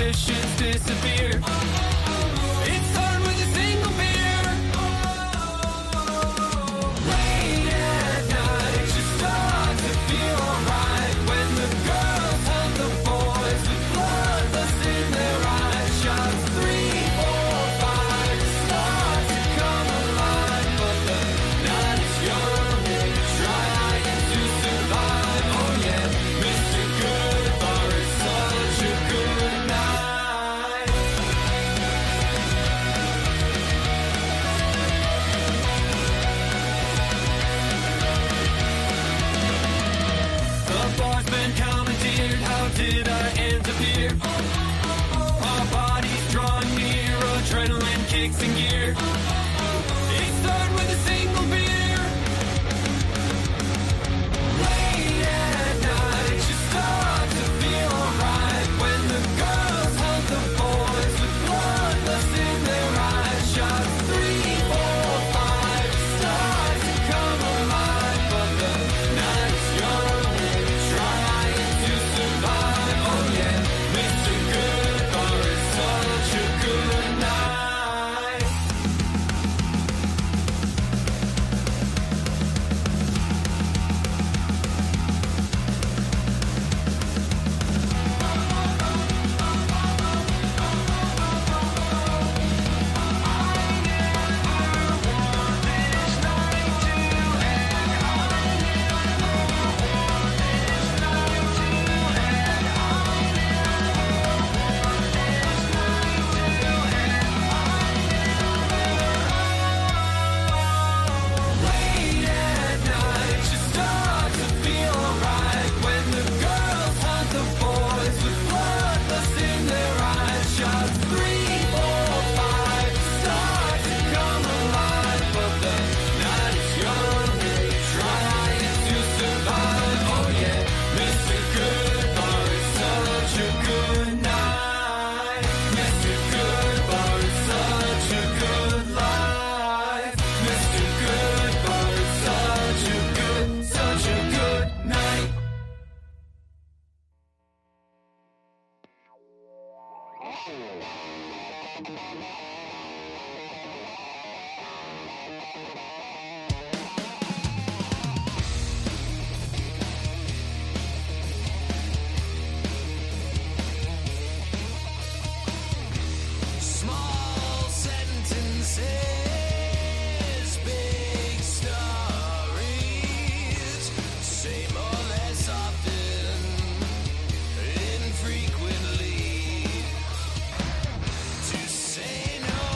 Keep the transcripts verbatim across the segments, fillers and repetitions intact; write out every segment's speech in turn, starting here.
suspicions disappear. It started with a single beer. Late at night, it just starts to feel alright when the girls hunt the boys with bloodlust in their eyes. Shots three, four, five, it starts to come alive, but the night is young and trying to survive. Oh yeah, Mister Goodbar is such a good night. The bar's been commandeered, how did I end up here? Our bodies drawing near, adrenaline kicks in gear. It started with a single beer. Late at night, it just starts to feel alright when the girls hunt the boys with bloodlust in their eyes. Shots three, four, five, start to come alive, but the night is young and trying to survive. Oh yeah, Mister Goodbar is such a good night. Late at night, it just starts to feel alright when the girls hunt the boys with bloodlust in their eyes. Shots three, four, five, start to come alive, but the night is young and trying to survive. Oh yeah, Mister Goodbar is such a good night. Mister Goodbar is such a good life. Mister Goodbar is such a good, such a good night. Small sentences, big stories, say more less often, infrequently. To say no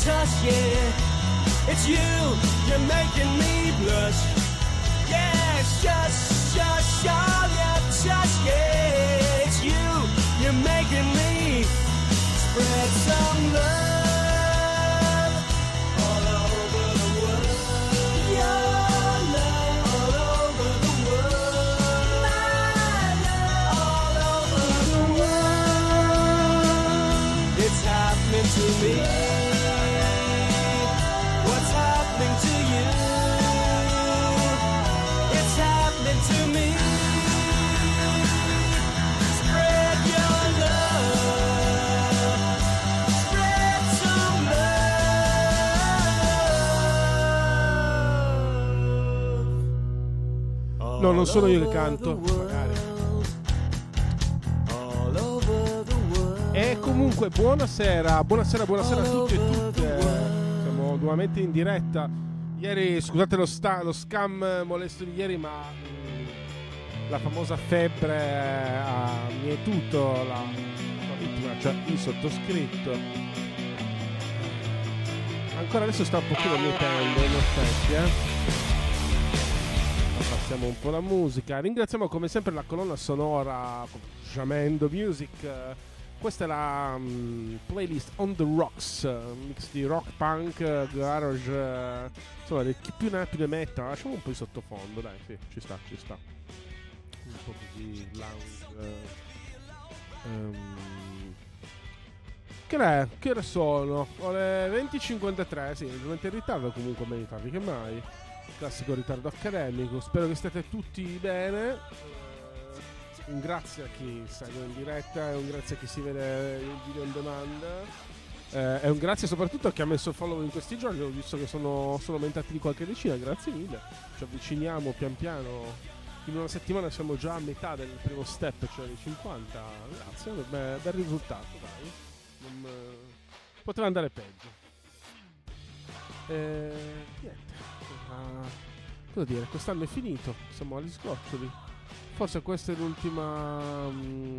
touch, yeah. It's you, you're making me blush. Yeah, shush, shush, all your touch, yeah. It's you, you're making me spread some love all over the world. Your love all over the world. My love all over the world. It's happening to me. What's happening to you? It's happening to me. Spread your love. Spread some love. No, non sono io che canto, magari. All over the world. E comunque buonasera, buonasera, buonasera a tutti e tutte. Siamo nuovamente in diretta. Ieri, scusate lo, sta, lo scam molesto di ieri, ma mh, la famosa febbre ha mietuto la, la vittima, cioè il sottoscritto. Ancora adesso sta un pochino mietendo, in effetti, eh. Ma passiamo un po' la musica. Ringraziamo come sempre la colonna sonora Jamendo Music. Questa è la um, playlist On The Rocks, uh, mix di rock, punk, uh, garage, uh, insomma, chi più ne ha più ne metta. Lasciamo un po' di sottofondo, dai, sì, ci sta, ci sta. Un po' così, lounge. Uh, um. Che è? Che ore sono? Ho le venti e cinquantatré, sì, leggermente in ritardo, comunque meglio ritardi che mai. Classico ritardo accademico, spero che stiate tutti bene. Un grazie a chi segue in diretta, e un grazie a chi si vede il video in demand, eh, e un grazie soprattutto a chi ha messo il follow in questi giorni. Ho visto che sono, sono aumentati di qualche decina, grazie mille. Ci avviciniamo pian piano, in una settimana siamo già a metà del primo step, cioè dei cinquanta. Grazie, beh, bel risultato, dai. Non, poteva andare peggio. E niente, uh, cosa dire, quest'anno è finito, siamo agli sgoccioli. Forse questa è l'ultima um,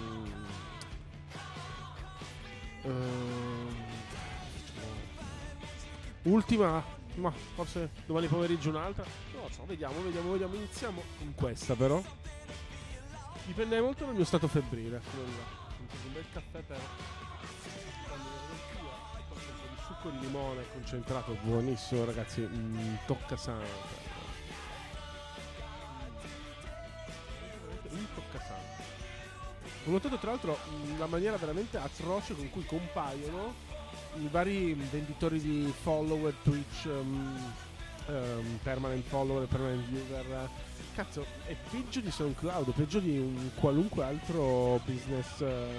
uh, ultima, ma forse domani pomeriggio un'altra. Non lo so, vediamo, vediamo, vediamo. Iniziamo con questa però. Dipende molto dal mio stato febbrile. Un bel caffè per quando e poi un po' di succo di limone concentrato, buonissimo ragazzi, mm, tocca sangue. Ho notato tra l'altro la maniera veramente atroce con cui compaiono i vari venditori di follower, Twitch, um, um, permanent follower, permanent viewer. Cazzo, è peggio di SoundCloud, peggio di un qualunque altro business. Uh...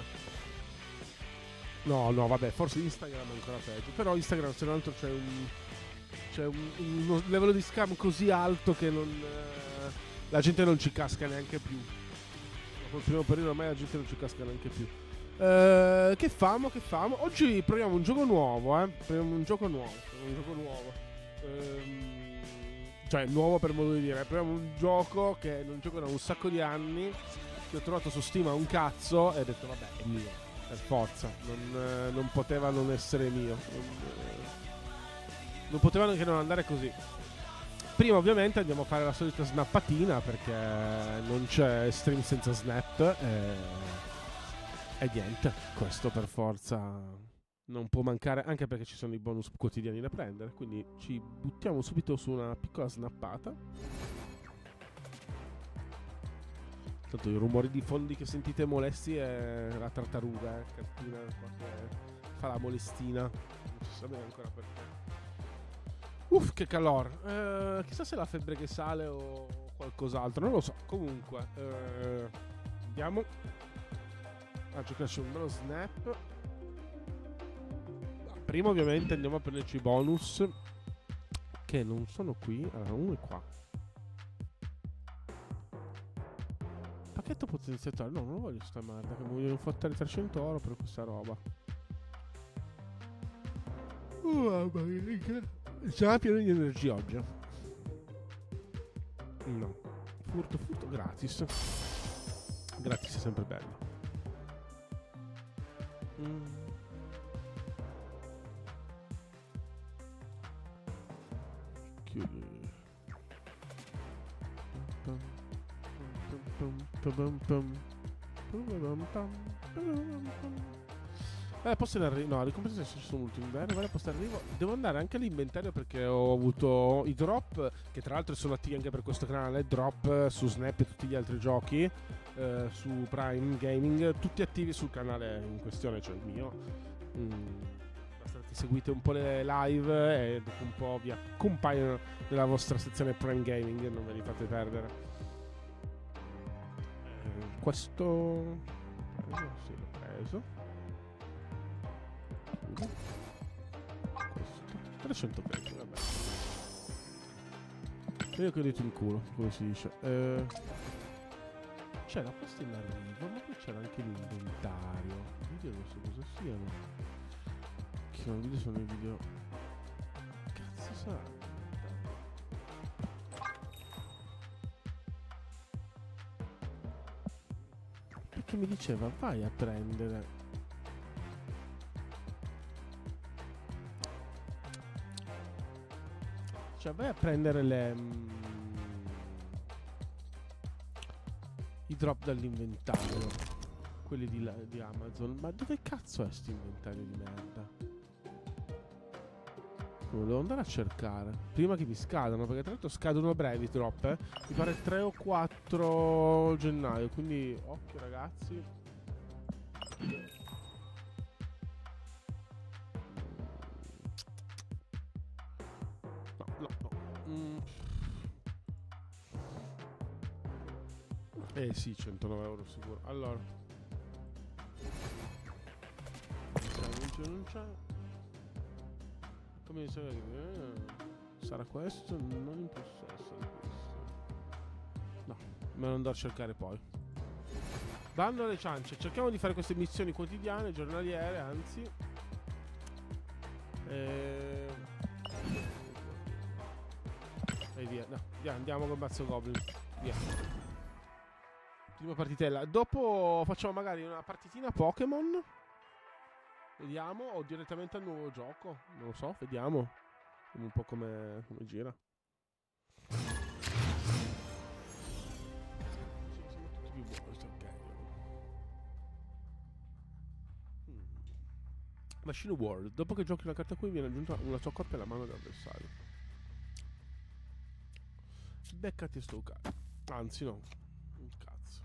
No, no, vabbè, forse Instagram è ancora peggio. Però Instagram, se non altro, c'è un c'è un, uno livello di scam così alto che non uh, la gente non ci casca neanche più. Col primo periodo ormai la gente non ci casca neanche più. Uh, che famo, che famo? Oggi proviamo un gioco nuovo, eh. Proviamo un gioco nuovo. Un gioco nuovo. Um, cioè, nuovo per modo di dire. Proviamo un gioco che non gioco da un sacco di anni. Che ho trovato su Steam a un cazzo. E ho detto, vabbè, è mio. Per forza. Non, eh, non poteva non essere mio. Non, eh, non poteva neanche non andare così. Prima ovviamente andiamo a fare la solita snappatina perché non c'è stream senza snap e, e niente, questo per forza non può mancare, anche perché ci sono i bonus quotidiani da prendere, quindi ci buttiamo subito su una piccola snappata. Tanto i rumori di fondi che sentite molesti è la tartaruga, eh, cartina che fa la molestina, non si sa bene ancora perché. Uff, che calor. Eh, chissà se è la febbre che sale o qualcos'altro, non lo so. Comunque, eh, andiamo a giocarci un bello snap. Prima ovviamente andiamo a prenderci i bonus, che non sono qui. Allora, uno è qua. Pacchetto potenziatore. No, non voglio sta merda, che mi vogliono fottare trecento euro per questa roba. Uh, mamma mia. Sarà pieno di energia oggi. No. Furto, furto, gratis. Gratis è sempre bello. Mm. Chiudi. Pum, pum, pum, pum, pum, pum. Pum, pum, pum, pum, pum. Eh, posso in arrivo. No, a ricompensa ci sono ultimi inverno. Guarda, posto arrivo. Devo andare anche all'inventario perché ho avuto i drop, che tra l'altro sono attivi anche per questo canale. Drop su Snap e tutti gli altri giochi, eh, su Prime Gaming, tutti attivi sul canale in questione, cioè il mio. Mm, basta che seguite un po' le live e dopo un po' vi compaiono nella vostra sezione Prime Gaming, non ve li fate perdere. Eh, questo. Preso? Sì, l'ho preso. Questo trecentoventi, vabbè. Io che ho detto in culo, come si dice. Eh, c'era questo in arrivo, ma poi c'era anche l'inventario. I video non so cosa siano. Che non video sono i video. Cazzo sarà? Perché mi diceva vai a prendere. Cioè vai a prendere le mm, i drop dall'inventario, quelli di, la, di Amazon. Ma dove cazzo è sto inventario di merda? Lo devo andare a cercare prima che mi scadano, perché tra l'altro scadono a brevi i drop, eh. Mi pare tre o quattro gennaio, quindi occhio ragazzi. No, no. Mm. Eh sì, centonove euro sicuro. Allora, non c'è, non c'è. Come sa che eh, sarà questo? Non in possesso di questo. No, me lo andrò a cercare poi. Bando alle ciance. Cerchiamo di fare queste missioni quotidiane, giornaliere, anzi. E... E via, no, via, andiamo con Bazzo Goblin. Via. Prima partitella. Dopo facciamo magari una partitina Pokémon. Vediamo. O direttamente al nuovo gioco. Non lo so, vediamo. Un po' come, come gira. Sì, siamo tutti più buoni, ok. Hmm. Machine World. Dopo che giochi la carta qui viene aggiunta una sua coppia alla mano dell'avversario. Beccati sto cazzo. Anzi no. Un cazzo.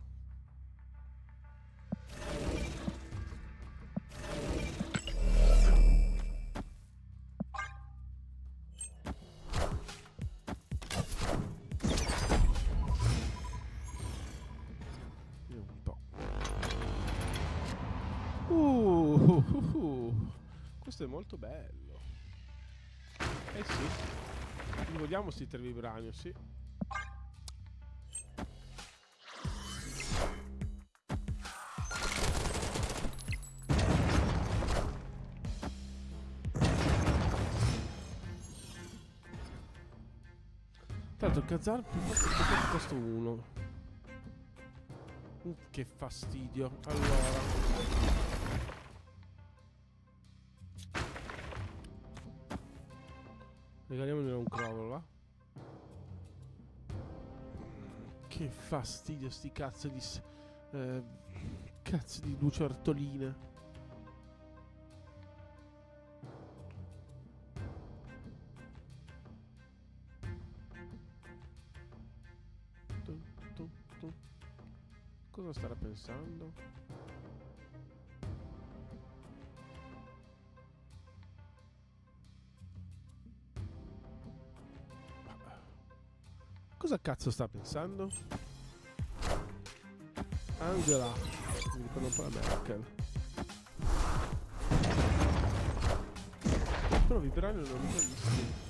Vediamo un po'. Uh, uh, uh, uh. Questo è molto bello. Eh sì. Vogliamo sti tre vibranio, sì. Tanto il Kazar più forte che costa uno. Uh, che fastidio. Allora. Regaliamone un crollo, va? Che fastidio sti cazzo di... Eh, cazzo di lucertoline. Cosa starà pensando? Cosa cazzo sta pensando? Angela. Mi ricordo un po' la Merkel. Però Vibranium non li ho visti.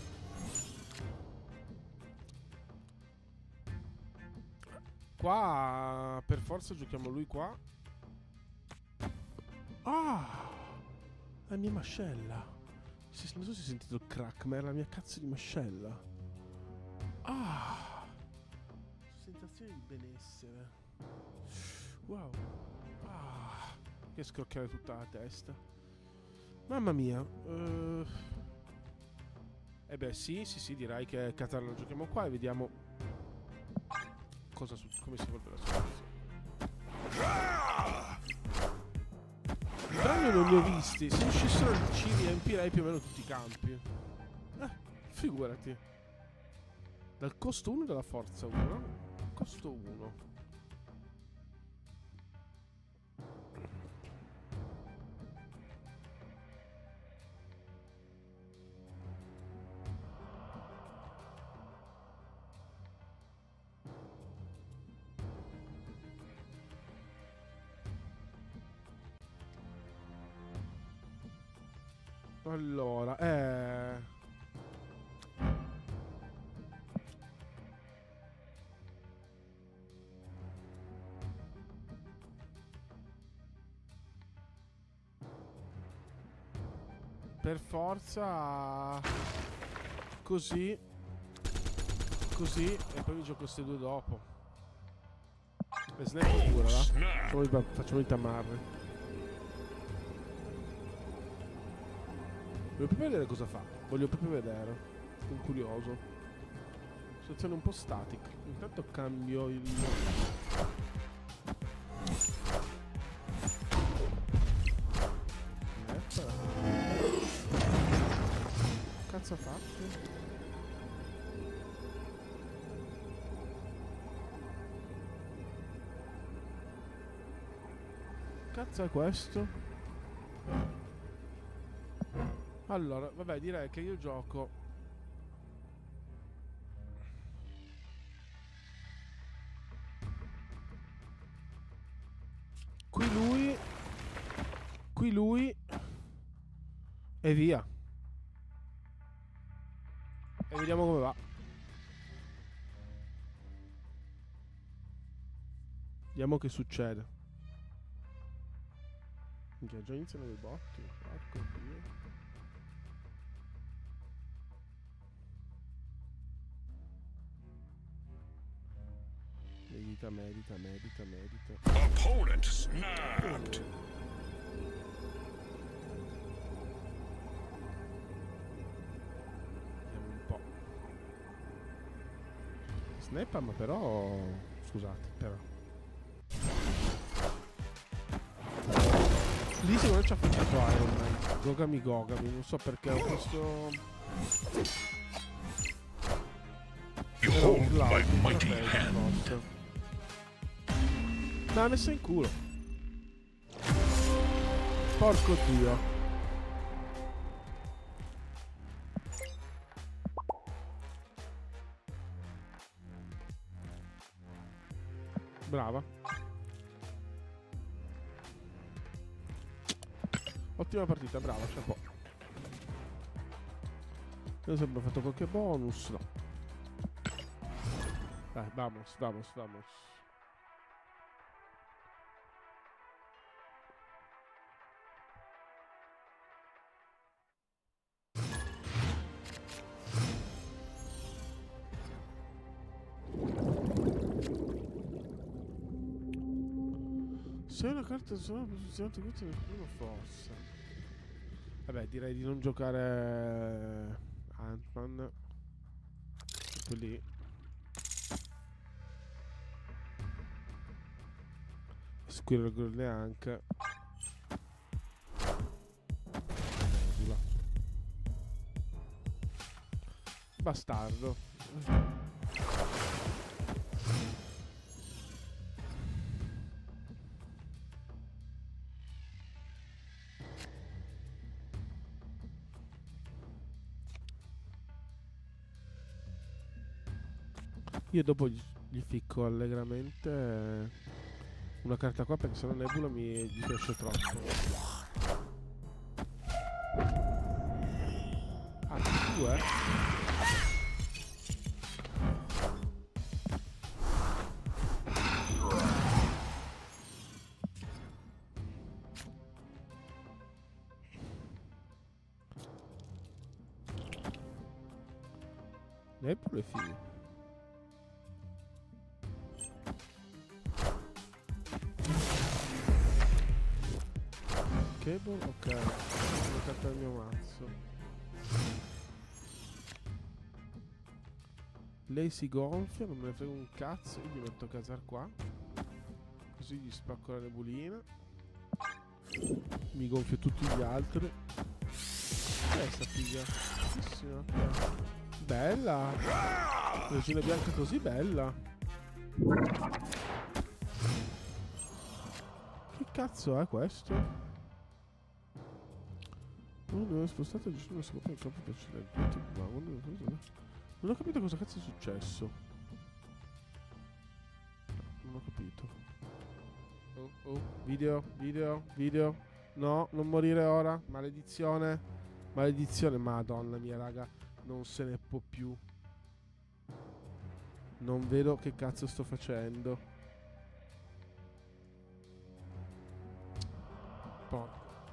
Qua per forza giochiamo lui qua. Ah, la mia mascella. Non so se hai sentito il crack, ma era la mia cazzo di mascella. Ah, sensazione di benessere. Wow. Ah, che scroccare tutta la testa. Mamma mia. uh, È beh, sì, sì, sì, direi che Qatar lo giochiamo qua e vediamo cosa su come si evolve la situazione. Brani non li ho visti. Se uscissero ci riempirei più o meno tutti i campi. Eh, figurati. Dal costo uno e dalla forza uno, no? Costo uno. Allora, eh... per forza... Così. Così. E poi mi gioco queste due dopo. E snap pure, va? Facciamo i tamarri. Voglio proprio vedere cosa fa. Voglio proprio vedere. Sono curioso. Situazione un po' statica. Intanto cambio il... Cazzo ha fatto? Cazzo è questo? Allora, vabbè, direi che io gioco qui lui, qui lui e via. E vediamo come va. Vediamo che succede. Minchia, già iniziano i botti. Porco Dio. Medita, medita, medita, medita. Opponent snapped. Vediamo un po'. Snappa, ma però... Scusate, però. Lì secondo me ci ha facciato Iron Man. Gogami Gogami, non so perché ho questo... Behold my mighty hand. Me l'ha messa in culo. Porco Dio. Brava. Ottima partita, brava, chapeau. Io sempre ho fatto qualche bonus, no. Dai, vamos, vamos, vamos. Se una carta sono posizionata qui nessuno forza. Vabbè, direi di non giocare Ant-Man. Tutto lì. Squirrel Girl neanche. Nebula. Bastardo. Io dopo gli, gli ficco allegramente una carta qua perché sennò Nebula mi gli piace troppo. Ah, tu eh? Nebula è figo. Cable? Ok, ho carta del mio mazzo. Lei si gonfia, non me ne frega un cazzo. Io mi metto a casare qua. Così gli spacco la nebulina. Mi gonfio tutti gli altri. Che è sta figa? Bellissima. Bella. Regina bianca così bella. Che cazzo è questo? Non ho spostato il giro scopo del campo precedente. Non ho capito cosa cazzo è successo. Non ho capito. Oh, oh, video, video, video. No, non morire ora. Maledizione. Maledizione, madonna mia, raga. Non se ne può più. Non vedo che cazzo sto facendo. Porca.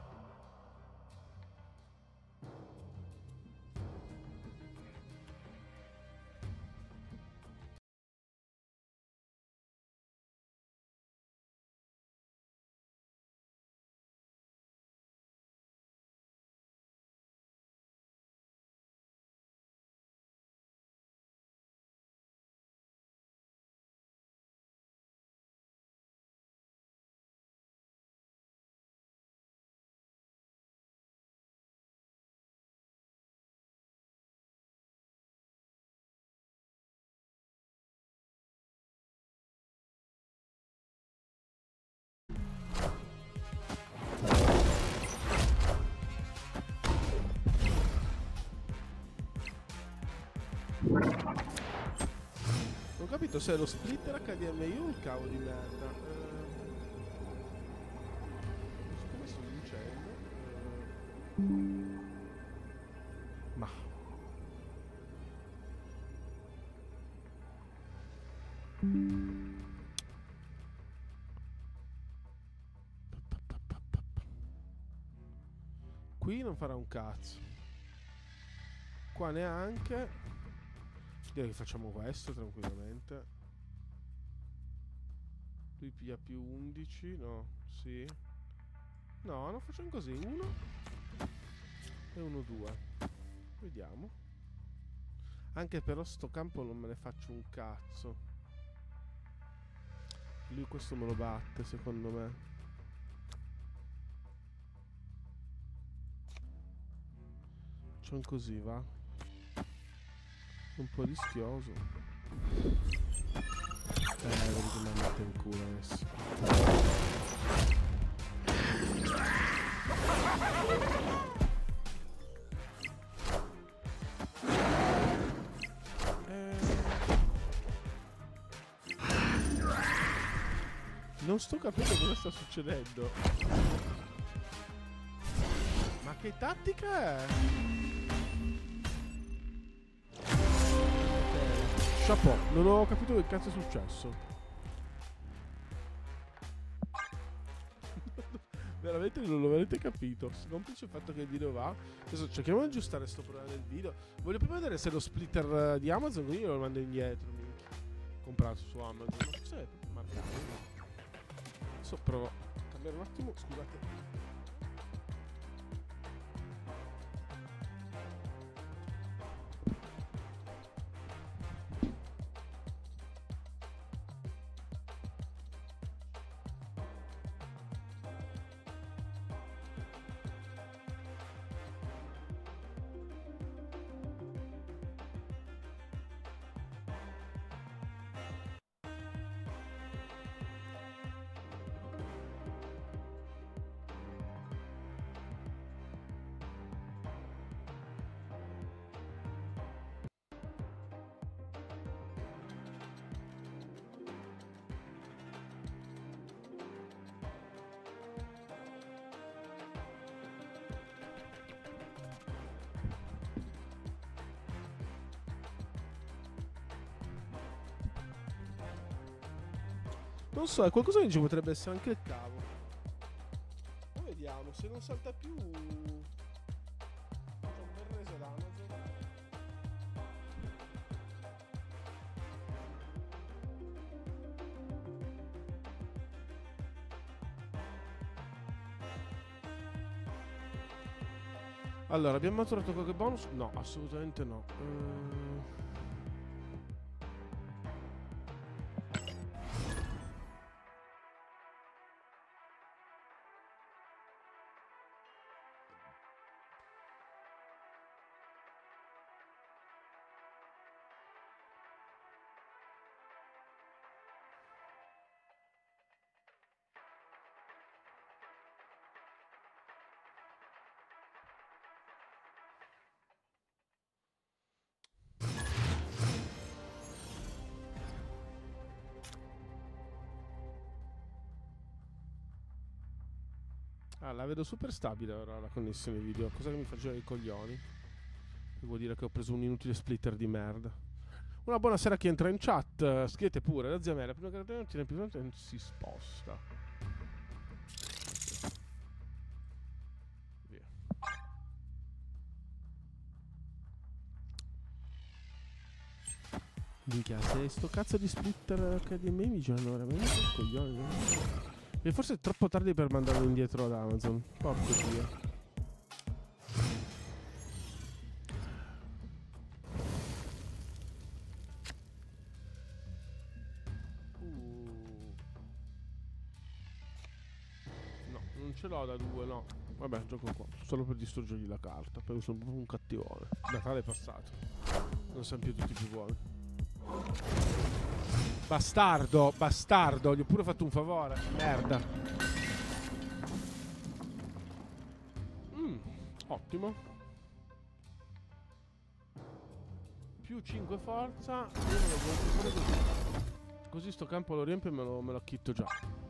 Non ho capito se è lo splitter H D M I o il cavo di merda. Eh, siccome sto vincendo. Eh, ma. Qui non farà un cazzo. Qua neanche. Direi che facciamo questo tranquillamente. Lui piglia più undici. No, sì. No, non facciamo così. Uno e uno due. Vediamo. Anche però sto campo non me ne faccio un cazzo. Lui questo me lo batte secondo me. Facciamo così, va. Un po' rischioso. Eh, vedi che mi mette in culo adesso. Eh... Non sto capendo cosa sta succedendo. Ma che tattica è? Chapeau, non ho capito che cazzo è successo. Veramente non l'avete capito. Complice il fatto che il video va. Adesso cerchiamo di aggiustare sto problema del video. Voglio prima vedere se lo splitter di Amazon, quindi io lo mando indietro. Comprato su Amazon. Ma forse è proprio marcato. Adesso provo a cambiare un attimo, scusate. Non so, è qualcosa che ci potrebbe essere anche il cavo. Ma vediamo, se non salta più. C'è un bel reso da Amazon. Allora, abbiamo maturato qualche bonus? No, assolutamente no. Uh... Ah, la vedo super stabile ora la connessione video. Cosa che mi fa girare i coglioni? Che vuol dire che ho preso un inutile splitter di merda. Una buonasera a chi entra in chat. Scrivete pure, la zia Mela, prima che non tiene più tanto e si sposta. Via. Minchia, se sto cazzo di splitter H D M I mi girano veramente i coglioni. Eh? E forse è troppo tardi per mandarlo indietro ad Amazon. Porco dio. Non ce l'ho da due, no. Vabbè, gioco qua. Solo per distruggergli la carta. Poi sono proprio un cattivone. Natale è passato. Non siamo più tutti più buoni. Bastardo, bastardo. Gli ho pure fatto un favore. Merda. Mm, ottimo. Più cinque forza. Io me lo voglio fare così. Così sto campo lo riempio e me lo, me lo acchitto già.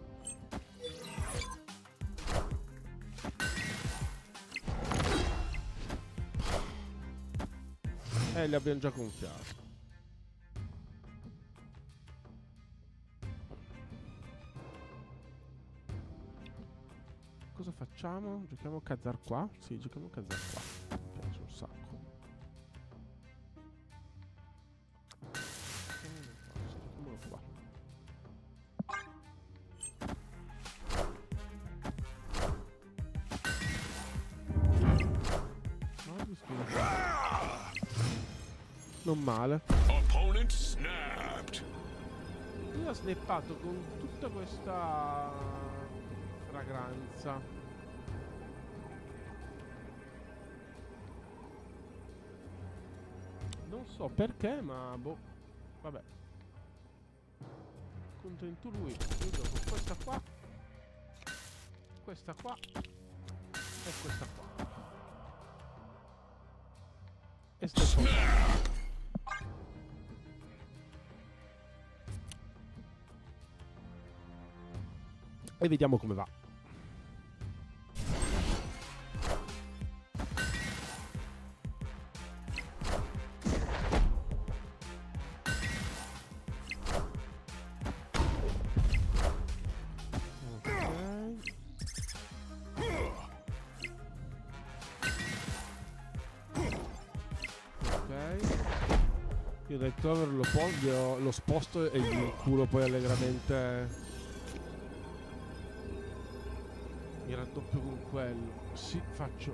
Eh, li abbiamo già gonfiati. Cosa facciamo? Giochiamo Khazar qua? Sì, giochiamo Khazar qua. Mi piace un sacco. Giochiamolo qua. Non male. Opponent snapped. Io ho snappato con tutta questa fragranza. Non so perché, ma boh. Vabbè. Contento lui. Io gioco questa qua. Questa qua. E questa qua. E sto qua. E vediamo come va. Io del cover lo, po- lo sposto e gli inculo poi allegramente. Mi raddoppio con quello. Sì, faccio.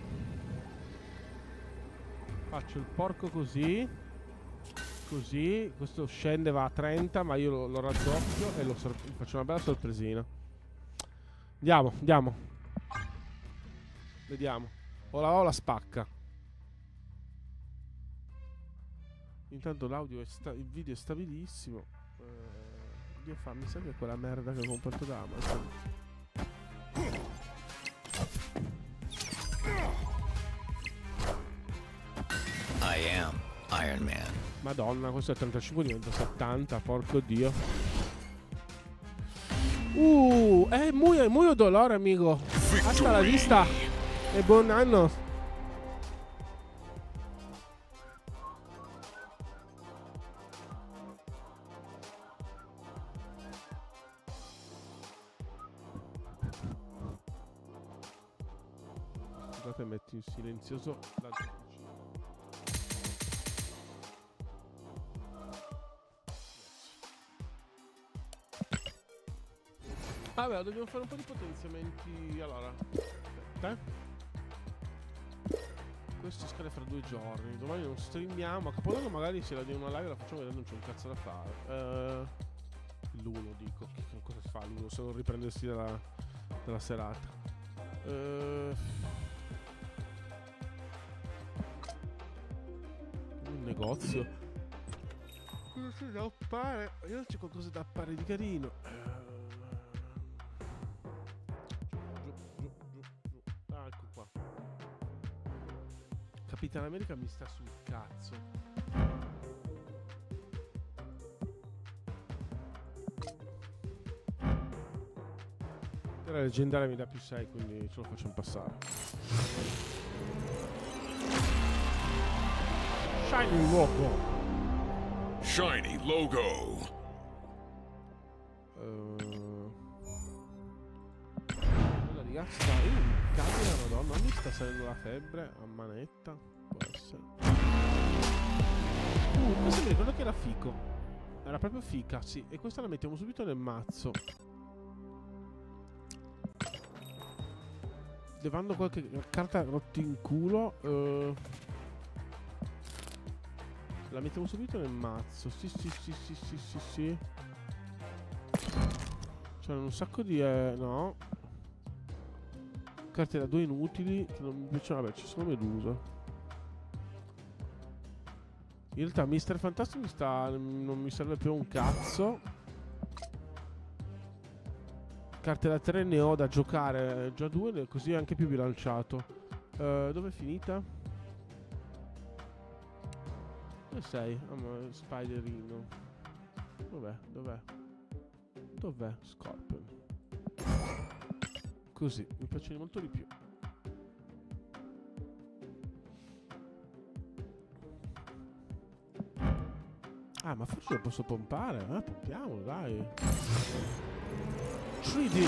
Faccio il porco così. Così. Questo scende, va a trenta, ma io lo, lo raddoppio e lo sor- faccio una bella sorpresina. Andiamo, andiamo. Vediamo. O la o la spacca. Intanto l'audio è sta- il video è stabilissimo. Eh, Dio fa, mi sa che è quella merda che ho comprato da Amazon. I am Iron Man. Madonna, questo è trentacinque, diventa settanta, porco dio. Uh, è muy, muy dolore, amico. Hasta la vista. E buon anno. Scusate, metti in silenzioso l'altra cucina. Vabbè, dobbiamo fare un po' di potenziamenti. Allora, aspetta. Questo scade fra due giorni. Domani non streamiamo. A Capodanno magari se la di una live la facciamo vedendo non c'è un cazzo da fare. Uh, L'uno dico. Che cosa si fa l'uno se non riprendersi dalla, dalla serata? Uh, un negozio. Cosa c'è da appare? Io c'è qualcosa da appare di carino. Uh, Capitan America mi sta sul cazzo. tre leggendaria mi dà più sei, quindi ce lo facciamo passare. Shiny logo. Shiny logo. Uh, allora ragazzi, sta uh, cambia, madonna, mi sta salendo la febbre a manetta. Può essere. Uh, questo mi ricordo che era fico. Era proprio fica, sì. E questa la mettiamo subito nel mazzo. Levando qualche carta rotta in culo. Uh, la mettiamo subito nel mazzo. Sì, sì, sì, sì, sì, sì, sì. C'erano un sacco di... Eh, no. Carte da due inutili. Che non mi piacciono. Vabbè, ci sono Medusa. In realtà mister Fantastic sta, non mi serve più un cazzo. Carte da tre ne ho da giocare. Già due, così è anche più bilanciato. uh, Dove è finita? Dove sei? Ah, ma Spiderino. Dov'è? Dov'è? Dov'è? Scorpion. Così, mi piace molto di più. Ah, ma forse lo posso pompare? Eh, pompiamolo, dai. tre D.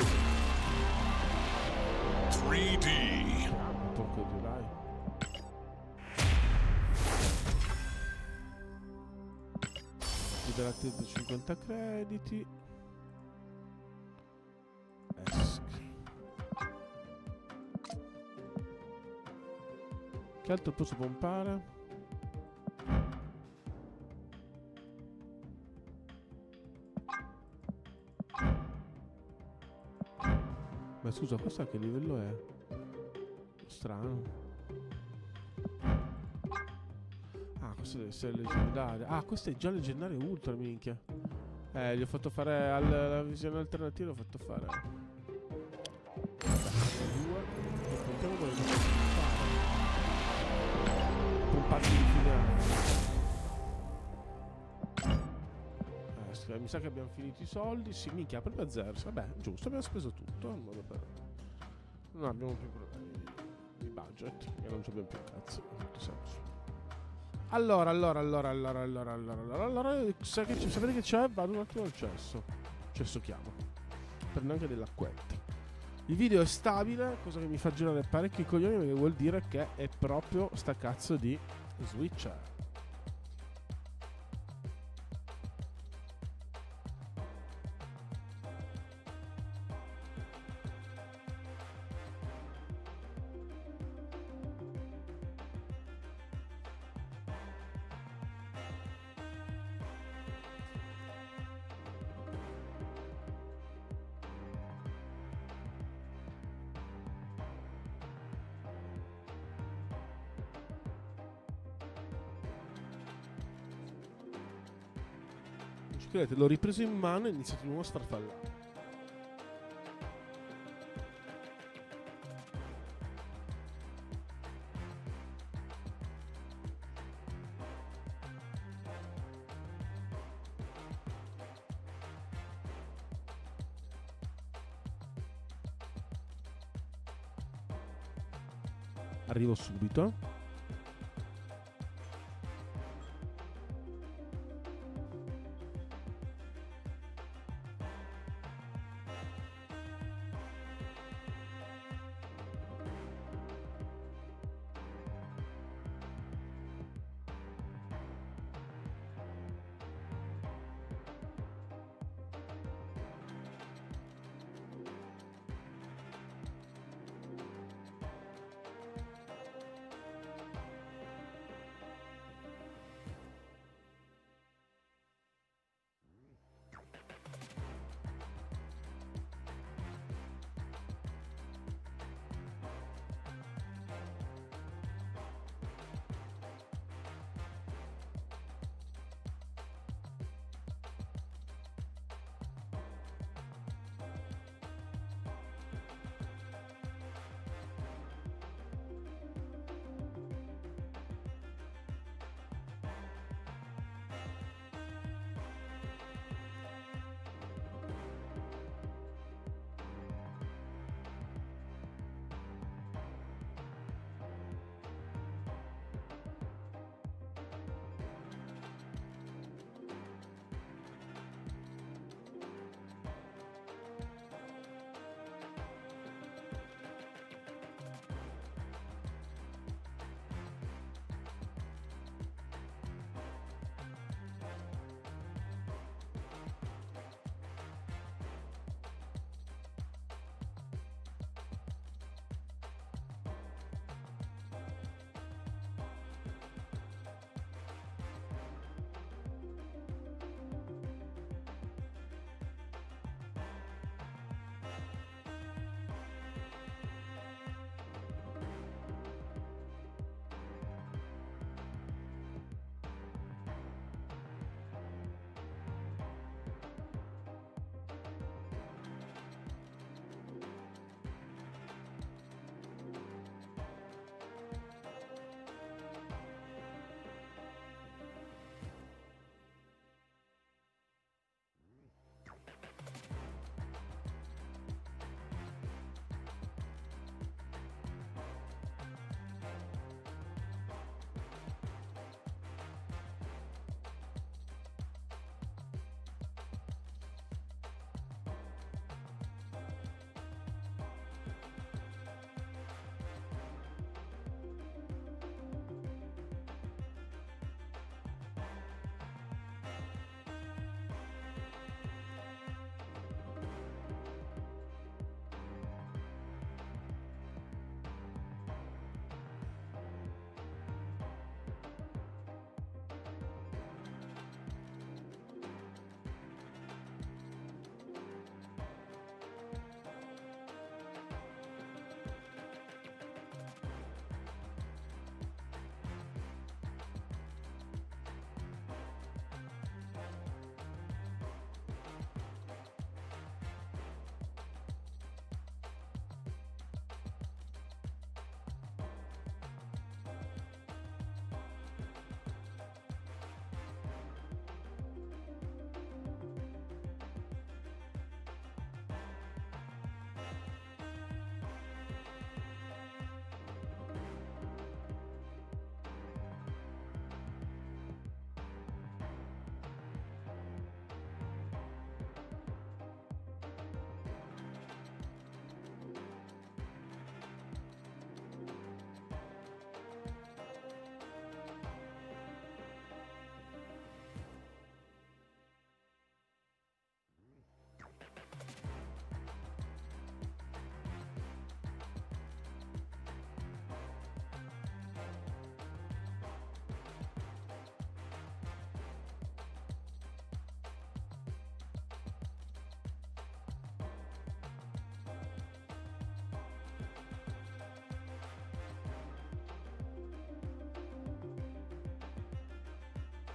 tre D. Un po' di, dai. Liberate da cinquanta crediti. Esc. Che altro posso pompare? Ma scusa, questo a che livello è? Strano. Ah, questo deve essere leggendario. Ah, questo è già leggendario ultra, minchia. Eh, gli ho fatto fare alla visione alternativa, l'ho fatto fare. Due. E contiamo quello che posso fare. Pompati di finale. Eh, mi sa che abbiamo finito i soldi. Sì, minchia, proprio a zero. Vabbè, giusto, abbiamo speso tutto. In modo per... Non abbiamo più problemi di, di budget. E non ci abbiamo più cazzo. In tutti i sensi. Allora, allora, allora, allora, allora, allora, allora, allora, sa che sapete che c'è? Vado un attimo al cesso. Cesso chiamo. Prendo anche dell'acquetta. Il video è stabile, cosa che mi fa girare parecchi coglioni, perché vuol dire che è proprio sta cazzo di Switcher. Vedete, l'ho ripreso in mano e ho iniziato di nuovo a sfarfallare. Arrivo subito.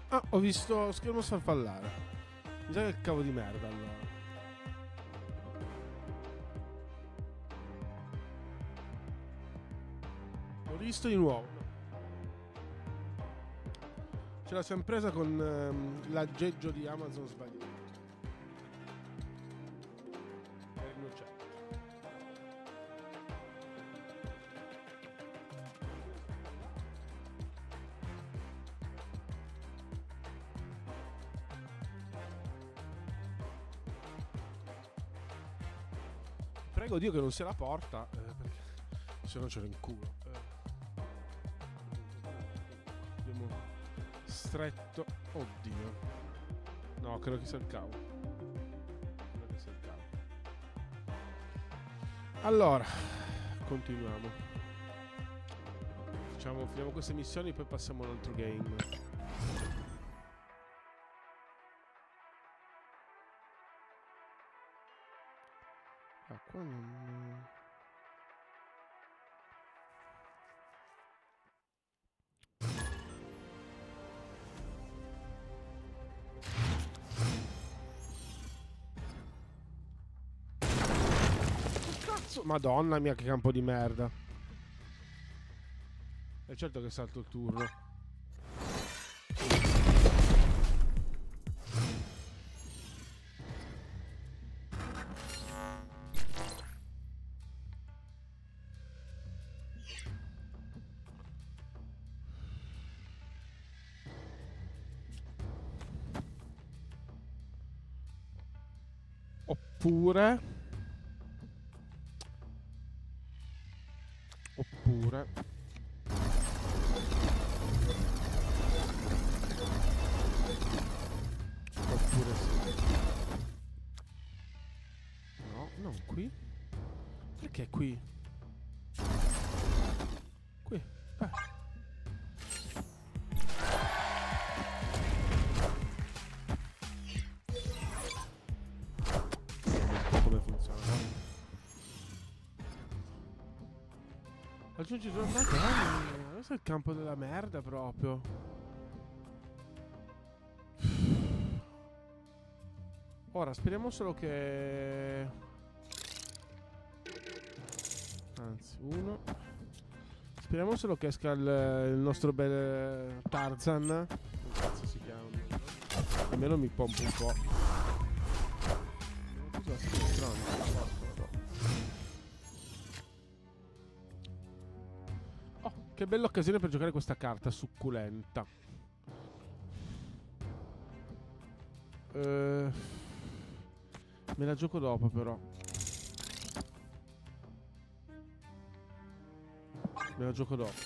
Ah, ho visto schermo farfallare. Mi sa che è cavo di merda allora. L'ho visto di nuovo. Ce la siamo presa con ehm, l'aggeggio di Amazon sbagliato. Per innocente. Prego Dio che non sia la porta, eh, perché se no ce l'ho in culo. Eh. Abbiamo stretto. Oddio. No, credo che sia il cavo. Credo che sia il cavo. Allora, continuiamo. Facciamo, finiamo queste missioni, poi passiamo a un altro game. Ah, qua non... Cazzo! Madonna mia, che campo di merda. È certo che salto il turno. Oppure Oppure Oppure sì. No, non qui. Perché qui? Qui. Eh. Come funziona? Aggiungi giornate. Ah, questo è il campo della merda proprio. Ora speriamo solo che... Anzi, uno. Speriamo solo che esca il, il nostro bel Tarzan. Come cazzo si chiama? Almeno mi pompa un po'. Cosa strano? Oh, che bella occasione per giocare questa carta succulenta. Eh, me la gioco dopo però. Me la gioco dopo.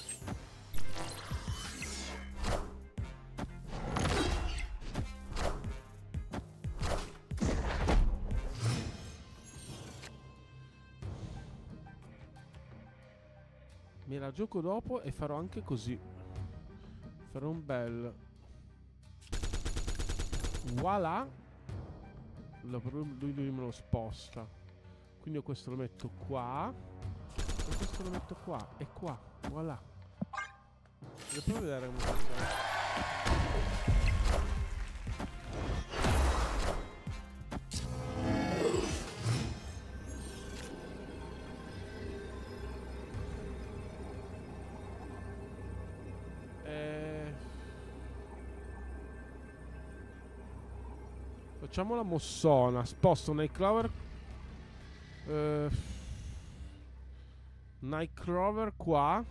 Me la gioco dopo e farò anche così. Farò un bel... Voilà. Lui, lui me lo sposta. Quindi io questo lo metto qua. E questo lo metto qua. E qua. Voilà. Devo vedere come funziona. Facciamo la mossona. Sposto Nightcrawler. Uh, Nightcrawler qua.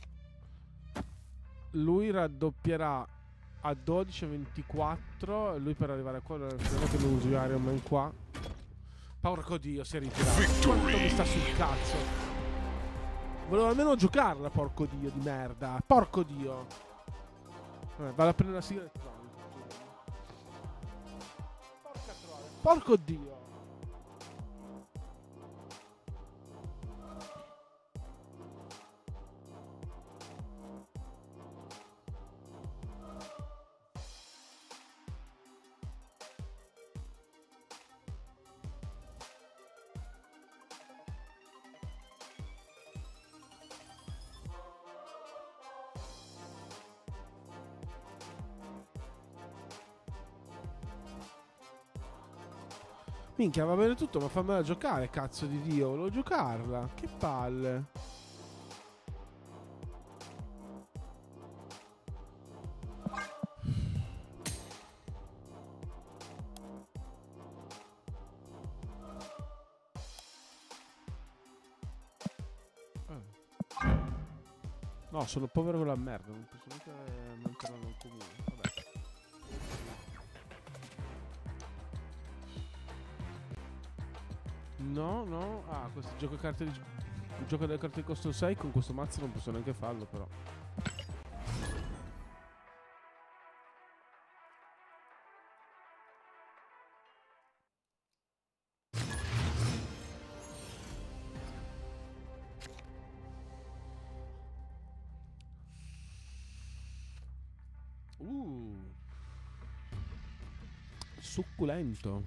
Lui raddoppierà a dodici e ventiquattro. Lui per arrivare qua. Non è che lo usi Iron Man qua. Porco Dio, si è ritirato. Quanto mi sta sul cazzo. Volevo almeno giocarla, porco Dio di merda. Porco Dio. Vabbè, vado a prendere la sigla elettronica. Porco Dio. Minchia, va bene tutto, ma fammela giocare, cazzo di Dio. Volevo giocarla. Che palle. No, sono povero con la merda, non posso neanche mantenerlo nel comune. Vabbè. No, no. Ah, questo gioco carte di il gioco delle carte di costo sei con questo mazzo non posso neanche farlo, però. Uh. Succulento.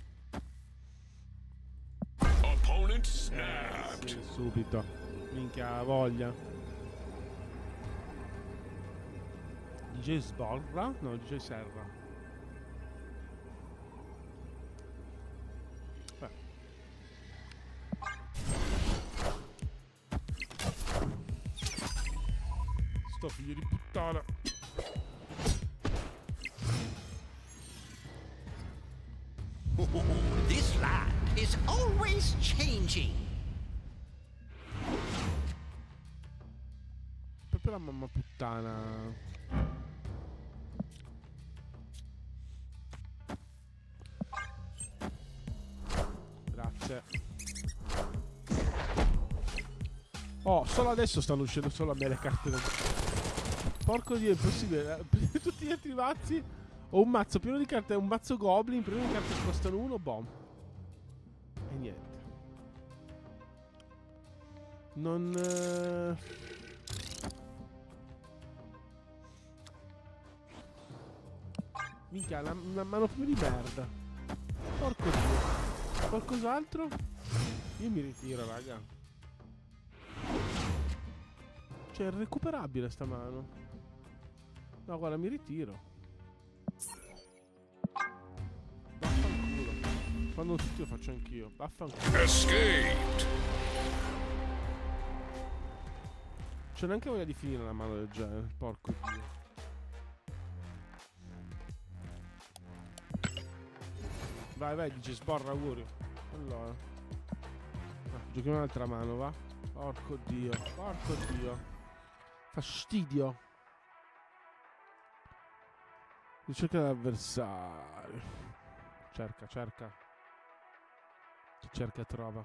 Opponent snapped. Sì, subito. Minchia voglia. D J Sborra? No, D J Serra. Beh. Sto figlio di puttana. This land is always changing. Proprio la mamma puttana. Grazie. Oh, solo adesso stanno uscendo solo a me le carte del... Porco Dio, è impossibile. Tutti gli altri mazzi. Ho un mazzo pieno di carte, un mazzo goblin, pieno di carte che costano uno, boh. E niente. Non... Eh... Minchia, una, una mano più di merda. Porco Dio. Qualcos'altro? Io mi ritiro, raga. Cioè, è recuperabile sta mano. No, guarda, mi ritiro. Vaffanculo. Fanno tutti, lo faccio anch'io. Vaffanculo. Escaped. C'è neanche voglia di finire una mano del genere. Porco Dio. Vai, vai, dice sborra, auguri. Allora. Ah, giochiamo un'altra mano, va? Porco Dio. Porco Dio. Fastidio. Ricerca l'avversario. Cerca, cerca. Chi cerca trova.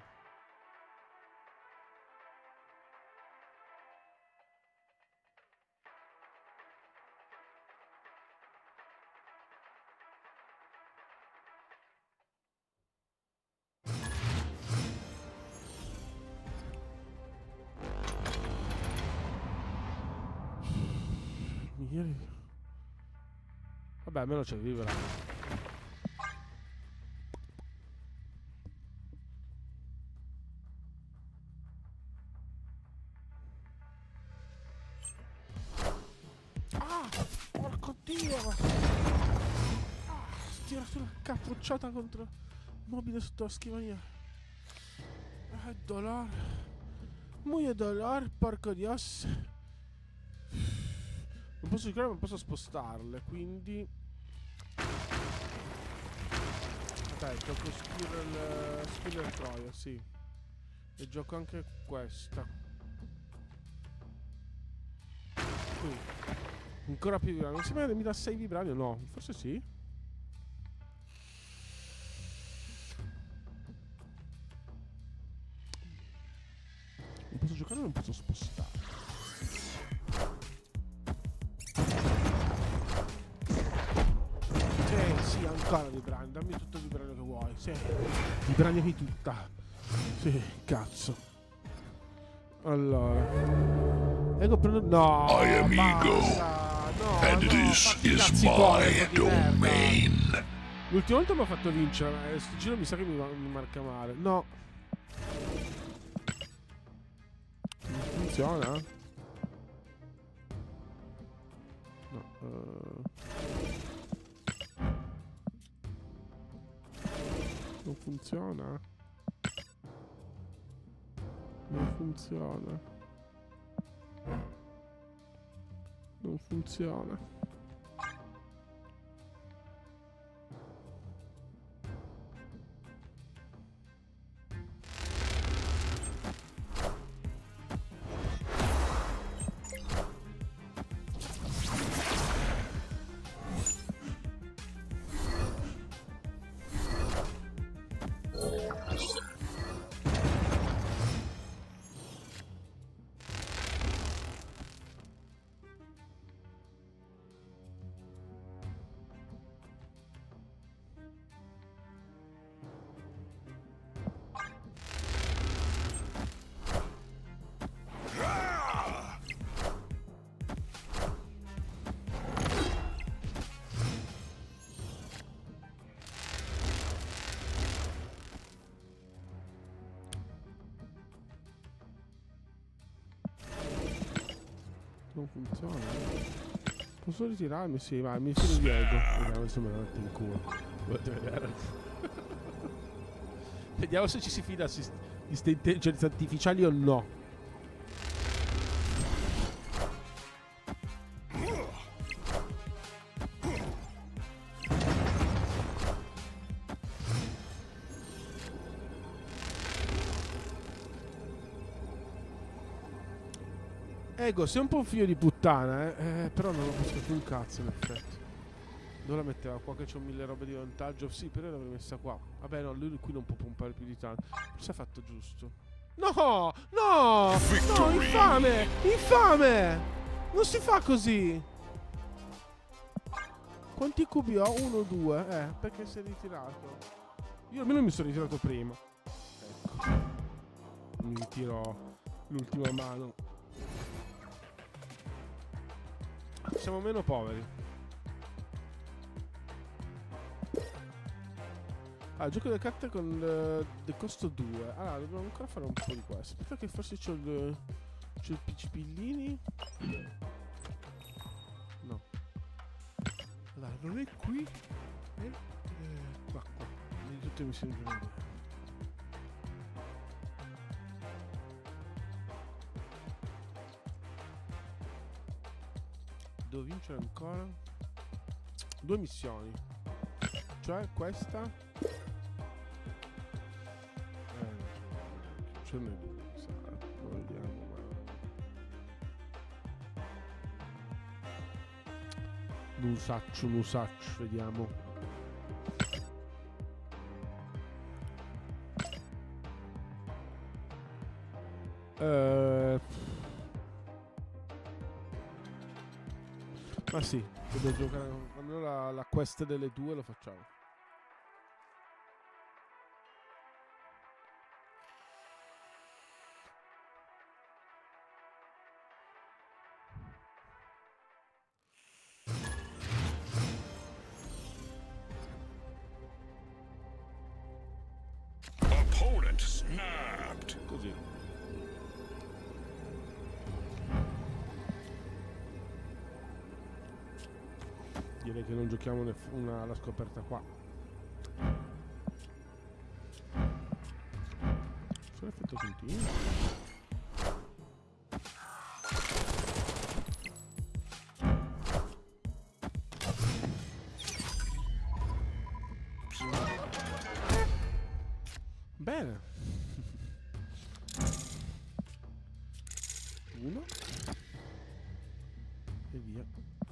Ieri... Vabbè, almeno c'è vivere. Ah! Porco Dio! Ah! Tira sulla cappucciata contro il mobile sotto la scrivania. Ah, dolore. Muy dolore, porco Dios. Non posso giocare, ma non posso spostarle, quindi... Dai, gioco Skiller, Skiller Troia, sì. E gioco anche questa. Qui. Ancora più vibrani. Non sembra che mi dà sei vibrani o no? Forse sì. Non posso giocare, non posso spostare. Sì, ancora vibrani, dammi tutto il vibranio che vuoi. Sì, vibraniami tutta. Sì, cazzo. Allora. Ecco, prendo... No, I am basta. Ego, No, and no, this fatti i is cazzi my tuoi, di merda. domain. L'ultima volta mi ha fatto vincere. Sto giro mi sa che mi, mi marca male. No. Non funziona? No. Uh... Non funziona. Non funziona. Non funziona. Non funziona. Posso ritirarmi? Sì, vai, mi filo di ego. Vediamo se me la metto in culo. Volete vedere? Vediamo se ci si fida di queste intelligenze artificiali o no. Ego, sei un po' un figlio di puttana, eh? eh però non ho posto un cazzo, in effetti. Dove la metteva? Qua che c'ho mille robe di vantaggio. Sì, però l'avrei messa qua. Vabbè, no, lui qui non può pompare più di tanto. Forse ha fatto giusto. No! No! No, infame! Infame! Non si fa così! Quanti cubi ho? Uno, due. Eh, perché si è ritirato? Io almeno mi sono ritirato prima. Ecco. Mi ritiro l'ultima mano. Siamo meno poveri. Ah, gioco delle carte con uh, del costo due. Allora, dobbiamo ancora fare un po' di questo. Aspetta che forse c'ho il... c'ho il P C pillini. No. Allora, non è qui. È eh, qua, qua. Di tutte mi sembrano. Devo vincere ancora due missioni. Cioè questa. Eh, ce n'è due, lo vediamo. Nusaccio, nusaccio, vediamo. Eh, ma sì, devo giocare almeno la, la quest delle due, lo facciamo. Opponent snapped. Così. Direi che non giochiamo una alla scoperta qua. C'è l'effetto continuo. Bene. Uno. E via.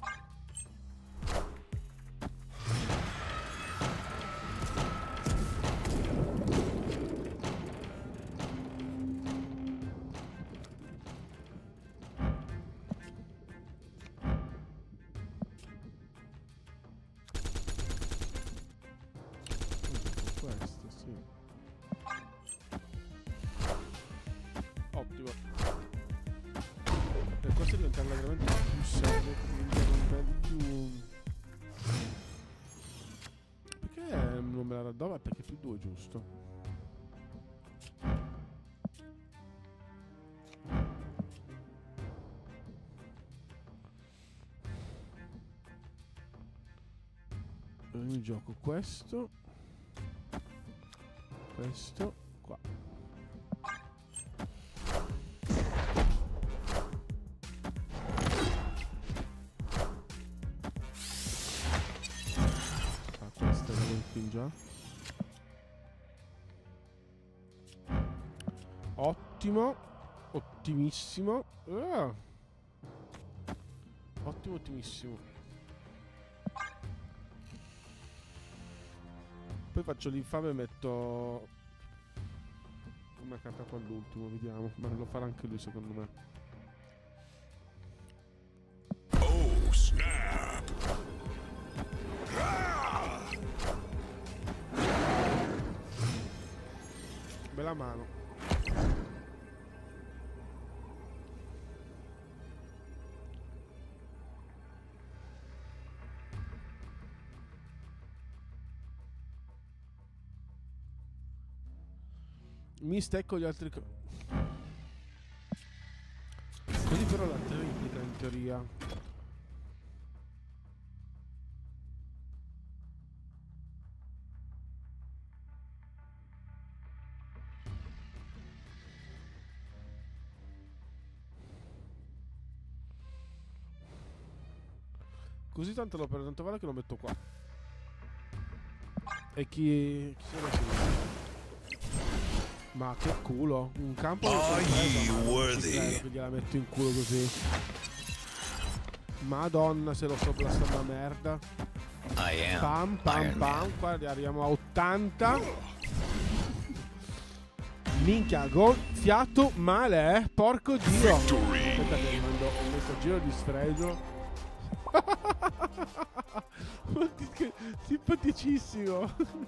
Questo, sì. Ottimo. E questo diventa veramente più serio, diventa un bel più... Perché non me la raddova? Perché più due, giusto? Mi gioco questo. questo qua. Ah, questa è la qui già. Ottimo, ottimissimo. Ah. Ottimo, ottimissimo. Poi faccio l'infame e metto una carta qua all'ultimo, vediamo. Ma lo farà anche lui secondo me. Oh, snap! Ah! Bella mano. Mi stecco gli altri. Così però la triplica in teoria. Così tanto lo prendo, tanto vale che lo metto qua. E chi... chi se lo segna? Ma che culo, un campo di sorpresa, ma non ci credo che gliela metto in culo così. Madonna se lo sopra sta merda. I am Pam pam Iron pam, Man. qua arriviamo a ottanta. Minchia, gonfiato male, eh, porco dio. Aspetta che mando un messaggino di sfregio. Che simpaticissimo.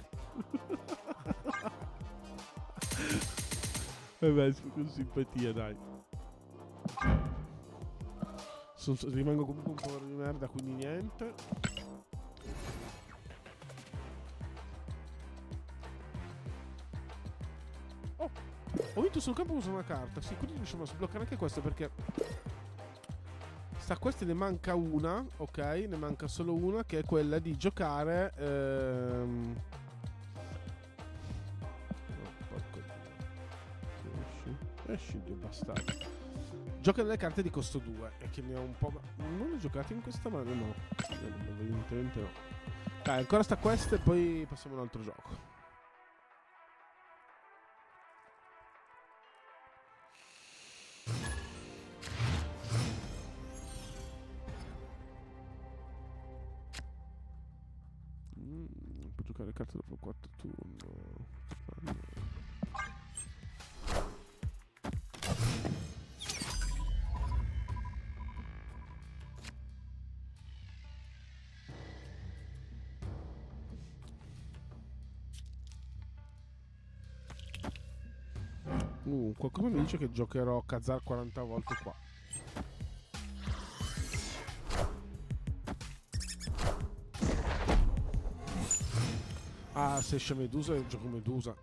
Vabbè, con simpatia, dai. Son, rimango comunque un po' di merda, quindi niente. Oh, ho vinto sul campo con una carta. Sì, quindi riusciamo a sbloccare anche questo perché sta a queste ne manca una, ok? Ne manca solo una, che è quella di giocare ehm... Esci, Dio bastardo. Gioca delle carte di costo due. E che ne ho un po'. Ma non le ho giocate in questa mano? No. Evidentemente no. Dai, ancora sta questa e poi passiamo a un altro gioco. Mm, può giocare le carte dopo quattro turni. Uh, qualcuno mi dice che giocherò Khazar quaranta volte qua. Ah, se esce Medusa, gioco Medusa.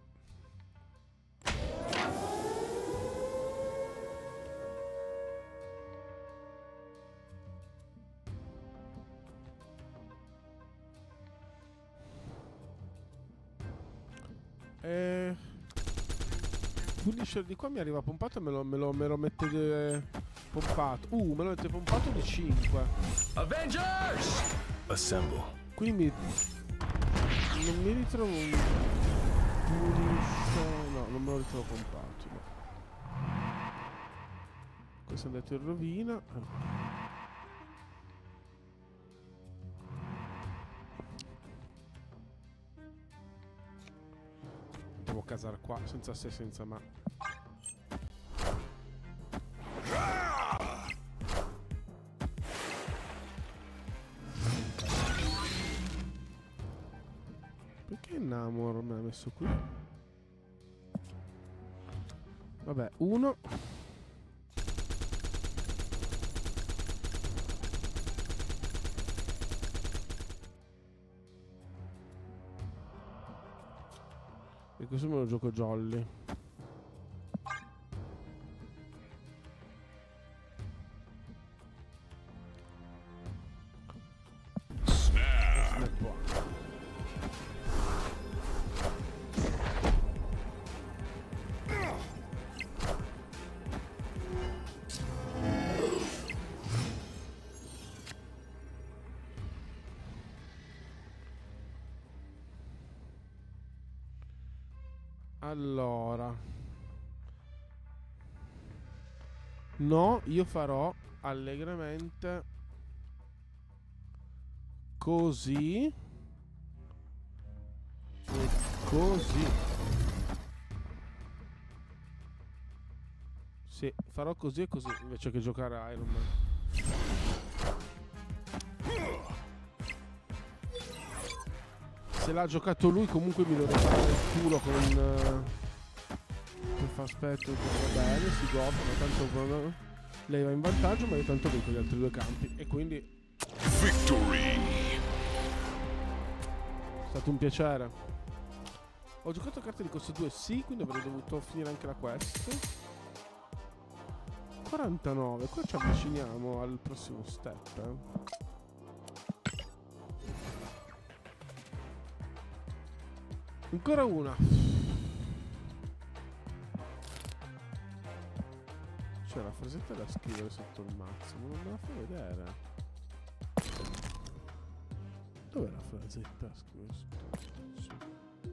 Eh... Punisher di qua mi arriva pompato e me lo, me lo, me lo mette eh, pompato. Uh, me lo mette pompato di cinque. Avengers! Assemble. Quindi non mi ritrovo un Punisher. No, non me lo ritrovo pompato. No. Questo è andato in rovina. Devo casare qua senza se senza ma. Perché Namor me l'ha messo qui? Vabbè, uno. E questo me lo gioco jolly. Snap. Allora, no, io farò allegramente così e così. Sì, farò così e così invece che giocare a Iron Man. Se l'ha giocato lui comunque mi dovrei fare il culo con uh, per far aspetto che va bene, si goffano, tanto uh, lei va in vantaggio, ma io tanto vinco gli altri due campi e quindi Victory! è stato un piacere. Ho giocato a carte di costo due, sì, quindi avrei dovuto finire anche la quest. quarantanove, qua ci avviciniamo al prossimo step. Eh. Ancora una. C'è la frasetta da scrivere sotto il mazzo, ma non me la fa vedere. Dov'è la frasetta da scrivere sotto il mazzo?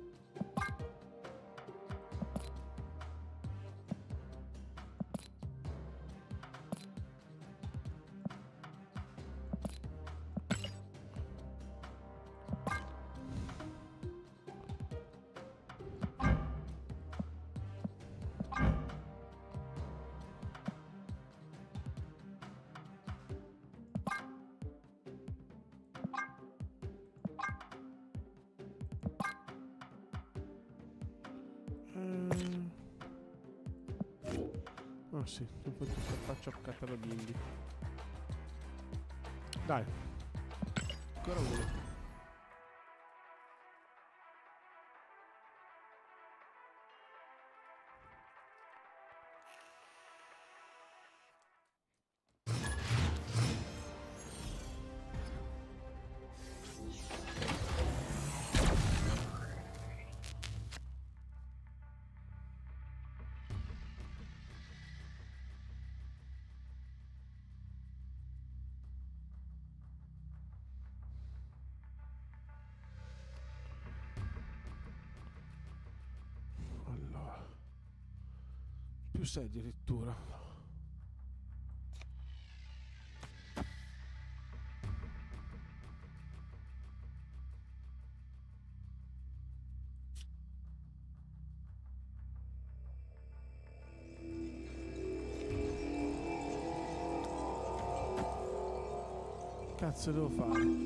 Ah sì, non faccio questa faccia appiccata da bimbi. Dai. Ancora uno. Più sei addirittura. Cazzo devo fare?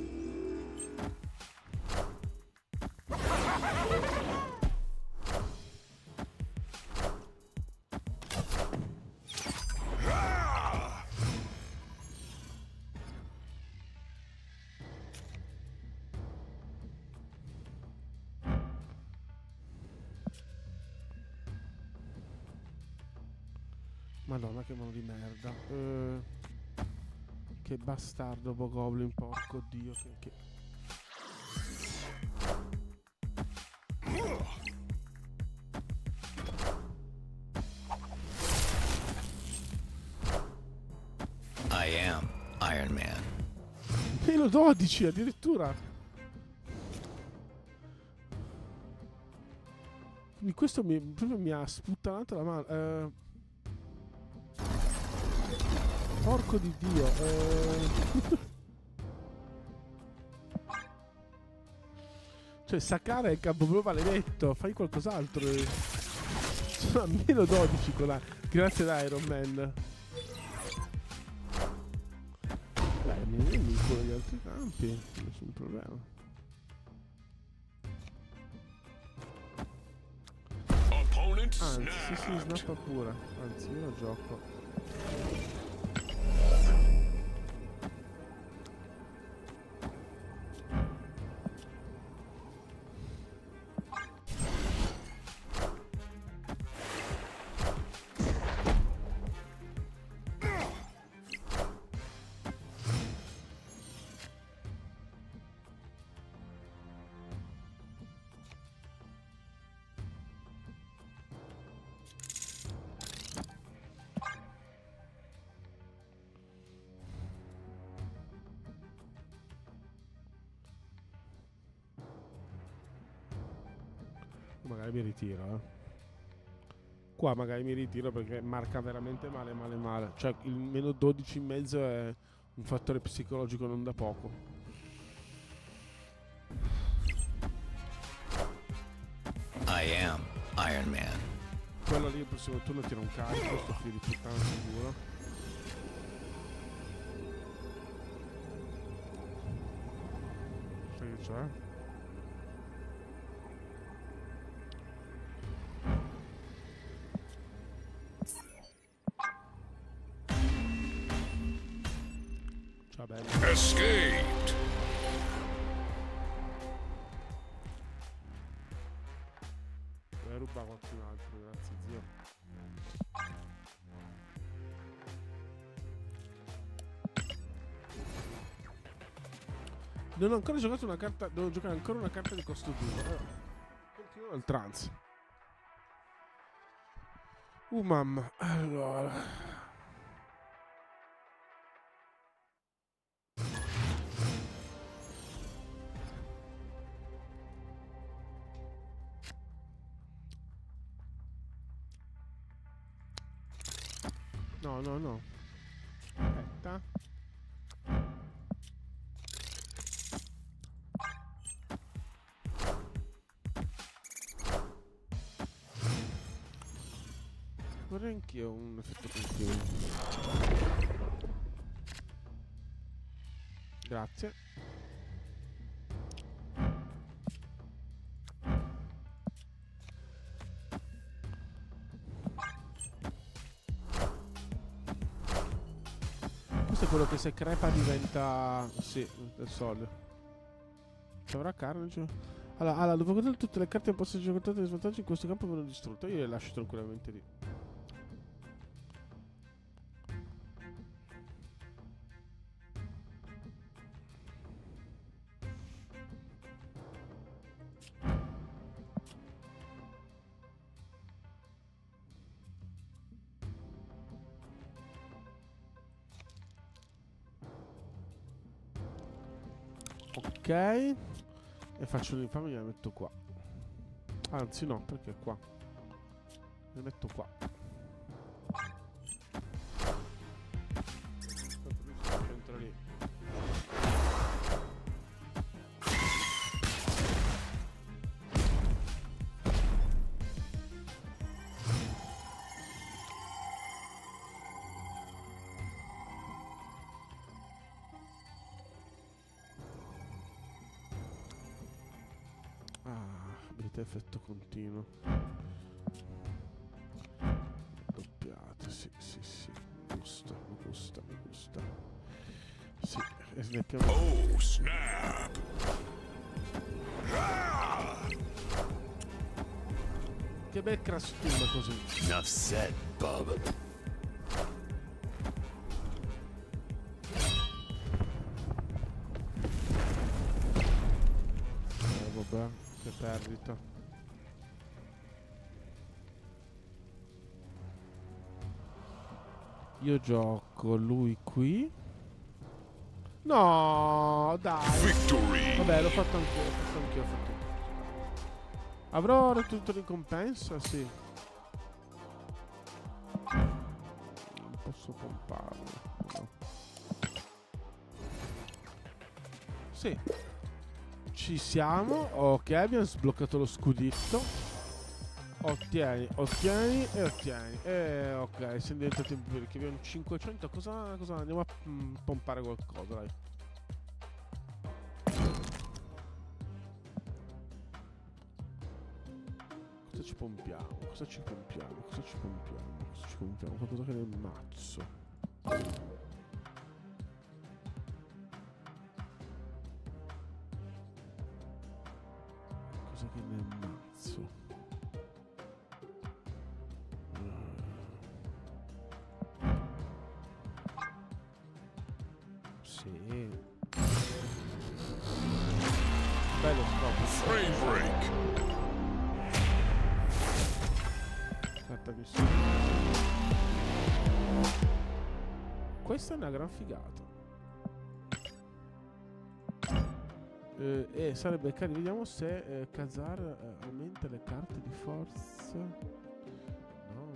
Madonna che mono di merda. Eh, che bastardo Bogoblin, porco dio. Che, che... I am Iron Man. Meno dodici addirittura. Quindi questo mi, proprio mi ha sputtanato la mano. Eh, porco di dio. Eh. Cioè Sakara è il campo proprio maledetto. Fai qualcos'altro. Sono a meno dodici con la... Grazie ad Iron Man. Dai, mi vieni in culo gli altri campi. Nessun problema. Opponent Anzi, sì, sì, snapped. snappa pure. Anzi, io lo gioco. Magari mi ritiro, eh. Qua magari mi ritiro perché marca veramente male, male, male. Cioè il meno dodici e mezzo è un fattore psicologico non da poco. I am Iron Man. Quello lì il prossimo turno tira un carico, sto figlio di puttana sicuro. Sai che c'è? Ciao bello. Escaped. Vuoi rubare qualcun altro, grazie zio. Non ho ancora giocato una carta. Devo giocare ancora una carta di costo due. Allora, continuo il trance. Uh mamma. Allora. No, no, no. Aspetta. Vorrei anch'io un effetto continuo. Grazie. Questo è quello che se crepa diventa... Sì, del solito. Ci avrà Carnage? Allora, allora dopo che tutte le carte in possesso giocate di svantaggio in questo campo vengono distrutte. Io le lascio tranquillamente lì. Ok. E faccio l'infame e la metto qua. Anzi no, perché qua? La metto qua. Tanto lui si concentra lì. Effetto continuo. Doppiate, sì, sì, sì. Mi gusta, mi gusta, mi gusta. Sì, e smettiamo. Oh, snap. Ah! Che bel crash team così. Enough said, bub. Eh, vabbè, che perdita. Io gioco lui qui. No, dai. Victory. Vabbè, l'ho fatto anch'io, l'ho fatto anch'io, l'ho fatto anch'io. Avrò raggiunto ricompensa? Sì. Non posso pomparlo. No. Sì. Ci siamo. Ok, abbiamo sbloccato lo scudetto. Ottieni, ottieni e ottieni. E ok, siamo diventati in più perché abbiamo cinquecento. Cosa, cosa andiamo a mm, pompare qualcosa, dai. Cosa ci pompiamo? Cosa ci pompiamo? Cosa ci pompiamo? Cosa ci pompiamo? Qualcosa che ne ammazzo. Cosa che ne ammazzo. Sì. Bello scopo. Frame break. Aspetta che sì. Questa è una gran figata. Eh, e sarebbe carino. Vediamo se eh, Khazar eh, aumenta le carte di forza. No.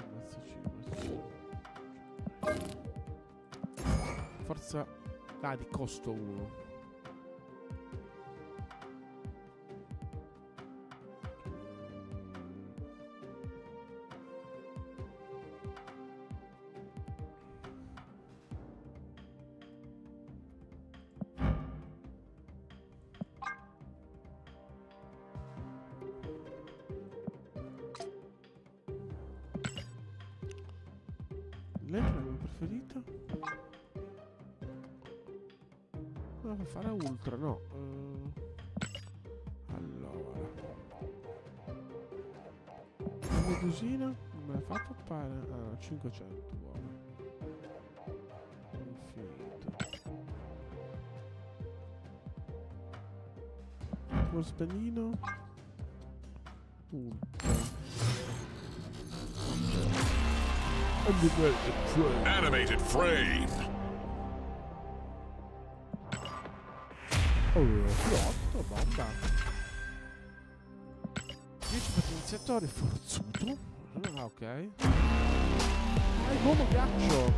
Forza. Ah, di costo uno. Lei è la mia preferita? No, fare ultra, no. Uh, allora. La medusina non me l'ha fatto appare. Ah, cinquecento, buono. Infinito. Porspellino. Ultra. Animated frame. Oh, otto, bomba. dieci potenziatori forzuto. Ah, ok. Ah, il uomo ghiaccio.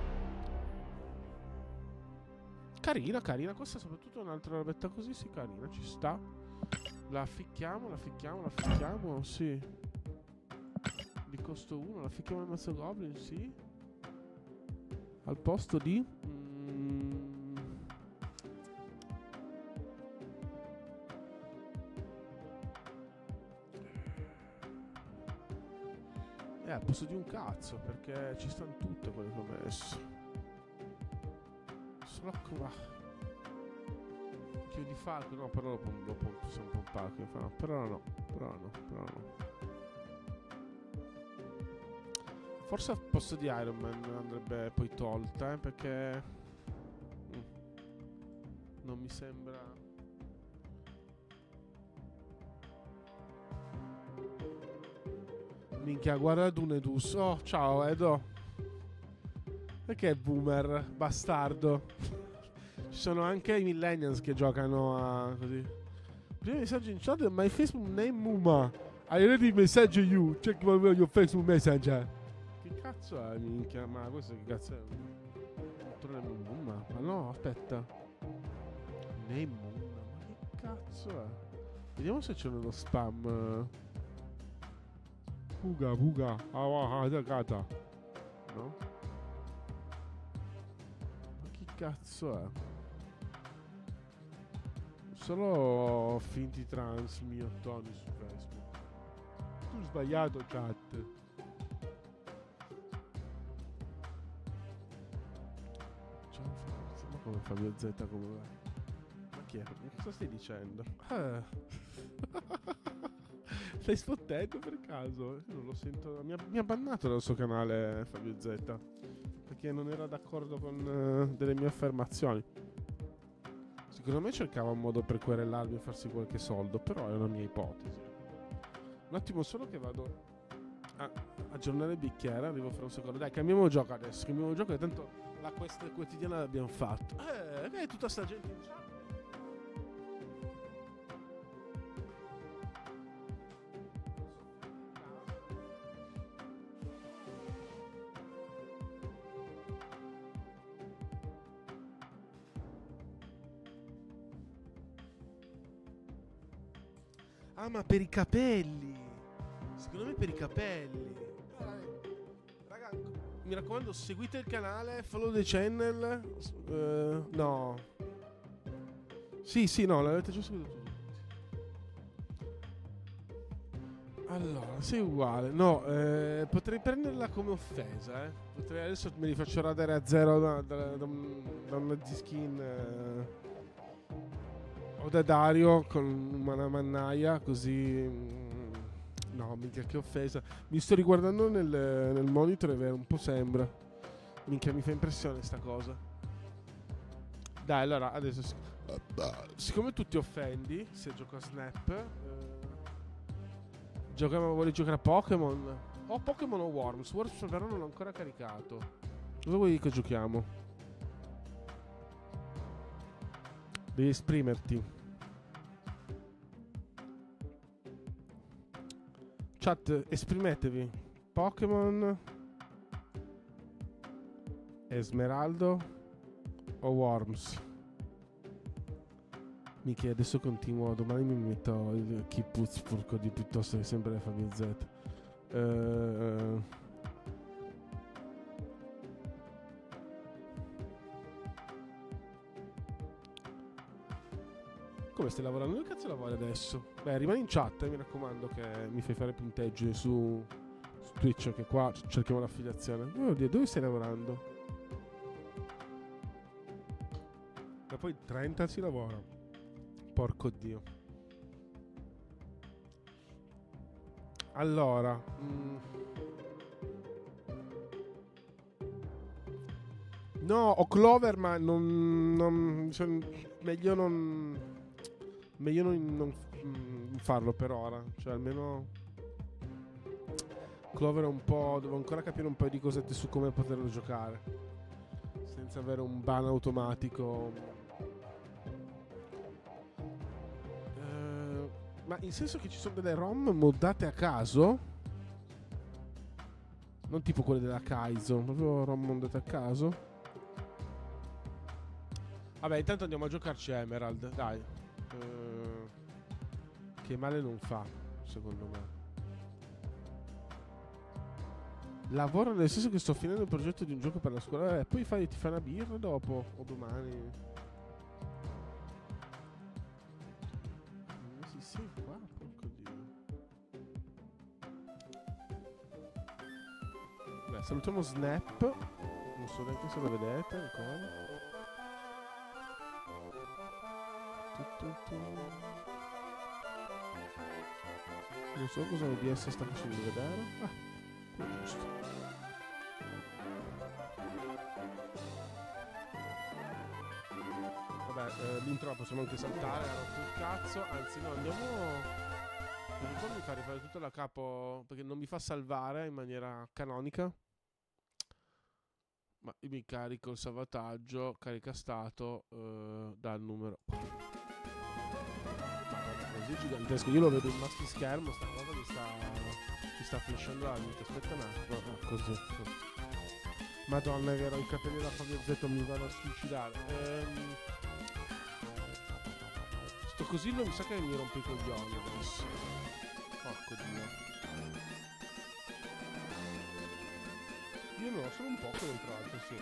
Carina, carina. Questa soprattutto un'altra robetta così, sì, carina, ci sta. La ficchiamo, la ficchiamo, la ficchiamo, sì. Di costo uno, la ficchiamo al mazzo goblin, sì. Al posto di... Mm, eh, al posto di un cazzo, perché ci stanno tutte quelle che ho messo. Solo qua. Occhio di falco, no, però dopo, dopo possiamo pompare. No, però no, però no, però no. Forse al posto di Iron Man andrebbe poi tolta, eh, perché mm, non mi sembra. Minchia, guarda Dunedus. Oh, ciao Edo. Perché è boomer, bastardo. Ci sono anche i millennials che giocano a così. Primo messaggio in chat, my Facebook name Muma. I already message you. Check my your Facebook messenger. Che cazzo è, minchia? Ma questo che cazzo è? Muma? Ma no, aspetta. Name Muma? Ma che cazzo è? Vediamo se c'è uno spam. Puga, puga. Ah, ah, gata. No? Ma che cazzo è? Solo finti trans miottoni su Facebook. Tu hai sbagliato, chat. Ma come Fabio Z come va? Ma chi è? Cosa stai dicendo? Ah. Stai sfottendo per caso? Io non lo sento. Mi ha, mi ha bannato dal suo canale Fabio Z. Perché non era d'accordo con uh, delle mie affermazioni. Secondo me cercava un modo per querellarmi e farsi qualche soldo. Però è una mia ipotesi. Un attimo solo che vado a aggiornare il bicchiere. Arrivo fra un secondo. Dai, cambiamo gioco adesso. Cambiamo gioco e tanto la quest quotidiana l'abbiamo fatta. Eh, che è tutta sta gente in chat. Ah, ma per i capelli. Secondo me per i capelli. Raga, mi raccomando, seguite il canale, follow the channel. Uh, no. Sì, sì, no, l'avete già seguito tutti. Allora, sei uguale. No, eh, potrei prenderla come offesa, eh. Potrei, adesso me li faccio radere a zero da, da, da, da una Z-skin. Eh. O da Dario con una mannaia così. No, minchia, che offesa. Mi sto riguardando nel, nel monitor, è vero, un po' sembra. Minchia, mi fa impressione sta cosa. Dai, allora, adesso siccome tu ti offendi se gioco a Snap, eh, giochiamo, vuoi giocare a Pokémon? O Pokémon o Worms. Worms però non l'ho ancora caricato. Dove vuoi che giochiamo? Devi esprimerti. Chat, esprimetevi. Pokémon Esmeraldo o Worms. Mica adesso continuo, domani mi metto il Kibbutz Purkodi piuttosto che sempre Fabio Z. Uh, come stai lavorando? Dove cazzo lavori adesso? Beh, rimani in chat, eh, mi raccomando, che mi fai fare punteggi su, su Twitch, che qua cerchiamo l'affiliazione. Oh, Dio, dove stai lavorando? E poi trenta si lavora. Porco Dio. Allora, mm. no, ho Clover, ma non, non cioè, meglio non meglio non, non mm, farlo per ora. Cioè, almeno Clover è un po', devo ancora capire un paio di cosette su come poterlo giocare senza avere un ban automatico. Ma in senso che ci sono delle ROM moddate a caso? Non tipo quelle della Kaizo, proprio ROM moddate a caso? Vabbè, intanto andiamo a giocarci Emerald, dai. Uh, che male non fa, secondo me. Lavoro nel senso che sto finendo il progetto di un gioco per la scuola. E poi fai, ti fai una birra dopo, o domani. Sì, qua, porco Dio. Beh, salutiamo Snap. Non so neanche se lo vedete ancora. Tu, tu, tu. Non so cosa O B S sta facendo vedere. Ah, giusto. Vabbè, eh, l'intro la possiamo anche saltare, ha rotto il cazzo. Anzi no, andiamo. Non mi fa rifare tutto da capo, perché non mi fa salvare in maniera canonica. Ma io mi carico il salvataggio, carica stato, eh, dal numero. Madonna, così è gigantesco. Io lo vedo in maxi schermo, sta cosa mi sta. mi sta flashando la vita. Aspetta un attimo. No, così. Madonna, è vero, i capelli da Fabio Z mi vanno a suicidare. Ehm. Sto così non mi sa che mi rompe i coglioni adesso. Porco Dio. Io non ho solo un poco dentro l'altro, sì.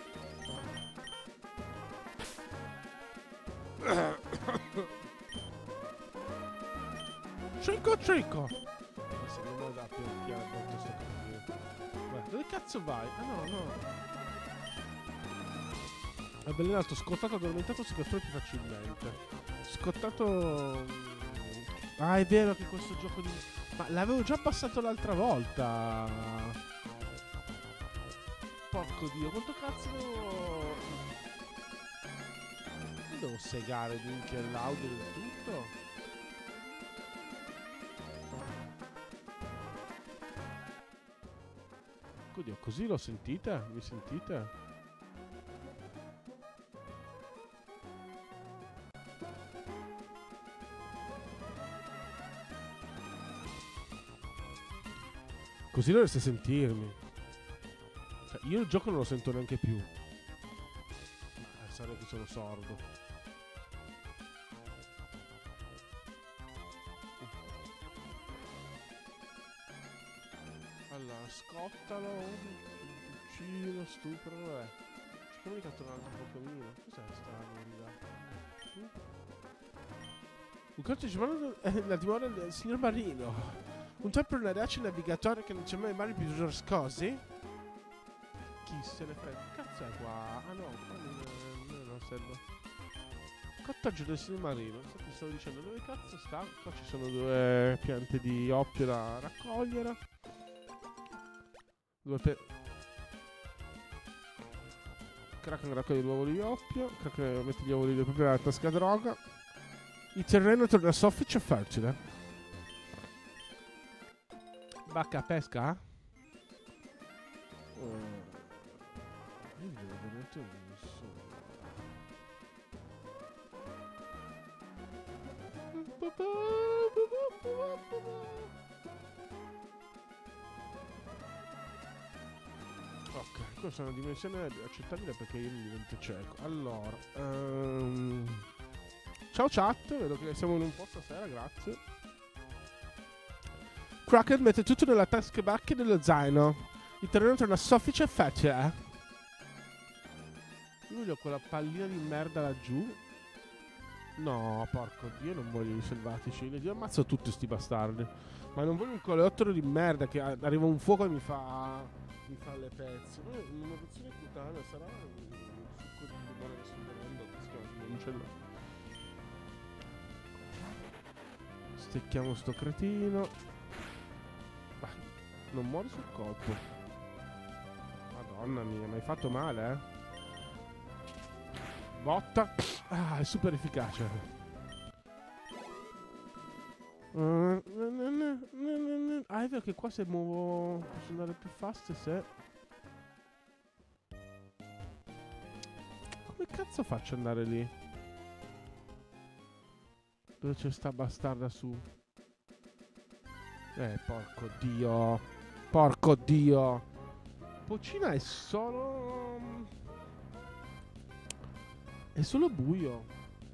Cico cico! Se non me lo dà più piano botto sto cavolo. Beh, dove cazzo vai? Ah no, no. Avvelenato, scottato, addormentato, si cattura più facilmente. Scottato. Ah, è vero che questo gioco di. Ma l'avevo già passato l'altra volta. Porco Dio, quanto cazzo devo. Io devo segare minchia l'audio del tutto. Oddio, così lo sentite? Mi sentite? Così dovreste sentirmi. Cioè, io il gioco non lo sento neanche più. Ma sarei che sono sordo. Allora, scottalo. Uccino, stupro, vabbè. Cerchiamo di catturare un Pokémon. Cos'è sta merda? Un calcio ci manda la dimora del signor Marino. Un tempo una reace navigatore che non c'è mai male più scosi. Chi se ne frega? Cazzo è qua? Ah no, qua non, non, non serve. Cottaggio del signor Marino. Infatti stavo dicendo dove cazzo sta? Qua ci sono due piante di oppio da raccogliere. Due pe... Kraken raccoglie l'uovo di oppio. Kraken mette gli uova di proprio nella tasca droga. Il terreno torna soffice e fertile. Bacca pesca? Uh, io devo veramente un Ok, questa è una dimensione accettabile perché io mi divento cieco. Allora, ehm... ciao chat, vedo che siamo in un po' stasera, grazie. Cracker mette tutto nella tasca bacche dello zaino. Il terreno tra una soffice faccia. Io voglio quella pallina di merda laggiù. No, porco dio, non voglio i selvatici. Io ammazzo tutti sti bastardi. Ma non voglio un coleottero di merda che arriva un fuoco e mi fa... mi fa le pezze. Un'eruzione cutanea sarà un succo di limone che sto bevendo, che si chiama limoncello. Stecchiamo sto cretino. Bah, non muori sul colpo. Madonna mia, mi hai fatto male, eh? Botta. Ah, è super efficace. Uh, ah, è vero che qua se muovo posso andare più fast se... Come cazzo faccio ad andare lì? Dove c'è sta bastarda su? Eh, porco dio. Porco dio. Pocina è solo... È solo buio.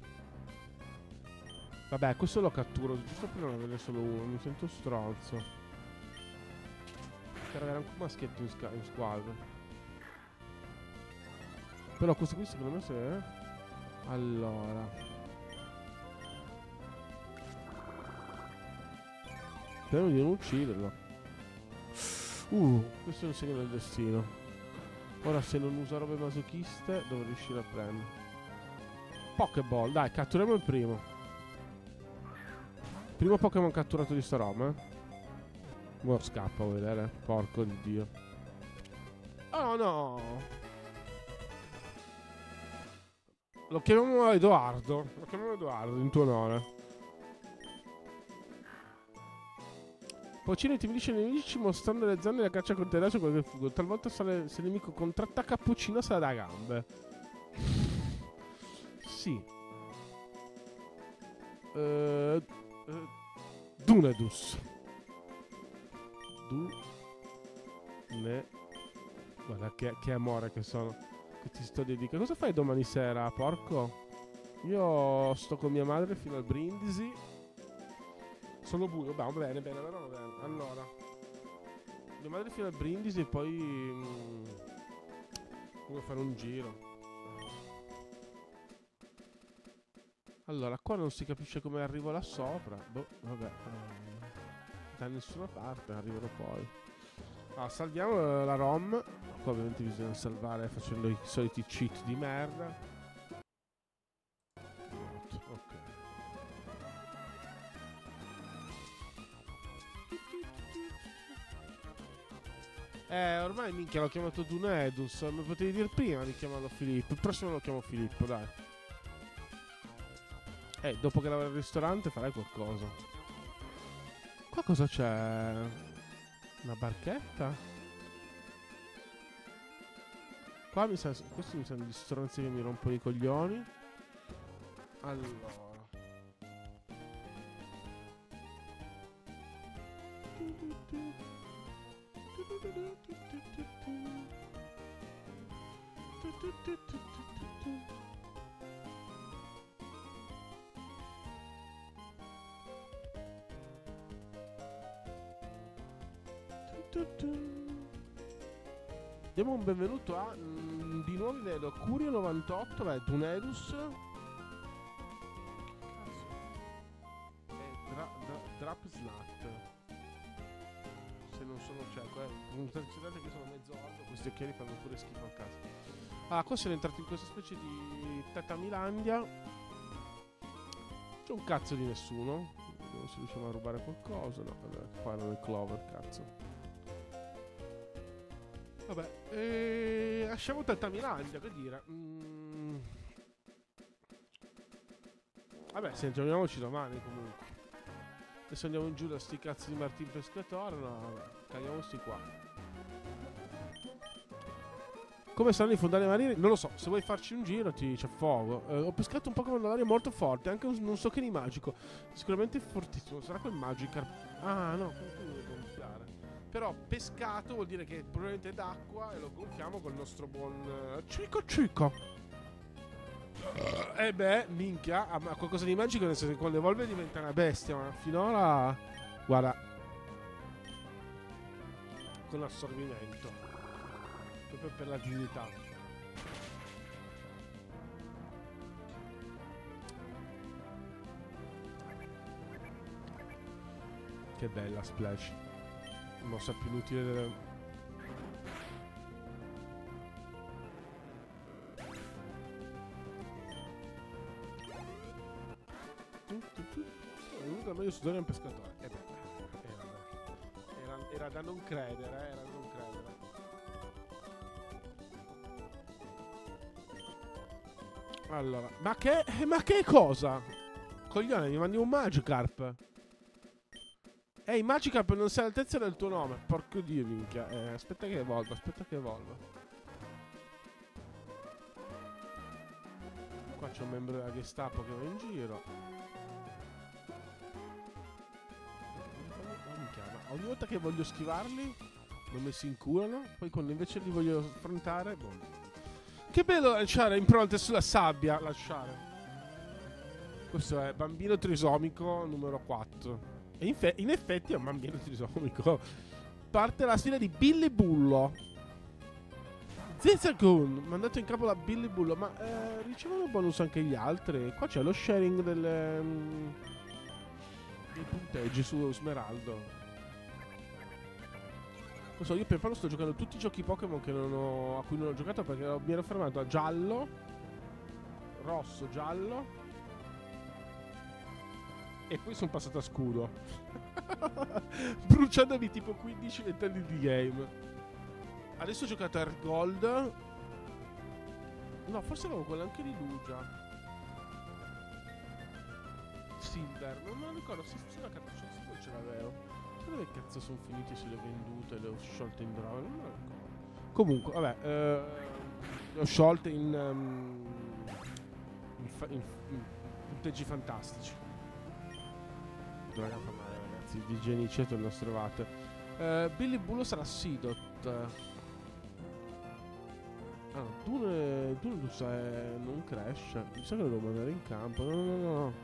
Vabbè, questo lo catturo giusto per non avere solo uno. Mi sento stronzo. Per avere anche un maschietto in, in squadra. Però questo qui secondo me se... Allora... Spero di non ucciderlo. Uh, questo è un segno del destino. Ora se non usa robe masochiste devo riuscire a prendere. Pokéball, dai, catturiamo il primo. Primo Pokémon catturato di sta roba, eh. Boh, scappa a vedere. Porco di dio. Oh no. Lo chiamiamo Edoardo. Lo chiamiamo Edoardo in tuo onore. Pocino intimilisce i nemici mostrando le zanne della caccia con tenacia quello che fugge. Talvolta sale, se il nemico contrattacca Pocino se la dà gambe. Sì. Uh, uh, Dunedus. Du ne Guarda che, che amore che sono. Che ti sto dedicando. Cosa fai domani sera, porco? Io sto con mia madre fino al brindisi. Sono buio. Va bene, bene, allora va bene. Allora mia madre fino al brindisi e poi mm, devo fare un giro. Allora, qua non si capisce come arrivo là sopra. Boh, vabbè. Eh, da nessuna parte, arriverò poi. Allora, salviamo eh, la ROM. Qua ovviamente bisogna salvare facendo i soliti cheat di merda. Ok. Eh, ormai minchia l'ho chiamato Dunedus. Mi potevi dire prima di chiamarlo Filippo. Il prossimo lo chiamo Filippo, dai. Eh, dopo che lavori al ristorante farai qualcosa. Qua cosa c'è? Una barchetta? Qua mi sa... Questi mi sono gli stronzi che mi rompono i coglioni. Allora... Diamo un benvenuto a mm, di nuovo vedo Curio novantotto, beh, Dunedus e dra, dra, Drapsnat. Se non sono cieco, eh. Considerate che sono mezzo ordo, questi occhiali fanno pure schifo a casa. Ah, qua sono entrato in questa specie di Tatamilandia. C'è un cazzo di nessuno. Vediamo se riusciamo a rubare qualcosa. No, vabbè, qua erano il Clover, cazzo. Vabbè, eh, lasciamo Tatamilandia, che dire. Mm. Vabbè, sentiamoci domani comunque. Adesso andiamo in giù da sti cazzi di Martin Pescatore. No, vabbè, tagliamo sti qua. Come saranno i fondali marini? Non lo so, se vuoi farci un giro ti ci affogo. Eh, ho pescato un Pokémon dall'aria molto forte, anche un non so che di magico. Sicuramente fortissimo, sarà quel Magikarp. Ah no, quello devo gonfiare. Però pescato vuol dire che probabilmente è d'acqua e lo gonfiamo col nostro buon uh, Cico Cico. E eh beh, minchia, ha ha qualcosa di magico, nel senso che quando evolve diventa una bestia, ma finora, guarda, con assorbimento, proprio per la dignità. Che bella Splash, mossa più inutile delle... Comunque meglio sudare un pescatore. Eh beh, era, era, era da non credere, eh, era da non credere. Allora, ma che, ma che cosa? Coglione, mi mandi un Magikarp? Ehi, Magikarp non sei all'altezza del tuo nome. Porco dio, minchia. Eh, aspetta che evolva, aspetta che evolva. Qua c'è un membro della Gestapo che va in giro. Ogni volta che voglio schivarli non mi si incurano. Poi quando invece li voglio affrontare, boh. Che bello lanciare impronte sulla sabbia. Lasciare. Questo è bambino trisomico numero quattro. E in, fe- in effetti è un bambino trisomico. Parte la sfida di Billy Bullo. Zizzagoon, mandato in capo da Billy Bullo. Ma eh, ricevono bonus anche gli altri. Qua c'è lo sharing delle, um, dei punteggi su Smeraldo. Non so, io per farlo sto giocando tutti i giochi Pokémon che non ho, a cui non ho giocato, perché mi ero fermato a giallo, rosso, giallo e poi sono passato a scudo. Bruciandomi tipo quindici venti anni di game. Adesso ho giocato a Gold. No, forse avevo quello anche di Lugia. Silver, non me lo ricordo, se fosse una cartuccia di Silver ce l'avevo. Dove cazzo sono finiti, se le ho vendute, le ho sciolte in droga? Non me lo ricordo. Comunque, vabbè, eh, le ho sciolte in, um, in, fa- in, in punteggi fantastici. Droga fa male, ragazzi, di Geniceto il nostro trovate. Uh, Billy Bullo sarà Sidot. Ah, Dune, Dune è, non cresce. Mi sa che lo devo mandare in campo. No, no, no, no.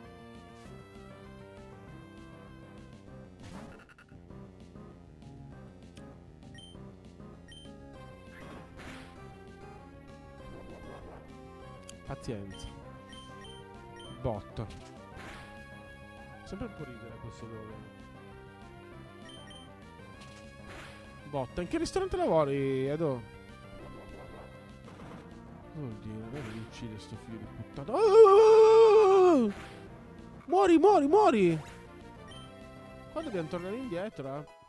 Pazienza. Botta. Sempre un po' ridere questo nome. Botta. In che ristorante lavori, Edo? Che vuol dire? Non mi uccide sto figlio di puttana. Oh! Muori, muori, muori! Qua dobbiamo tornare indietro, eh?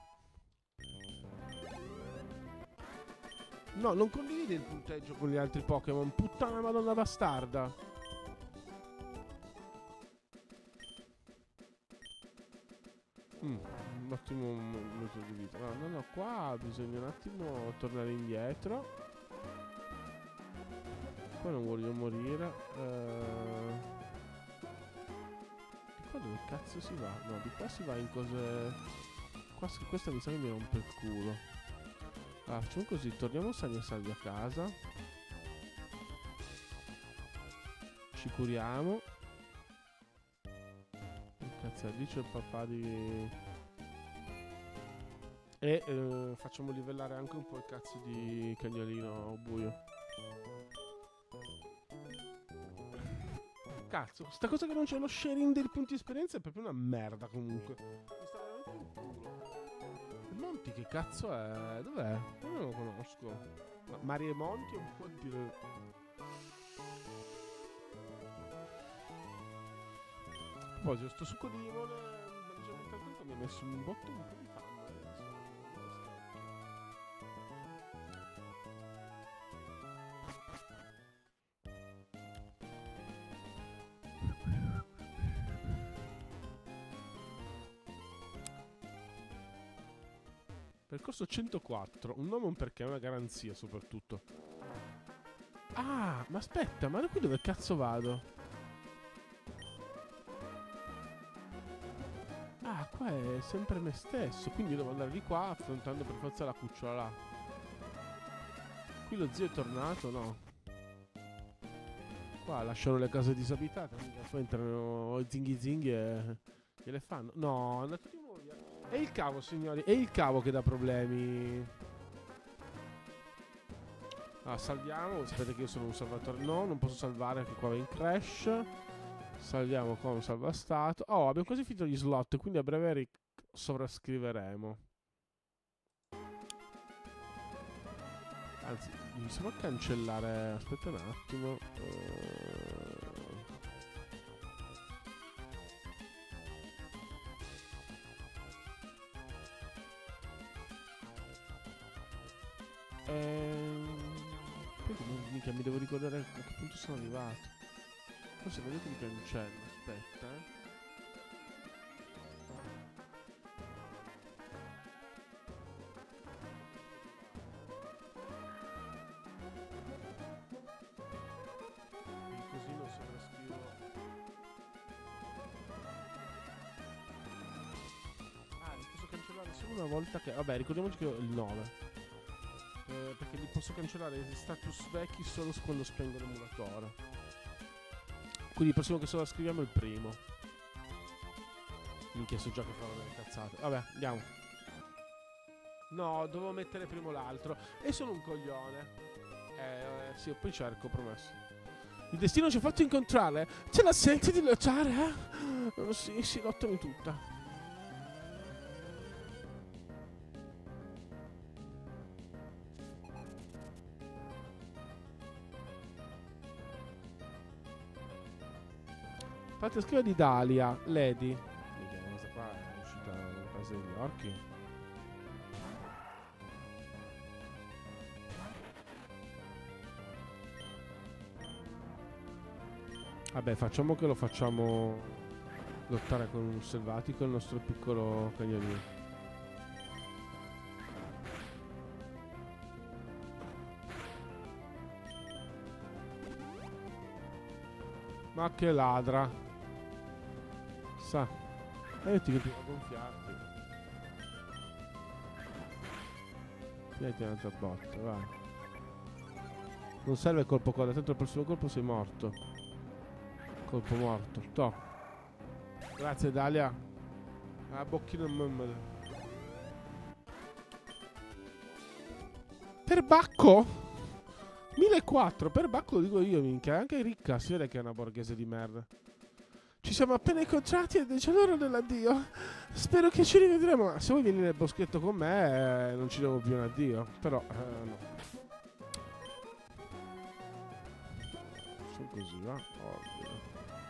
No, non condivide il punteggio con gli altri Pokémon. Puttana madonna bastarda. Mm, un attimo metodo di vita. No, no, no, qua bisogna un attimo tornare indietro. Qua non voglio morire. Uh... Di qua dove cazzo si va? No, di qua si va in cose... Qua, questa mi sa che mi rompe il culo. Ah, facciamo così, torniamo sani e salvi a casa. Ci curiamo. Cazzo, lì c'è il papà di... E eh, facciamo livellare anche un po' il cazzo di cagnolino buio. Cazzo, sta cosa che non c'è lo sharing dei punti esperienza è proprio una merda comunque. Mi sta veramente in culo. Monti che cazzo è? Dov'è? Io non lo conosco. Ma Mario e Monti o può dire... Poi sto succo di limone mangiamo mi ha messo un botto un po' di fame adesso. Percorso centoquattro, un nome e un perché, una garanzia soprattutto. Ah, ma aspetta, ma da qui dove cazzo vado? qua è sempre me stesso, quindi devo andare di qua affrontando per forza la cucciola là. Qui lo zio è tornato, no? Qua lasciano le case disabitate, poi entrano i zinghi zinghi e, e le fanno. No, è andato di nuovo via. È il cavo, signori, è il cavo che dà problemi. Ah, salviamo, aspetta che io sono un salvatore. No, non posso salvare perché qua va in crash. Salviamo con salvastato. Oh, abbiamo quasi finito gli slot, quindi a breve ric- sovrascriveremo. Anzi, mi sembra cancellare. Aspetta un attimo. Uh... Ehm... Poi mica mi devo ricordare a che punto sono arrivato. Forse vedo che mi cancello. Aspetta, eh. Così non sovrascrivo. Ah, li posso cancellare solo una volta che... Vabbè, ricordiamoci che ho il nove. Eh, perché li posso cancellare gli status vecchi solo quando spengo l'emulatore. Quindi il prossimo che sovrascriviamo è il primo. Minchia, so già che farò delle cazzate. Vabbè, andiamo. No, dovevo mettere primo l'altro. E sono un coglione. Eh, sì, poi cerco, promesso. Il destino ci ha fatto incontrare. Ce la senti di lottare, eh? Oh, sì, sì, lottami tutta. Fate scrivere di Dalia, Lady. Mica, questa qua è uscita dalla casa degli orchi. Vabbè, facciamo che lo facciamo lottare con un selvatico, il nostro piccolo cagnolino. Ma che ladra. Sa. E io ti continuo a gonfiarti. Tieniti un'altra botta, vai. Non serve colpo coda, tanto il prossimo colpo sei morto. Colpo morto. Toh. Grazie Dalia. Ah, bocchino memmele. Per Bacco? millequattrocento per Bacco lo dico io, minchia. È anche ricca, si vede che è una borghese di merda. Ci siamo appena incontrati ed è già l'ora dell'addio. Spero che ci rivedremo. Se vuoi vieni nel boschetto con me, eh, non ci devo più un addio. Però, eh, no. Sono così, va? Ovvio.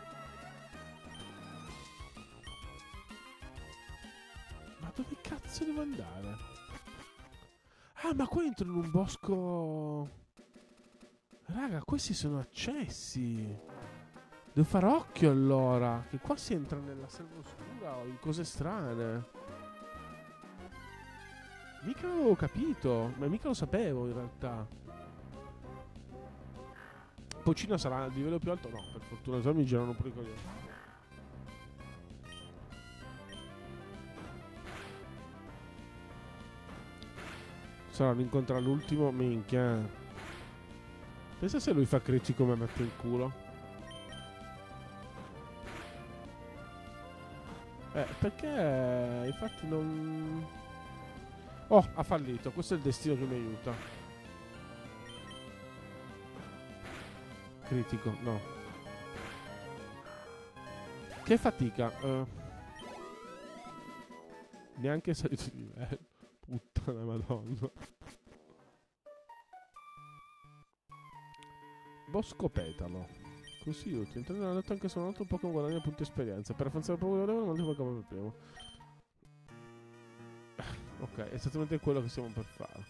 Ma dove cazzo devo andare? Ah, ma qua entro in un bosco... Raga, questi sono accessi. Devo fare occhio allora, che qua si entra nella selva oscura o in cose strane. Mica l'avevo capito, ma mica lo sapevo in realtà. Pocina sarà a livello più alto? No, per fortuna, se mi girano pure i coglioni. Sarà rincontrare l'ultimo, minchia. Pensa se lui fa critico come mette il culo. Eh, perché infatti non... Oh, ha fallito. Questo è il destino che mi aiuta. Critico, no. Che fatica. Uh, neanche salito di livello. Puttana madonna. Bosco petalo. Così utile. Entrare nella lotta anche se un altro Pokémon guadagna punti esperienza. Per avanzare il Pokémon devono mandare Pokémon per primo. Ok, è esattamente quello che stiamo per fare.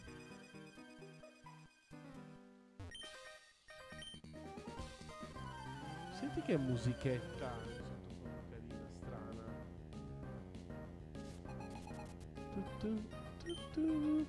Senti che musichetta sottofondo carina, strana. Tu, tu, tu, tu.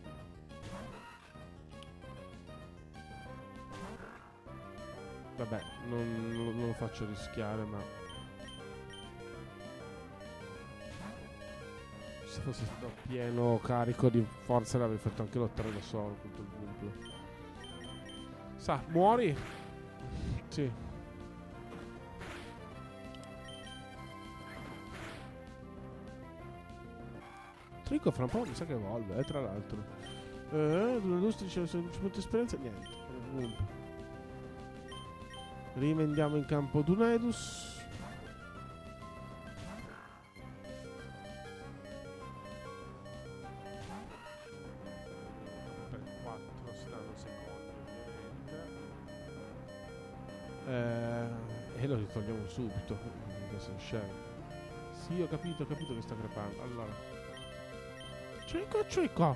Vabbè, non, non, non lo faccio rischiare, ma... Se fosse stato pieno carico di forza l'avrei fatto anche lottare da solo contro il Bumplo. Sa, muori? Sì. Trico fra un po' mi sa che evolve, eh, tra l'altro. Eh, due lustri c'è semplicemente esperienza, niente. Bumplo. Rimendiamo in campo Dunedus. Eh, e lo ritogliamo subito. Questa scena. Sì, ho capito, ho capito che sta crepando. Allora, Cico, Cico.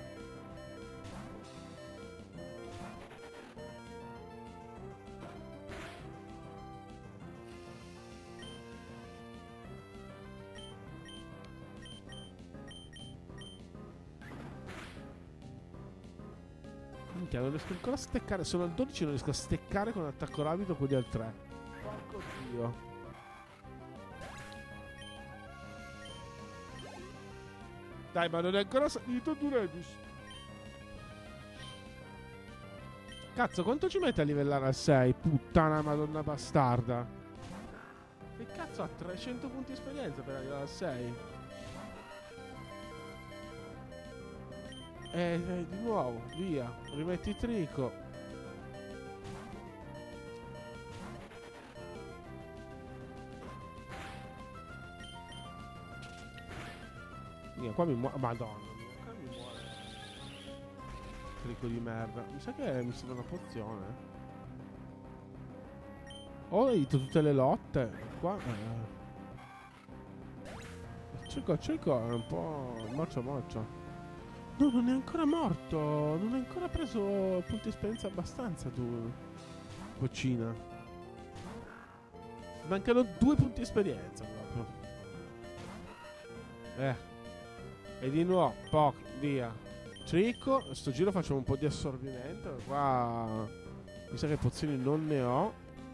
Minchia, non riesco ancora a steccare. Sono al dodici e non riesco a steccare con attacco rapido quelli al tre. Porco dio. Dai, ma non è ancora salito Duredus. Cazzo, quanto ci mette a livellare al sei? Puttana madonna bastarda. Che cazzo ha trecento punti esperienza per arrivare al sei? Eh, eh, di nuovo, via. Rimetti Trico. Mia, qua mi muore. Madonna mia, qua mi muore. Trico di merda. Mi sa che mi serve una pozione. Ho edito tutte le lotte. Qua. Eh. Cico, Cico è un po' moccia moccia. No, non è ancora morto. Non hai ancora preso punti esperienza abbastanza tu, Pocina. Mancano due punti esperienza proprio. Eh. E di nuovo, poco, via. Trico. Sto giro facciamo un po' di assorbimento. Qua mi sa che pozioni non ne ho.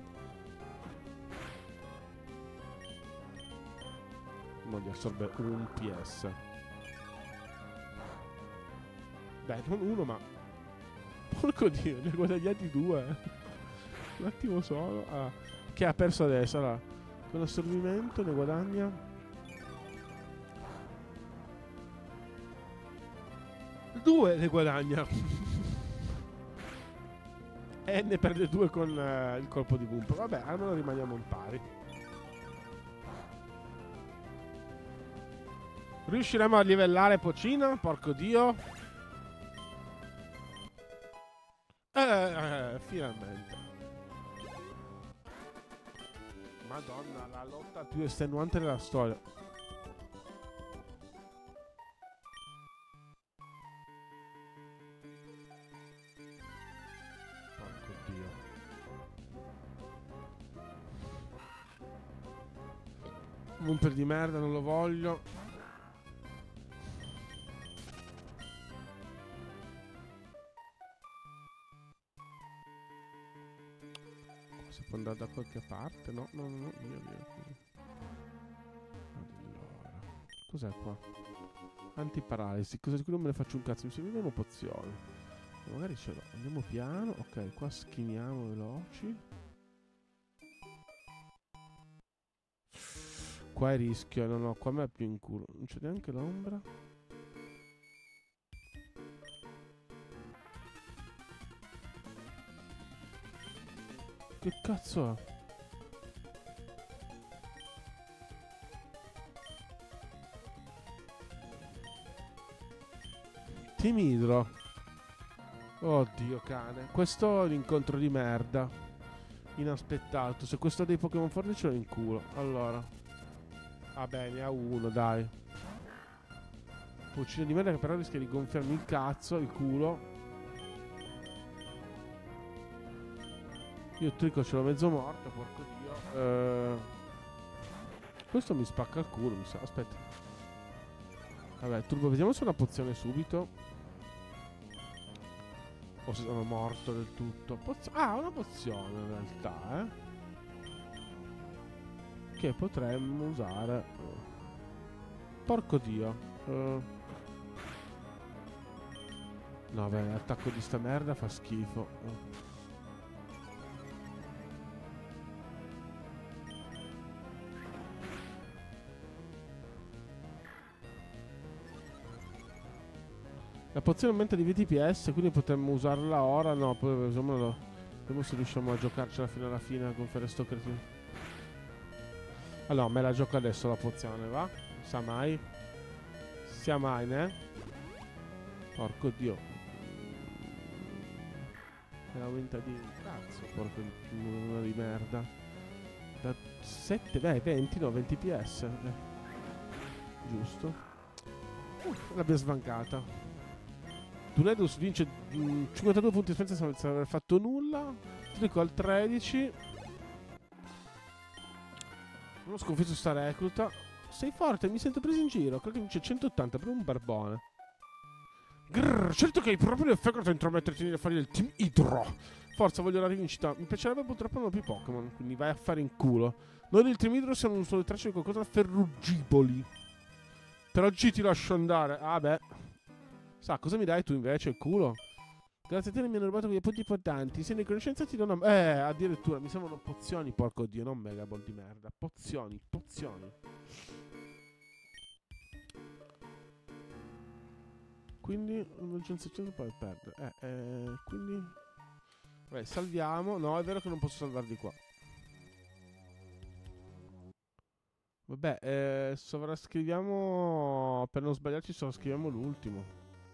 Mo' di assorbere un P S. Dai, non uno, ma porco dio, ne ho guadagnati due. Un attimo solo. Ah, che ha perso adesso. Allora, con l'assorbimento ne guadagna due, ne guadagna. E ne perde due con uh, il colpo di Bump. Vabbè, almeno rimaniamo in pari. Riusciremo a livellare Pocina? Porco dio. Eh, eh, finalmente. Madonna, la lotta più estenuante della storia. Porco dio. Un per di merda, non lo voglio. Può andare da qualche parte? No, no, no, no, via, via. Allora, cos'è qua? Antiparalisi. Cosa di cui non me ne faccio un cazzo? Mi servivano pozioni. Magari ce l'ho. Andiamo piano. Ok, qua schiniamo veloci. Qua è rischio. No, no, qua me è più in culo. Non c'è neanche l'ombra. Che cazzo è? Timidro. Oddio cane. Questo è l'incontro di merda. Inaspettato. Se questo ha dei Pokémon forti ce l'ho in culo. Allora. Va bene, a uno, dai. Pocino di merda che però rischia di gonfiarmi il cazzo, il culo. Io Trico ce l'ho mezzo morto, porco dio. Eh, questo mi spacca il culo, mi sa. Aspetta. Vabbè, Turbo, vediamo se ho una pozione subito. O se sono morto del tutto. Pozio- ah, una pozione in realtà, eh. Che potremmo usare. Porco dio. Uh. No, beh, l'attacco di sta merda fa schifo. Uh. La pozione aumenta di venti P S, quindi potremmo usarla ora. No, poi insomma lo. Vediamo se riusciamo a giocarcela fino alla fine con fare sto cretino. Allora, me la gioco adesso la pozione, va? Non sa mai. Sia mai, ne? Porco dio. E aumenta di. Cazzo, porco una di merda. Da sette, beh, venti, no, venti P S. Eh. Giusto. Uh, l'abbiamo svancata. Dunedus vince mh, cinquantadue punti di esperienza senza aver fatto nulla. Trico al tredici. Non ho sconfitto sta recluta. Sei forte, mi sento preso in giro. Credo che vince centottanta per un barbone. Grrr, certo che hai proprio l'effetto a intrometterti negli affari del team Idro. Forza, voglio la rivincita. Mi piacerebbe purtroppo non ho più Pokémon, quindi vai a fare in culo. Noi del team Idro siamo solo tracce di qualcosa ferrugiboli. Però G ti lascio andare. Ah beh. Sa, cosa mi dai tu invece? Il culo? Grazie a te mi hanno rubato quei punti importanti. Se ne conoscenza ti do una. Eh, addirittura mi servono pozioni, porco dio, non Mega Ball di merda. Pozioni, pozioni. Quindi un'urgenza cento poi perdere. Eh, eh, quindi. Vabbè, salviamo. No, è vero che non posso salvare di qua. Vabbè, eh, sovrascriviamo. Per non sbagliarci, sovrascriviamo l'ultimo.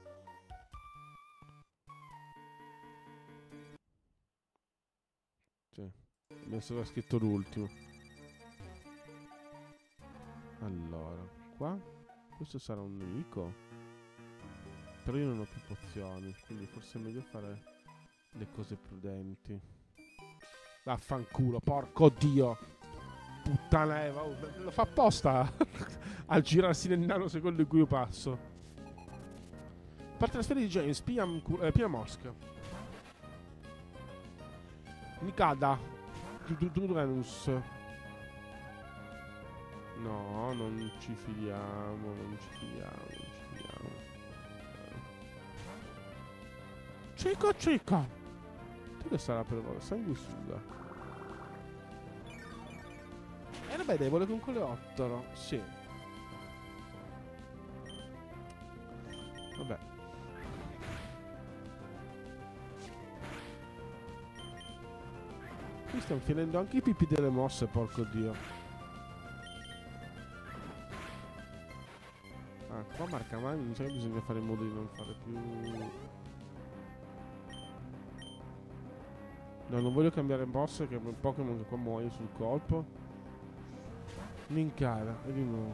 Sì, mi sono scritto l'ultimo. Allora, qua questo sarà un nemico. Però io non ho più pozioni, quindi forse è meglio fare le cose prudenti. Vaffanculo, porco dio. Puttana Eva, oh, lo fa apposta al girarsi nel nano secondo in cui io passo. Parte la sfera di James, Pia, eh, Pia Mosca. Nikada Durenus. No, non ci filiamo, non ci filiamo, non ci filiamo. Cico, cico. Tu che sarà per ora? Sanguisuga. E vabbè, debole con quelle otto, sì. Vabbè. Qui stiamo finendo anche i pipì delle mosse, porco dio. Ah, qua marca mai, mi sa che bisogna fare in modo di non fare più. No, non voglio cambiare boss, che è un Pokémon che qua muoio sul colpo. Mincara, e di nuovo.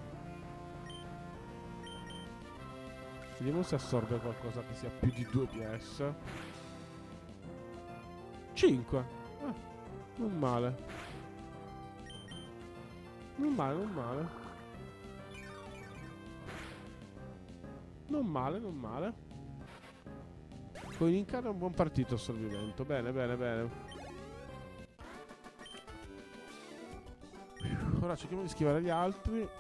Vediamo se assorbe qualcosa che sia più di due P S. cinque. Ah, non male. Non male, non male. Non male, non male. Con Incarna è un buon partito assorbimento. Bene, bene, bene. Ora cerchiamo di schivare gli altri.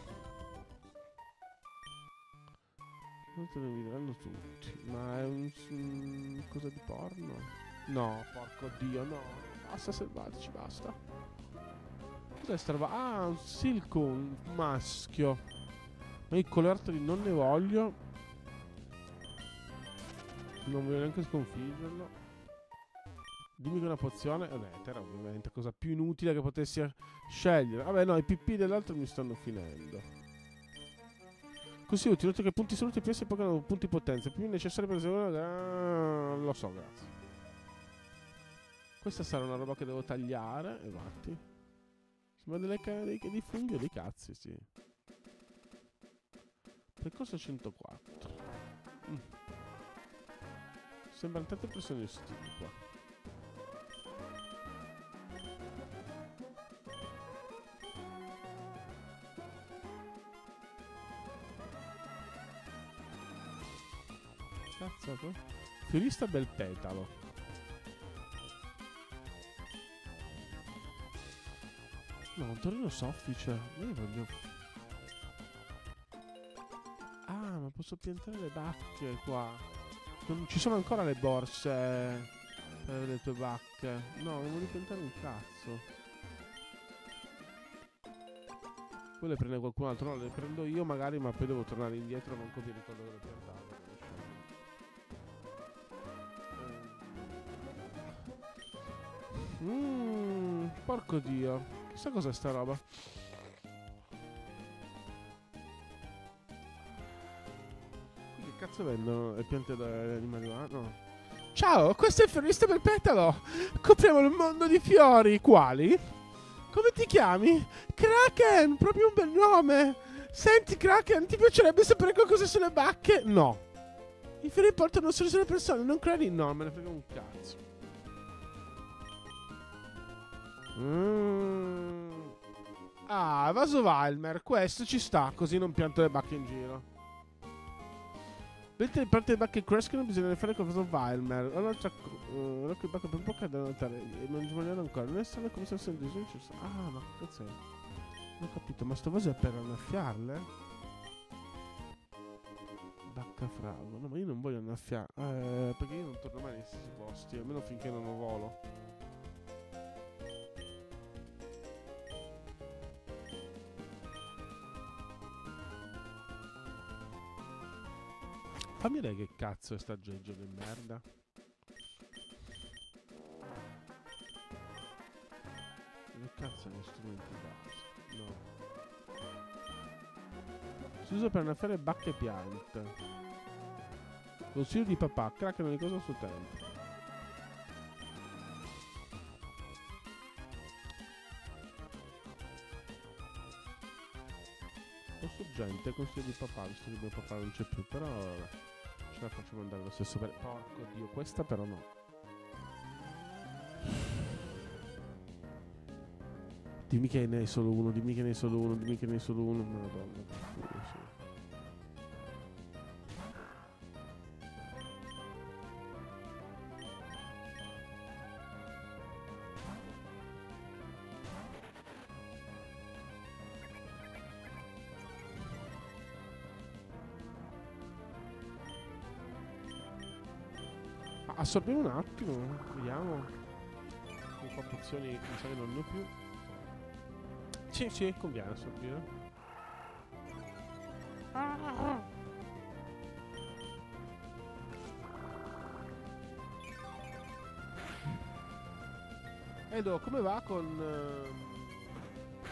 Non te ne vedranno tutti. Ma è un, un cosa di porno? No, porco dio, no. Basta selvatici, basta. Cos'è sta roba? Ah, un Silcoon maschio. Ma i colertoli non ne voglio. Non voglio neanche sconfiggerlo. Dimmi che una pozione. Vabbè, terra ovviamente, cosa più inutile che potessi scegliere. Vabbè, no, i P P dell'altro mi stanno finendo. Così utile, che punti salute P S e poi punti potenza. Più necessari per eseguire. Ah, lo so, grazie. Questa sarà una roba che devo tagliare. E vatti. Sembra delle ca dei, dei funghi o dei cazzi, sì. Percorso centoquattro. Mm. Sembrano tante persone ostili qua. Cazzo, fiorista bel petalo. No, un torino soffice. Io voglio. posso piantare le bacche qua. Non ci sono ancora le borse per le tue bacche. No, non voglio piantare un cazzo. Poi le prende qualcun altro. No, le prendo io magari, ma poi devo tornare indietro. Manco mi ricordo dove le piantavo. Mmm, porco dio. Chissà cos'è sta roba. Che cazzo vendono le piante dagli animali? Ah, no. Ciao, questo è il fiorista per petalo. Copriamo il mondo di fiori. Quali? Come ti chiami? Kraken, proprio un bel nome. Senti Kraken, ti piacerebbe sapere qualcosa sulle bacche? No. I fiori portano solo sulle persone, non credi? No, me ne frega un cazzo. Mm. Ah, vaso Wilmer, questo ci sta, così non pianto le bacche in giro. Mentre le parte le bacche crescono bisogna fare con vaso Wilmer. Allora c'è uh, le bacche per poco da notare e non sbagliare ancora. Non sanno come se fosse un Ah, ma che cazzo è? Non ho capito, ma sto vaso è per annaffiarle? Bacca frago. No, ma io non voglio annaffiare. Eh, perché io non torno mai nei stessi posti, almeno finché non ho volo. Fammi vedere che cazzo è sta aggeggio di merda. Che cazzo è gli strumenti base? No. Si usa per annaffiare bacche e piante. Consiglio di papà, craccano di cosa al suo tempo. Sorgente, consiglio di papà, visto che mio papà non c'è più, però vabbè, ce la facciamo andare lo stesso per... Porco dio, questa però no. Dimmi che ne hai solo uno, dimmi che ne hai solo uno, dimmi che ne hai solo uno, madonna. Sì. Assorbiamo un attimo, vediamo. Con quattro opzioni mi sa che non ne ho più. Sì, sì, conviene assorbire. Ah. Edo, come va con... Uh,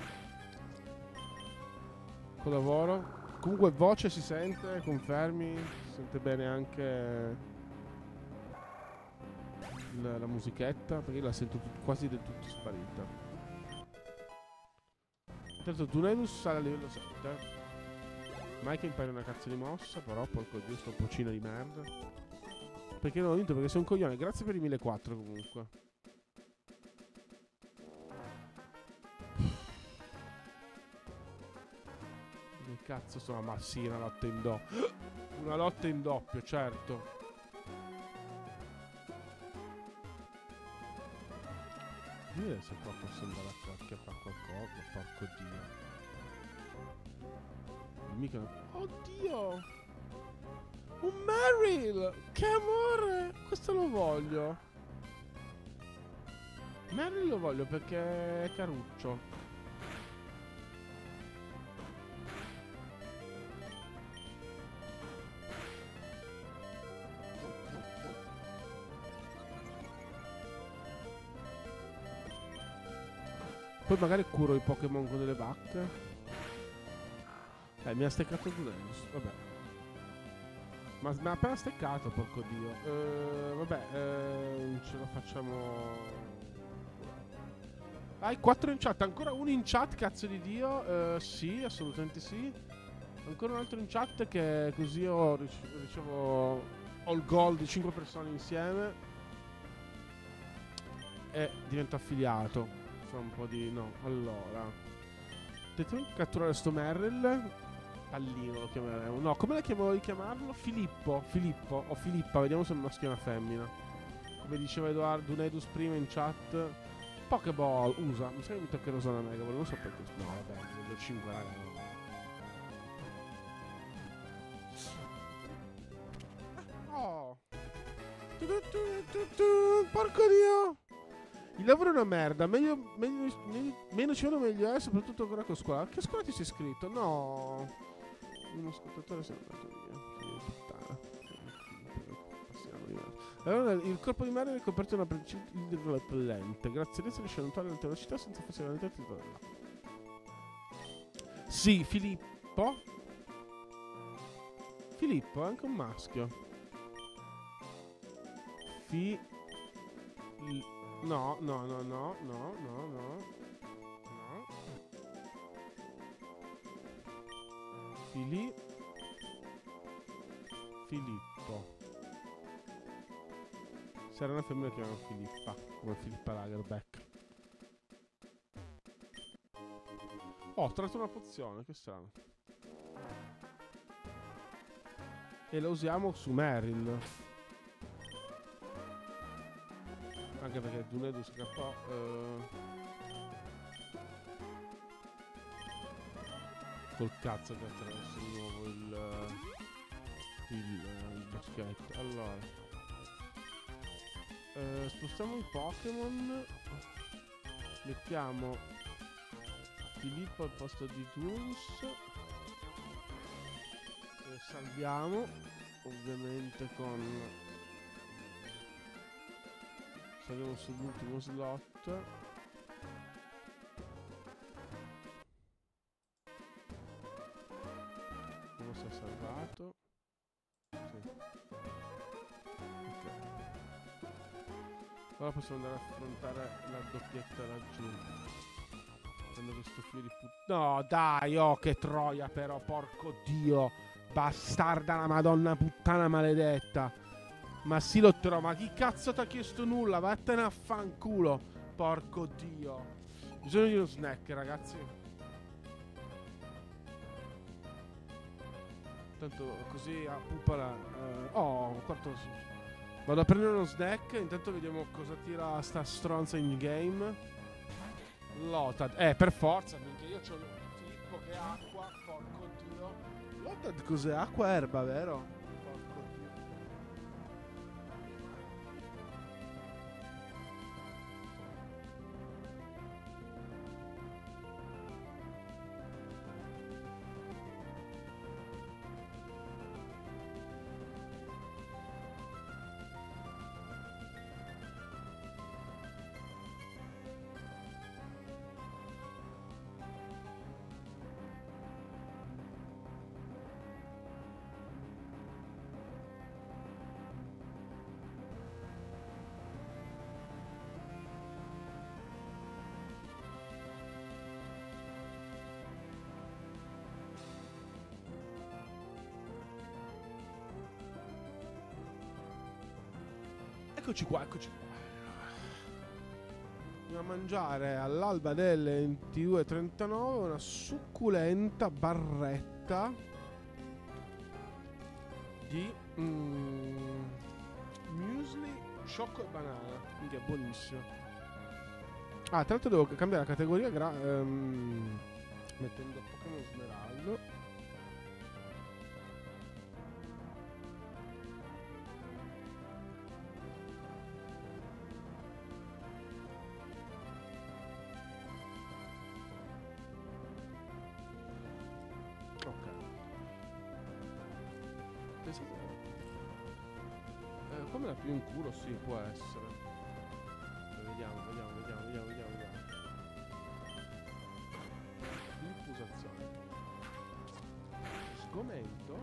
con lavoro? Comunque voce si sente, confermi? Si sente bene anche... La, la musichetta, perché io la sento tut- quasi del tutto sparita. Intanto Dunedus sale a livello sette. Mike impara una cazzo di mossa, però porco dio sto pocino di merda. Perché non ho vinto? Perché sei un coglione. Grazie per i millequattrocento comunque. Che cazzo sono? Ma sì, una lotta in doppio. Una lotta in doppio, certo. Dire se qua posso andare a cacchia a fare qualcosa, porco dio. Mica... Oddio! Un Meryl! Che amore! Questo lo voglio. Meryl lo voglio perché è caruccio. Poi magari curo i Pokémon con delle bacche. Eh, mi ha steccato Dunedus, vabbè. Ma mi ha appena steccato, porco dio. Eh, vabbè, eh, ce lo facciamo... Hai quattro in chat, ancora uno in chat, cazzo di dio. Eh, sì, assolutamente sì. Ancora un altro in chat che così io ric- ricevo... Ho il goal di cinque persone insieme. E divento affiliato. Un po' di... no, allora tentiamo di catturare sto Meryl. Pallino lo chiameremo. No, come la chiamo di chiamarlo? Filippo Filippo o Filippa, vediamo se è un maschio o una femmina. Come diceva Edoardo Dunedus prima in chat. Pokéball, usa. Mi sa che mi toccherà usare una Mega Ball, non so perché. No, vabbè, livello cinque, raga. Porco dio! Il lavoro è una merda, meglio, meglio, meglio- meno ci vado meglio è, soprattutto ancora con scuola. A che scuola ti sei iscritto? No. Uno ascoltatore si è andato via. Figlio di puttana. Passiamo di là. Allora, il corpo di mare è ricoperto da una precipitazione lente. Grazie a Dio riesce a nuotare l'alta velocità senza funzionalità titolare. Sì, Filippo. Filippo è anche un maschio. Fi... il- No, no, no, no, no, no, no. No. Fili... Filippo. Se era una femmina che chiamano Filippa, come Filippa Lagerbeck. Oh, ho trovato una pozione, che strano. E la usiamo su Meryl. Anche perché Dunedu scappò. Eh... Col cazzo che attraverso di nuovo il... Il, il boschetto. Allora. Eh, spostiamo i Pokémon. Mettiamo Filippo al posto di Toons. E salviamo. Ovviamente con... Saliamo sull'ultimo slot. Uno si è salvato. Sì. Ok. Ora possiamo andare a affrontare la doppietta laggiù. Prendo questo figlio di puttana. No, dai, oh, che troia però, porco dio. Bastarda la madonna puttana maledetta. Ma sì, lo trovo, ma chi cazzo ti ha chiesto nulla? Vattene a fanculo. Porco dio. Bisogno di uno snack, ragazzi. Tanto così a pupala. Eh, oh, quarto. Vado a prendere uno snack. Intanto vediamo cosa tira sta stronza in game. Lotad. Eh, per forza, perché io c'ho Filippo che è acqua. Porco dio. Lotad cos'è? Acqua erba, vero? Eccoci qua, eccoci qua. Andiamo a mangiare all'alba delle ventidue e trentanove una succulenta barretta di mm, muesli, cioccolato e banana. Quindi è buonissimo. Ah, tra l'altro devo cambiare la categoria gra- ehm, mettendo Pokémon Smeraldo. Eh, come la più in culo? Sì, può essere. Vediamo, vediamo, vediamo, vediamo, vediamo, vediamo. Diffusazione. Sgomento.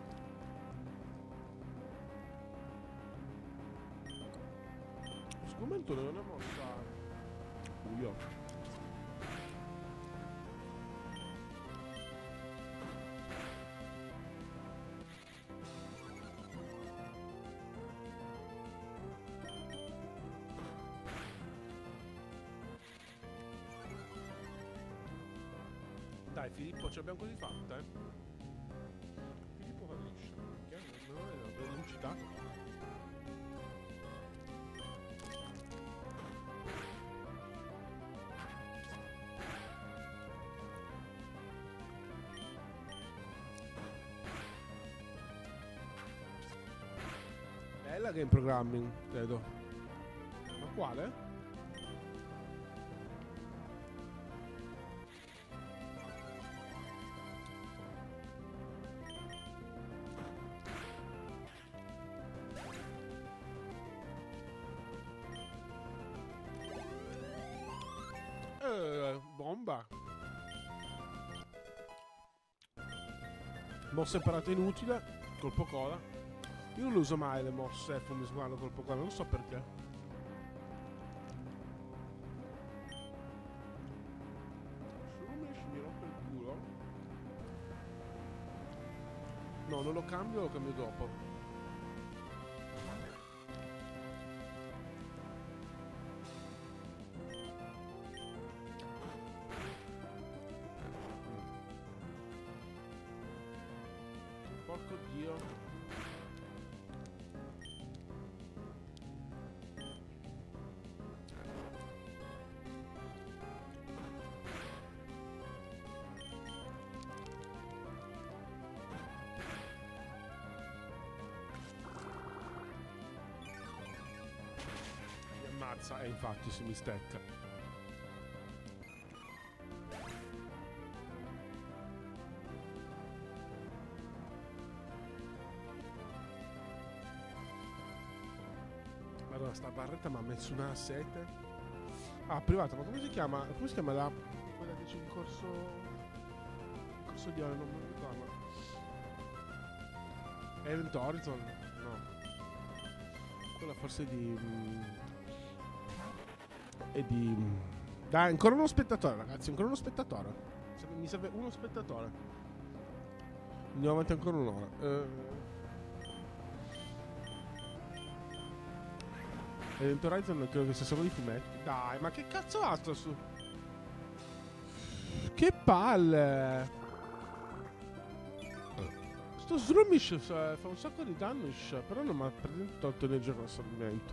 Sgomento non è mossa. Buio. Dai Filippo, ce l'abbiamo così fatta, eh? Filippo fallisce, perché non è una velocità. quella game programming, credo. Ma quale? Eh, bomba. Mossa imparata inutile, colpo cola. Io non lo uso mai le mosse Fumi Sguardo colpo cola, non so perché. Shroomish mi rompe il culo. No, non lo cambio, lo cambio dopo. Porco Dio. Mi ammazza, e infatti si mi stecca. Allora, sta barretta mi ha messo una sete. Ah, privata, ma come si chiama? Come si chiama la... quella che c'è in corso... corso di ore, non mi ricordo. Event Horizon? No. Quella forse di... mm, è di... Dai, ancora uno spettatore, ragazzi, ancora uno spettatore. Mi serve uno spettatore. Andiamo avanti ancora un'ora. Eh... Event Horizon credo che sia solo di fumetti. Dai, ma che cazzo ha sto su? Che palle! Sto Shroomish fa un sacco di damage, però non mi ha praticamente tolto energia con l'assorbimento.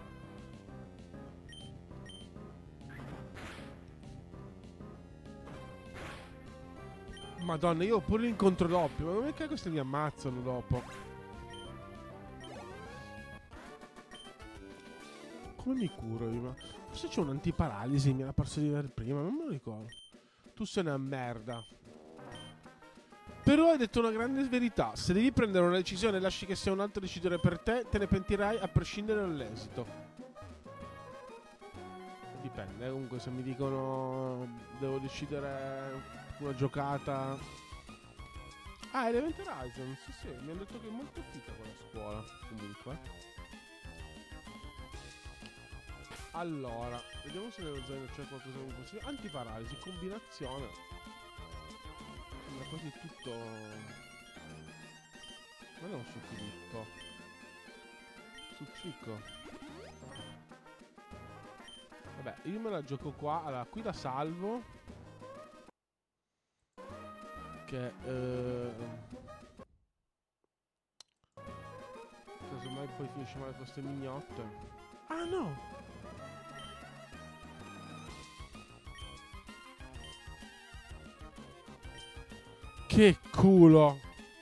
Madonna, io ho pure l'incontro doppio, ma non è che questi mi ammazzano dopo. Come mi curo io? Ma forse c'è un'antiparalisi, mi era parso di vedere prima, non me lo ricordo. Tu sei una merda. Però hai detto una grande verità. Se devi prendere una decisione e lasci che sia un altro decidere per te, te ne pentirai a prescindere dall'esito. Dipende, comunque se mi dicono devo decidere una giocata. Ah, è Event Horizon, sì sì, mi hanno detto che è molto figa quella scuola, comunque. Allora, vediamo se nello zaino c'è qualcosa di possibile. Antiparalisi, combinazione. Sembra quasi tutto. Ma non su Filippo. Su Cico. Vabbè, io me la gioco qua. Allora, qui la salvo. Che eh... casomai poi finisce male con queste mignotte. Ah no! Che culo!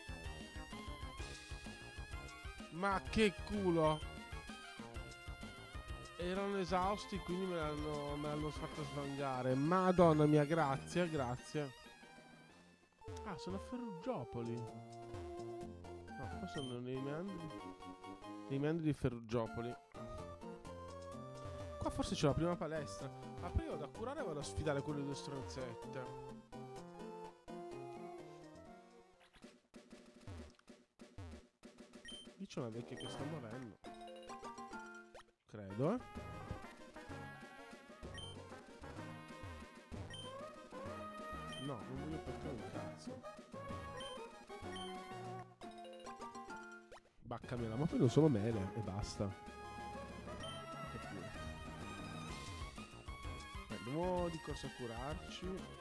Ma che culo! Erano esausti, quindi me l'hanno me l'hanno fatto svangare. Madonna mia, grazie, grazie. Ah, sono a Ferrugiopoli. No, qua sono nei meandri. Nei meandri di Ferrugiopoli. Qua forse c'è la prima palestra. Ma prima io da curare vado a sfidare quelle due stronzette. C'è una vecchia che sta morendo. Credo, eh. No, non voglio perché un cazzo. Baccamela, ma poi non sono mele e basta. Beh, andiamo di corsa a curarci.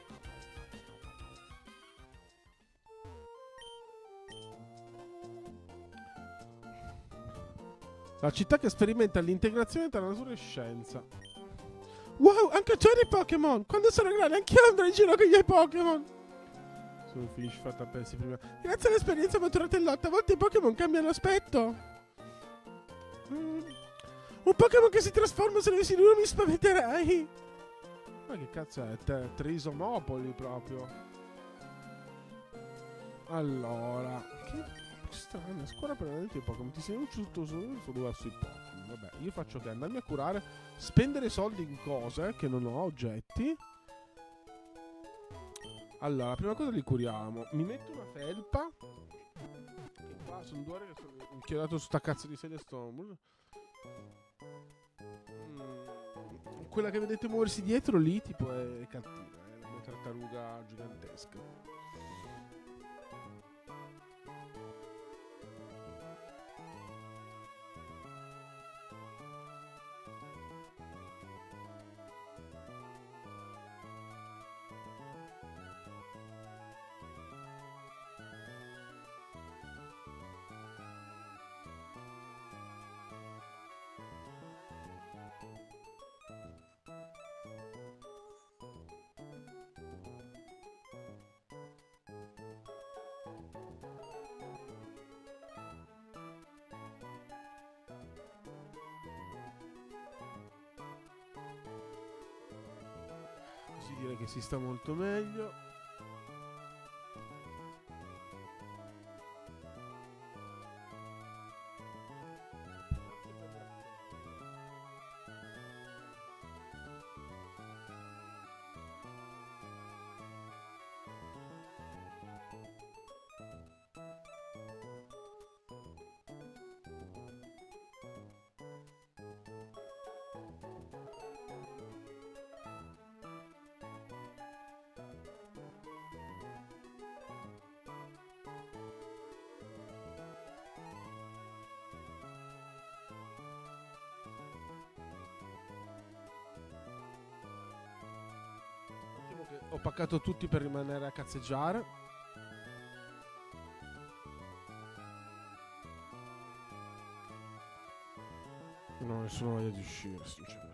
La città che sperimenta l'integrazione tra natura e scienza. Wow, anche tu hai dei Pokémon! Quando sarò grande anch'io andrò in giro con i miei Pokémon! Se non finisci fatta pensi prima. Grazie all'esperienza maturata in lotta, a volte i Pokémon cambiano aspetto! Mm. Un Pokémon che si trasforma se avessi lui mi spaventerei. Ma che cazzo è? Te- Trisomopoli proprio. Allora, che strana scuola per allenamenti di Pokémon. Ti sei ucciso solo sui Pokémon. Vabbè, io faccio che andarmi a curare, spendere soldi in cose che non ho, oggetti. Allora, la prima cosa li curiamo. Mi metto una felpa. Che qua sono due ore che sono inchiodato su sta cazzo di sedia. Sto... Mm. Quella che vedete muoversi dietro lì, tipo, è cattiva. È la mia tartaruga gigantesca. Così direi che si sta molto meglio. Che ho paccato tutti per rimanere a cazzeggiare. Non ho nessuna voglia di uscire, sinceramente.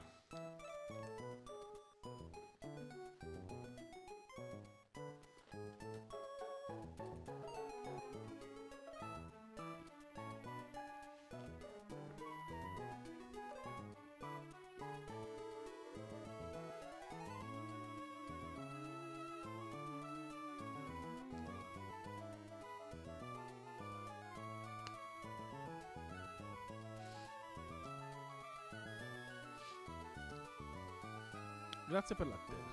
Grazie per l'attesa.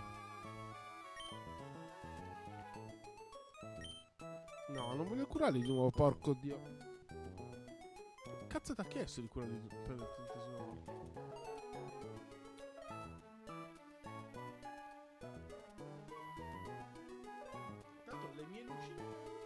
No, non voglio curarli di nuovo, porco dio. Cazzo t'ha chiesto di curarli di- per il trentesimo volta? Tanto le mie lucine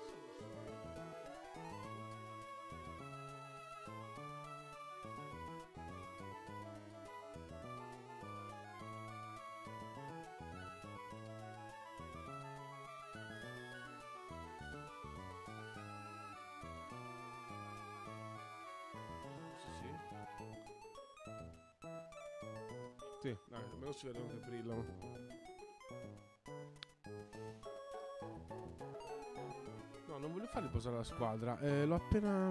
sì, dai, almeno si vedono che brillano. No, non voglio farli posare la squadra. Eh, l'ho appena...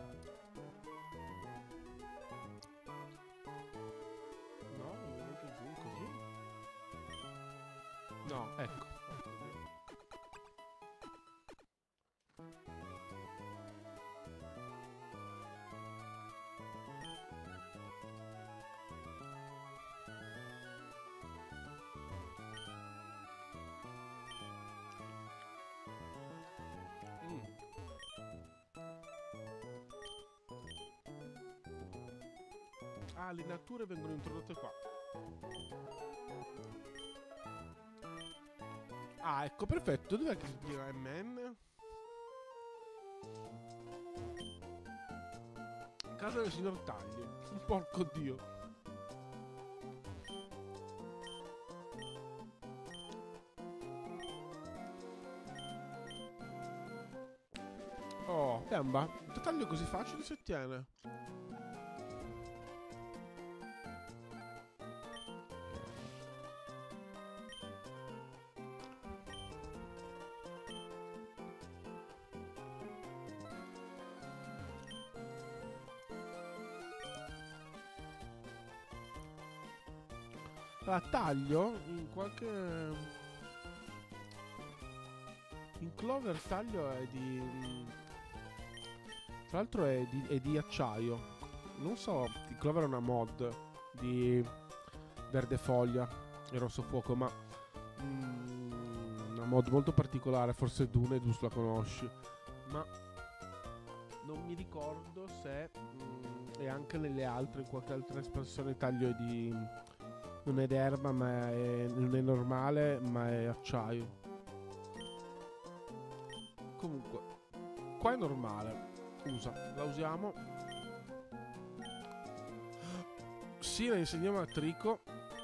No, non voglio neanche zoom così. No, ecco. Mm. Ah, le nature vengono introdotte qua. Ah, ecco, perfetto. Dov'è che si tira M M? Casa del signor Tagli. Porco dio. Oh, gamba. Taglio così facile si ottiene. La taglio in qualche... In Clover taglio è di... Tra l'altro è di, è di acciaio. Non so, il Clover è una mod di Verde Foglia e Rosso Fuoco, ma mm, una mod molto particolare. Forse Dune tu la conosci, ma non mi ricordo se mm, è anche nelle altre, in qualche altra espansione taglio è di... Non è d'erba, ma è, non è normale, ma è acciaio. Comunque, qua è normale. Usa, la usiamo. Sì, la insegniamo a Trico.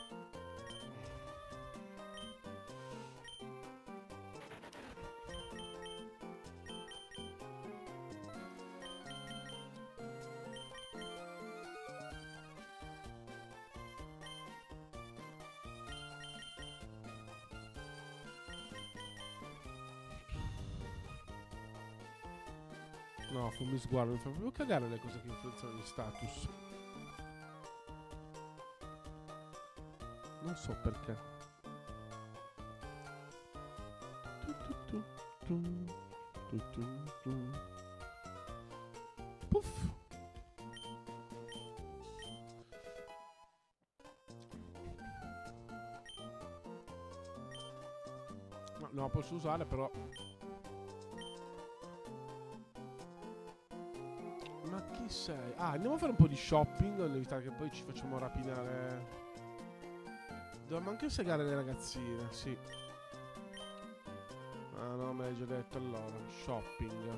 No, fammi sguardo, mi fa proprio cagare le cose che influenzano gli status. Non so perché. Puff. No, no, posso usare però. Ma chi sei? Ah, andiamo a fare un po' di shopping, per evitare che poi ci facciamo rapinare. Dobbiamo anche segare le ragazzine, sì. Ah no, me l'hai già detto. Allora, shopping.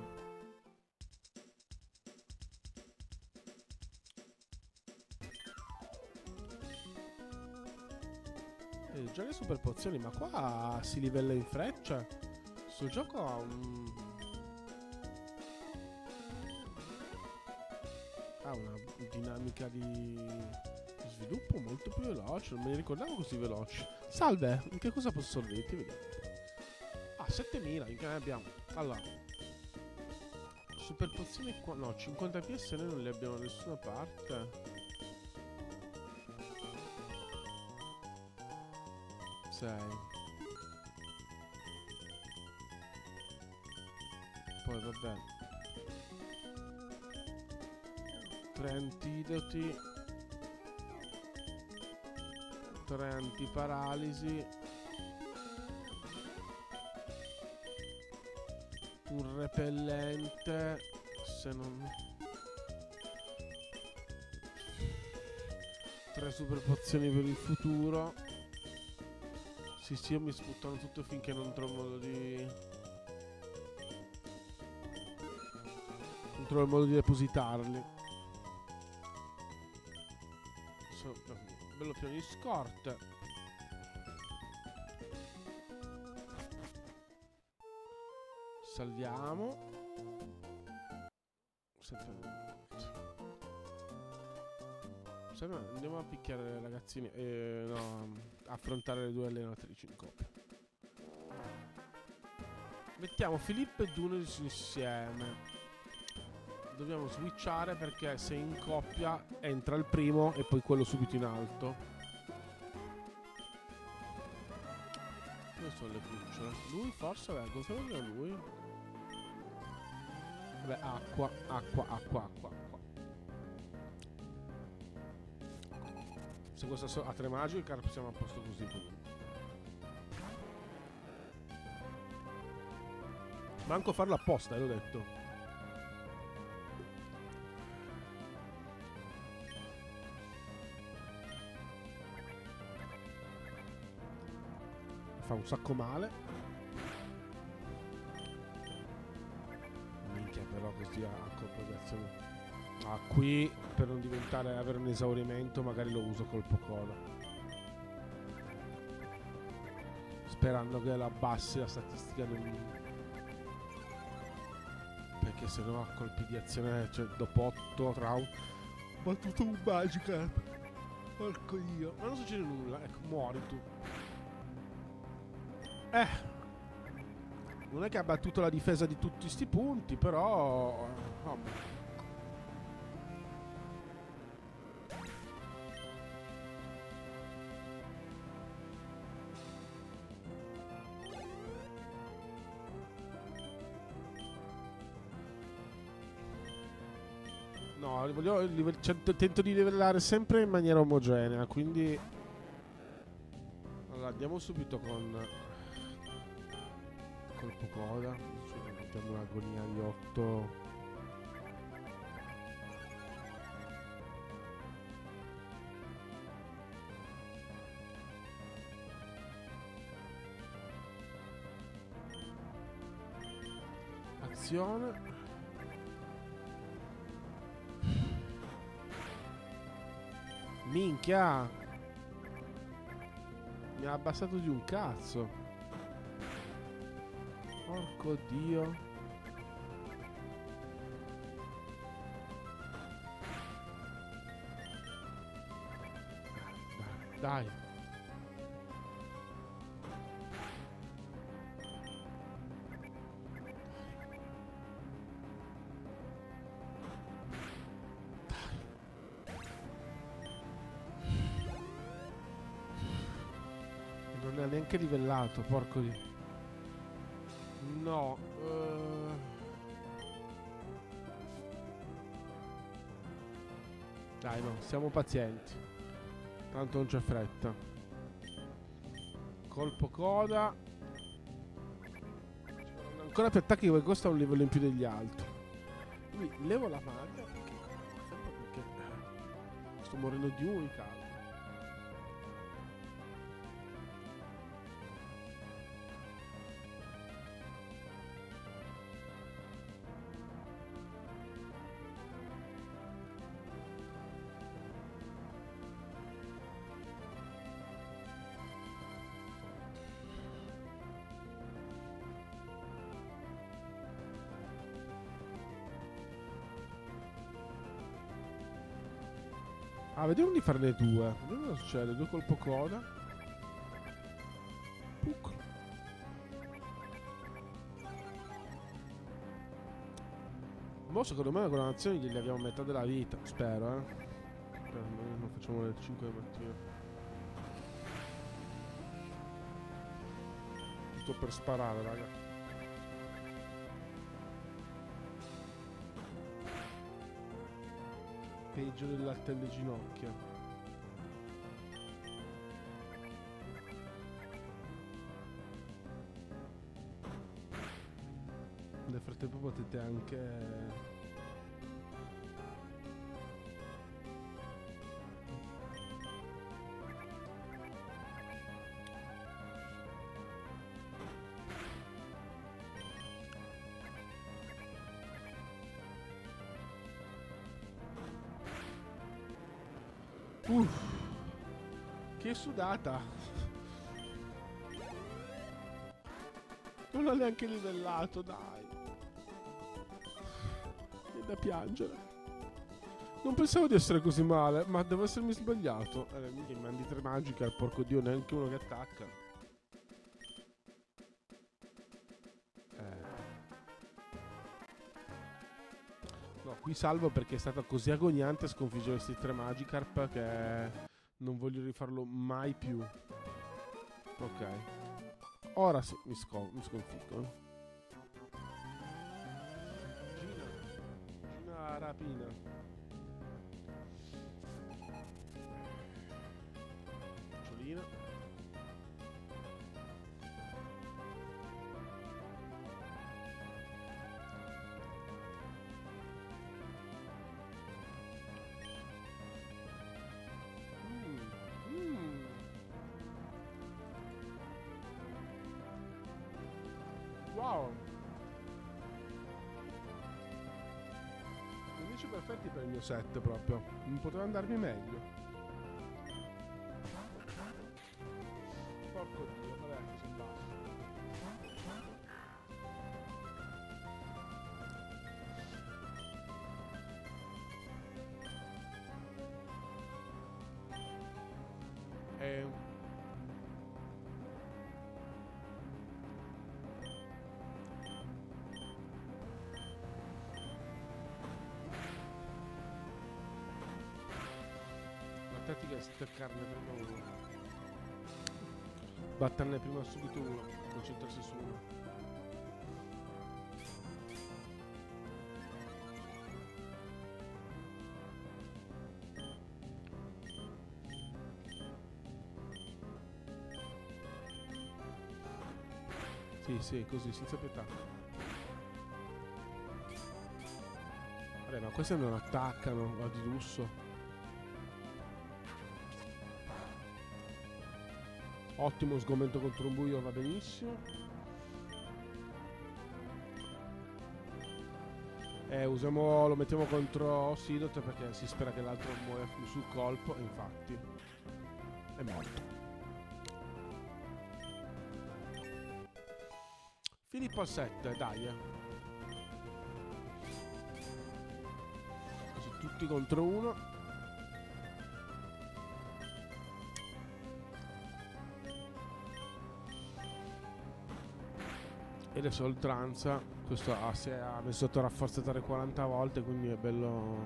Eh, già le super pozioni, ma qua si livella in freccia. Questo gioco ha un... ha una dinamica di sviluppo molto più veloce. Non me ne ricordavo così veloci. Salve, in che cosa posso servirti? Vediamo. Ah, settemila, in che ne abbiamo? Allora, super pozioni qua. No, cinquanta P S noi non li abbiamo da nessuna parte. sei. Poi vabbè, tre antidoti, tre antiparalisi, un repellente, se non... tre super pozioni per il futuro. Sì sì, io mi sputtano tutto finché non trovo modo di... non trovo il modo di depositarli. So, bello pieno di scorte. Salviamo. Andiamo a picchiare le ragazzine. Eh, no, affrontare le due allenatrici in coppia. Mettiamo Filippo e Dune insieme. Dobbiamo switchare perché se in coppia entra il primo e poi quello subito in alto. Dove sono le cucciole? Lui forse, vabbè, cosa vuole lui? Vabbè, acqua, acqua, acqua, acqua, acqua. Se questa so- ha tre magi, il carro siamo a posto così. Manco farlo apposta, eh, l'ho detto. Fa un sacco male. Minchia, però così a colpo di azione. Ah, qui per non diventare, avere un esaurimento, magari lo uso colpo coda. Sperando che la abbassi la statistica del... perché se no a colpi di azione, cioè dopo otto traumi, ma tutto un magica. Porco dio. Ma non succede nulla, ecco, muori tu. Eh, non è che ha battuto la difesa di tutti sti punti, però vabbè. No, li voglio, li, cioè, tento di livellare sempre in maniera omogenea, quindi... Allora, andiamo subito con... Colpo coda. Cioè, mettiamo un'agonia di otto... Azione. Minchia! Mi ha abbassato di un cazzo. Porco dio. Dai. Non è neanche livellato, porco di... No. Uh... Dai, no, siamo pazienti. Tanto non c'è fretta. Colpo coda. Ancora più attacchi, perché questo ha un livello in più degli altri. Quindi levo la maglia perché... sempre perché... sto morendo di uno in casa. Ah, vediamo di farne due. Vediamo cosa succede. Due colpo coda. Puc. Mo secondo me con la nazione gli leviamo metà della vita. Spero, eh. Spero, noi non facciamo le cinque del mattino. Sto per sparare, raga. Peggio del latte alle ginocchia. Nel frattempo potete anche... Uff, che sudata. Non l'ha neanche livellato, dai. È da piangere. Non pensavo di essere così male, ma devo essermi sbagliato. Eh, mica mi mandi tre magica, porco dio, neanche uno che attacca. Eh. No, qui salvo perché è stato così agoniante sconfiggere questi tre Magikarp che non voglio rifarlo mai più. Ok. Ora sì, mi, sco- mi sconfiggo. Gina. Gina rapina. Ciolina. Wow. Indici perfetti per il mio set proprio. Non poteva andarmi meglio. Porco dio, vabbè, sono basso. E... la tattica è staccarne prima uno. Batterne prima subito uno. Concentrarsi su uno. Sì, sì, così, senza pietà. Vabbè, ma queste non attaccano, va di lusso. Ottimo sgomento contro un buio, va benissimo. Eh, usiamo, lo mettiamo contro Sidot perché si spera che l'altro muoia sul colpo, e infatti è morto. Filippo al sette, dai. eh. Così tutti contro uno. E adesso oltranza. Questo ha, si è ha messo sotto rafforzatore quaranta volte, quindi è bello.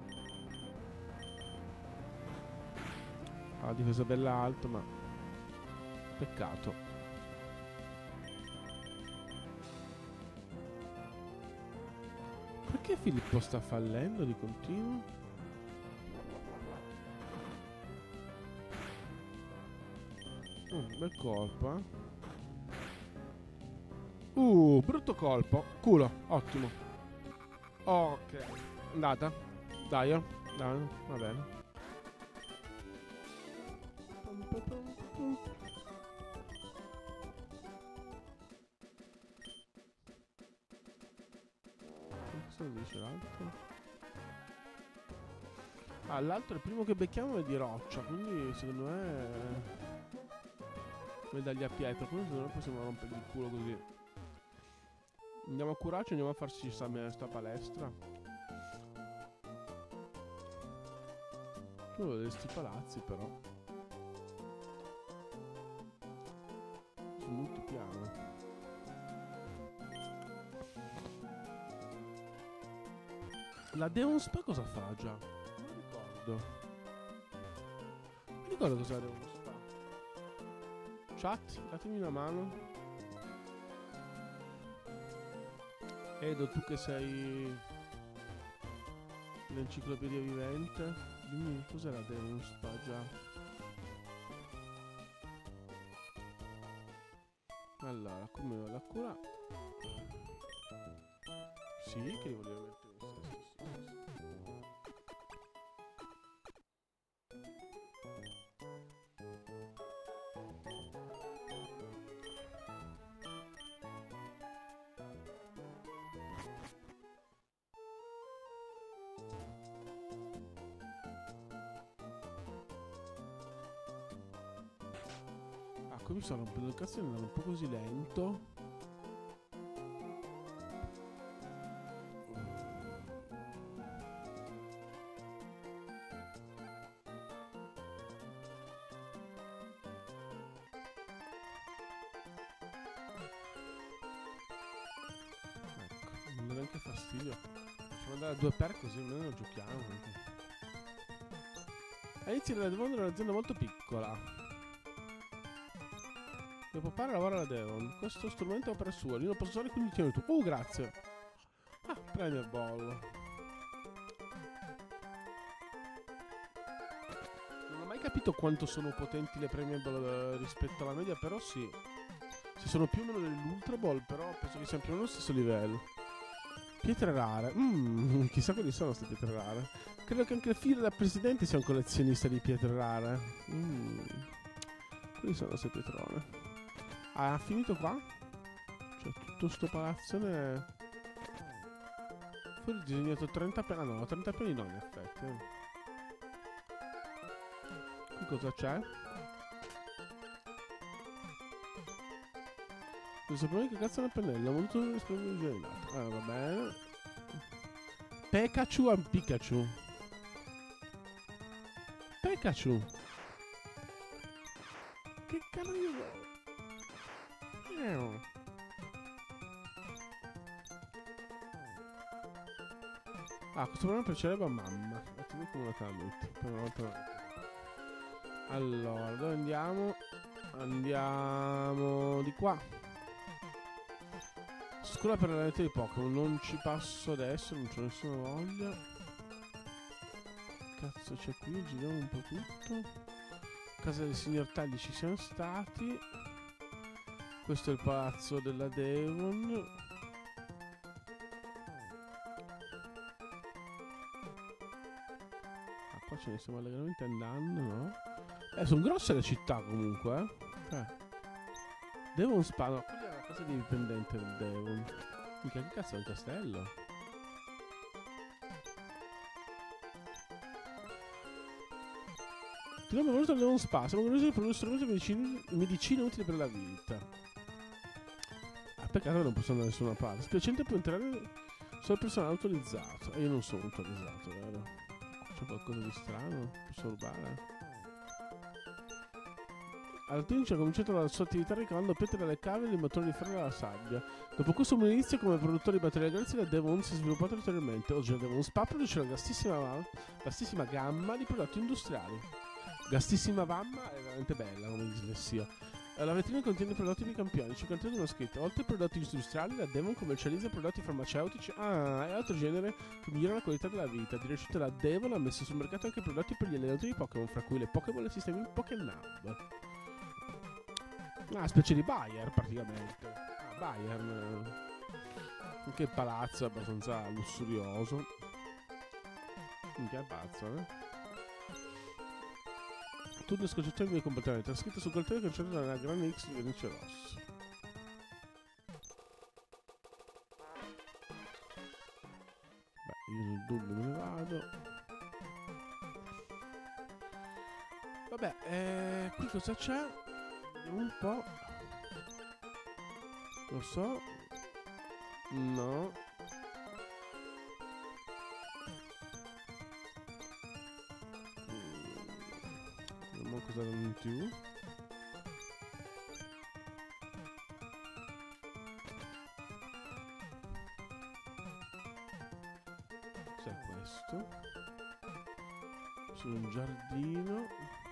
Ha la difesa bella alta, ma peccato. Perché Filippo sta fallendo di continuo? Mm, bel colpo, eh. Uh, brutto colpo. Culo, ottimo. Ok. Andata. Dai, oh. Dai, va bene. Cosa dice l'altro? Ah, l'altro, il primo che becchiamo è di roccia, quindi secondo me medaglia a pietra, quindi secondo me possiamo rompergli il culo così. Andiamo a curarci, andiamo a farci sta, sta palestra. Tu vedo sti palazzi però sono multipiano. La Deon Spa cosa fa già? Non mi ricordo. Mi ricordo cosa è la Deon Spa. Chat, datemi una mano. Edo, tu che sei l'enciclopedia vivente, dimmi cos'è la Deon Spa già. Allora, come va la cura? Sì, che li volevo mettere. Sì, sì, sì, sì. Ah, qui mi sto rompendo il cazzo e andando un po' così lento. Ecco, non dà neanche fastidio. Facciamo andare a due per così almeno lo giochiamo. All'inizio della Devon era un'azienda molto piccola. Mio papà lavora alla Devon. Questo strumento è opera sua. Io lo posso usare, quindi tieni tu. Uh, grazie. Ah, Premier Ball. Non ho mai capito quanto sono potenti le Premier Ball eh, rispetto alla media, però sì. Si sono più o meno dell'Ultra Ball, però penso che siano più o meno allo stesso livello. Pietre rare. Mmm, chissà quali sono queste pietre rare. Credo che anche il figlio del presidente sia un collezionista di pietre rare. Mmm. Quali sono queste pietrone? Ah, ha finito qua? Cioè, tutto sto palazzone. Fuori disegnato trenta piani. Ah no, trenta piani no, in effetti. Eh. Qui cosa c'è? Non sapevo che cazzo è una pennella. Ho voluto rispondere disegnato. Ah, va bene. Pikachu a Pikachu. Pikachu. Che cazzo? Ah, questo programma piacerebbe a mamma. Attivo come una camera. Per una volta. Allora, dove andiamo? Andiamo di qua. Scuola per l'allenamento di Pokémon. Non ci passo adesso, non c'ho nessuna voglia. Cazzo c'è qui? Giriamo un po' tutto. Casa del signor Tagli ci siamo stati. Questo è il palazzo della Devon. Ah, qua ce ne stiamo allegramente andando, no? Eh, sono grosse le città comunque, eh. eh. Devon Spa, no, quella è la casa di dipendente del Devon. Mica, che cazzo è un castello? Ti abbiamo voluto al Devon Spa, siamo curiosi per uno strumento di medicina, medicina utile per la vita. Ah, peccato che non posso andare da nessuna parte. Spiacente può entrare solo personale autorizzato. E io non sono autorizzato, vero? C'è qualcosa di strano? Posso rubare? Altinci ha cominciato la sua attività ricavando pietre dalle cave e i motori di ferro dalla sabbia. Dopo questo inizio come produttore di batterie grezze, la Devon si è sviluppata ulteriormente. Oggi la Devon Spa produce una vastissima, vastissima gamma di prodotti industriali. Vastissima gamma è veramente bella come dislessia. La vetrina contiene prodotti di campioni, cinquantadue una scritta. Oltre ai prodotti industriali, la Devon commercializza prodotti farmaceutici ah, e altro genere che migliora la qualità della vita. Di recente la Devon ha messo sul mercato anche prodotti per gli allenatori di Pokémon, fra cui le Pokémon e i sistemi Pokénab. Una specie di Bayer praticamente. Ah, Bayern. Anche il palazzo è abbastanza lussurioso. Minchia è pazzo, eh? Tutte le sconcezioni dei comportamenti. La scritta sul coltello che c'è una grande X di vernice rosso. Beh, io nel dubbio me ne vado. Vabbè, eh, qui cosa c'è? Vediamo un po'. Lo so. No. Vediamo cosa danno in più. Cos'è questo? Su un giardino.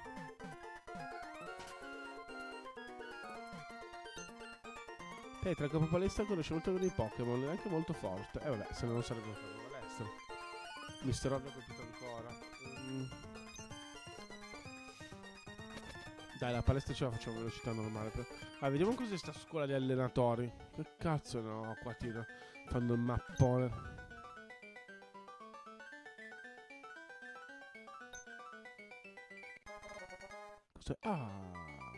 Petra, capo palestra, conosce molto bene i Pokémon, è anche molto forte. Eh vabbè, se no non sarebbe un capo palestra. Mister Ovvio ha colpito ancora. Mm. Dai, la palestra ce la facciamo a velocità normale. Per... Ah, vediamo cos'è sta scuola di allenatori. Che cazzo no, qua tiro. Fanno il mappone. Cos'è? Ah.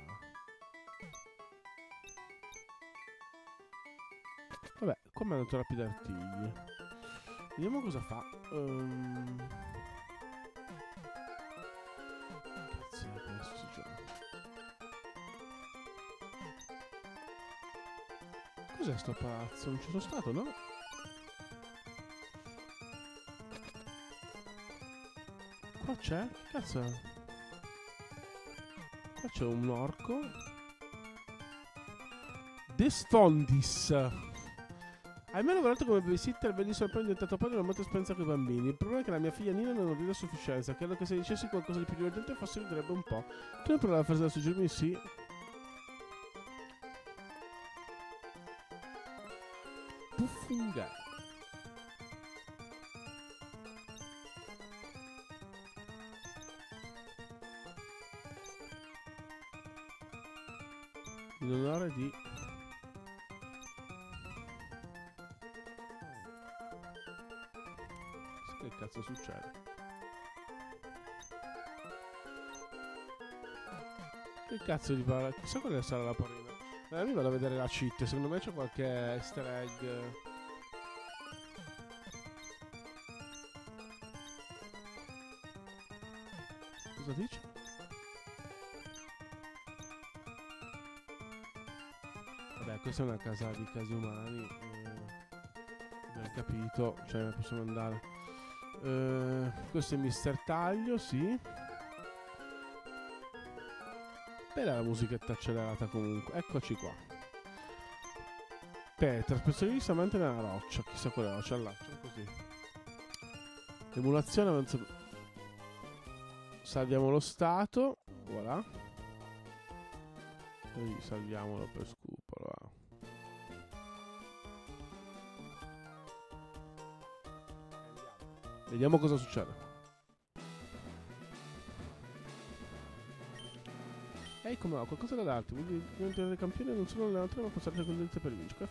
Vabbè, qua mi hanno dato rapide artigli. Vediamo cosa fa. Um... Cazzo è questo si gioca? Cos'è sto palazzo? Non ci sono stato, no? Qua c'è? Che cazzo è? Qua c'è un orco. Desfondis. Hai mai lavorato come babysitter? Benissimo, poi è diventato padre e ho molta esperienza con i bambini. Il problema è che la mia figlia Nina non ride a sufficienza. Credo che se dicessi qualcosa di più divertente forse riderebbe un po'. Tu hai provato a fare da suggerirmi? Sì. Puffunga. In onore di... Che cazzo succede? Che cazzo di parola? Chissà quale sarà la parina. Eh, mi vado a vedere la cheat. Secondo me c'è qualche easter egg. Cosa dice? Vabbè, questa è una casa di casi umani. Eh, abbiamo capito. Cioè, possiamo andare. Uh, questo è mister Taglio, sì. Bella la musichetta accelerata comunque. Eccoci qua. Petra, specialista amante nella roccia. Chissà quale roccia, allaccia così. Emulazione avanza. Salviamo lo stato. Voilà. E salviamolo per scrupolo. Va. Vediamo cosa succede. E Ehi, come va? Qualcosa da darti? Vuoi diventare campione non solo nell'allenatore, ma passare con diritti per vincere.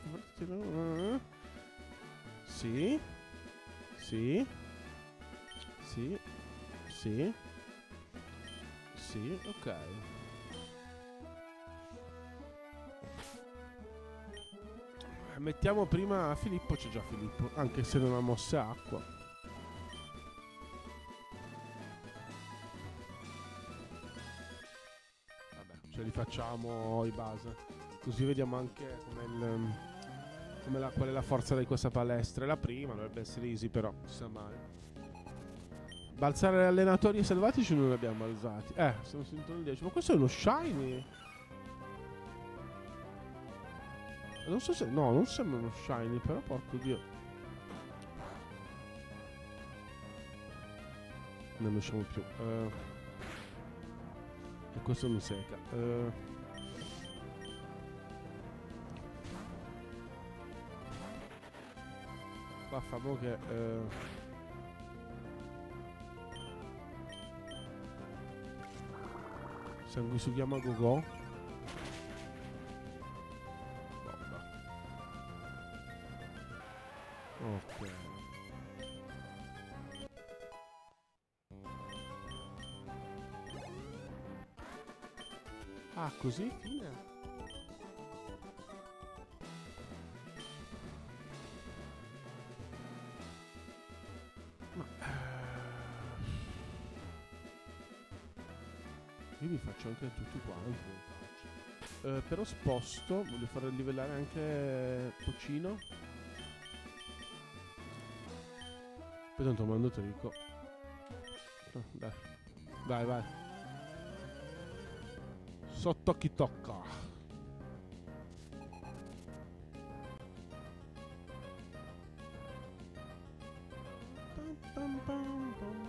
Sì. Sì. Sì. Sì. Sì, ok. Mettiamo prima Filippo, c'è già Filippo, anche se non ha mosse acqua. Vabbè, ce li facciamo i base. Così vediamo anche come il, come la, qual è la forza di questa palestra. È la prima, dovrebbe essere easy, però non si sa mai. Balzare allenatori selvatici non li abbiamo balzati. Eh, sono sentito il dieci. Ma questo è uno shiny. Non so se... No, non sembra uno shiny, però porco dio. Non ne usciamo più. Uh, e questo mi secca. Uh, qua famo che... Uh, sanguisughiamo a go-go. Ok. Ah, così? Fine? Ma... Io mi faccio anche tutti quanti. Uh, però sposto, voglio far livellare anche Pocino. Poi tanto mando Trico. Oh, dai. Vai, vai. Sotto chi tocca. Pam, pam, pam, pam.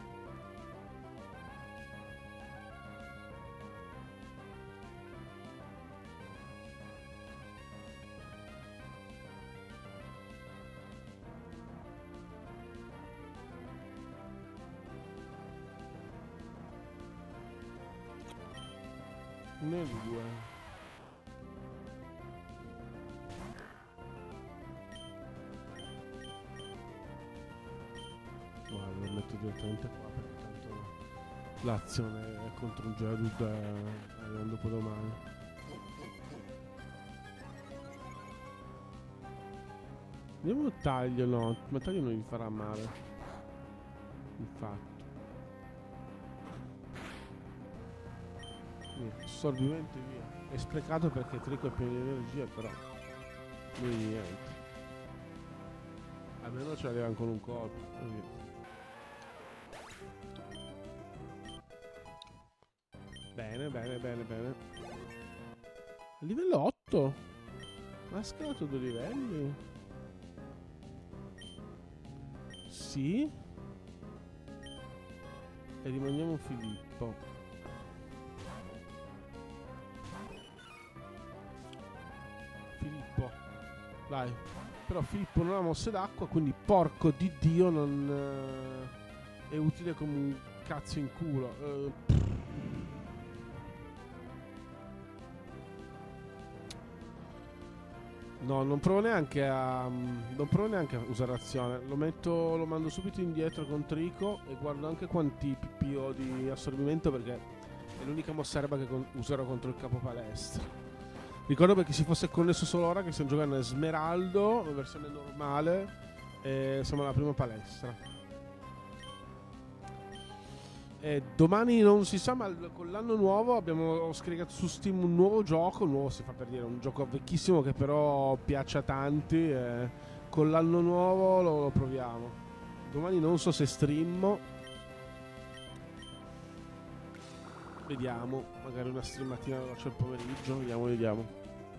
Uno e due. Guarda, lo metto direttamente qua perché tanto l'azione è contro un Geodude eh, arrivando dopo domani. Andiamo a taglio, no, ma taglio non gli farà male. Infatti. Assorbimento e via. È sprecato perché Trico è pieno di energia, però lui niente. Almeno ce l'aveva con un colpo. Bene, bene, bene, bene. Livello otto. Ma ha scalato due livelli. Sì. E rimaniamo Filippo. Filippo, dai. Però Filippo non ha mosse d'acqua, quindi porco di Dio non eh, è utile come un cazzo in culo. Eh, no, non provo neanche a non provo neanche a usare azione. Lo metto, lo mando subito indietro con Trico e guardo anche quanti P P ho di assorbimento, perché è l'unica mossa erba che con- userò contro il capo palestra. Ricordo, per chi si fosse connesso solo ora, che stiamo giocando a Smeraldo, la versione normale, e siamo alla prima palestra. E domani non si sa, ma con l'anno nuovo abbiamo scaricato su Steam un nuovo gioco. Nuovo si fa per dire, un gioco vecchissimo che però piace a tanti. E con l'anno nuovo lo, lo proviamo. Domani non so se streammo. Vediamo, magari una streamatina veloce al pomeriggio. Vediamo, vediamo.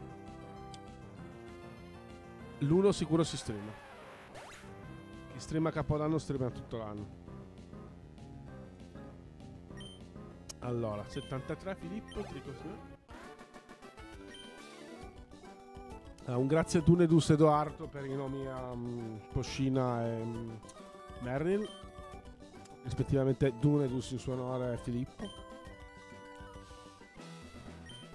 L'uno sicuro si streama. Chi streama a Capodanno streama tutto l'anno. Allora, settantatré Filippo, Trico. Uh, un grazie a Dunedus Edoardo per i nomi a um, Poscina e um, Merrill, rispettivamente Dunedus in suo onore e Filippo.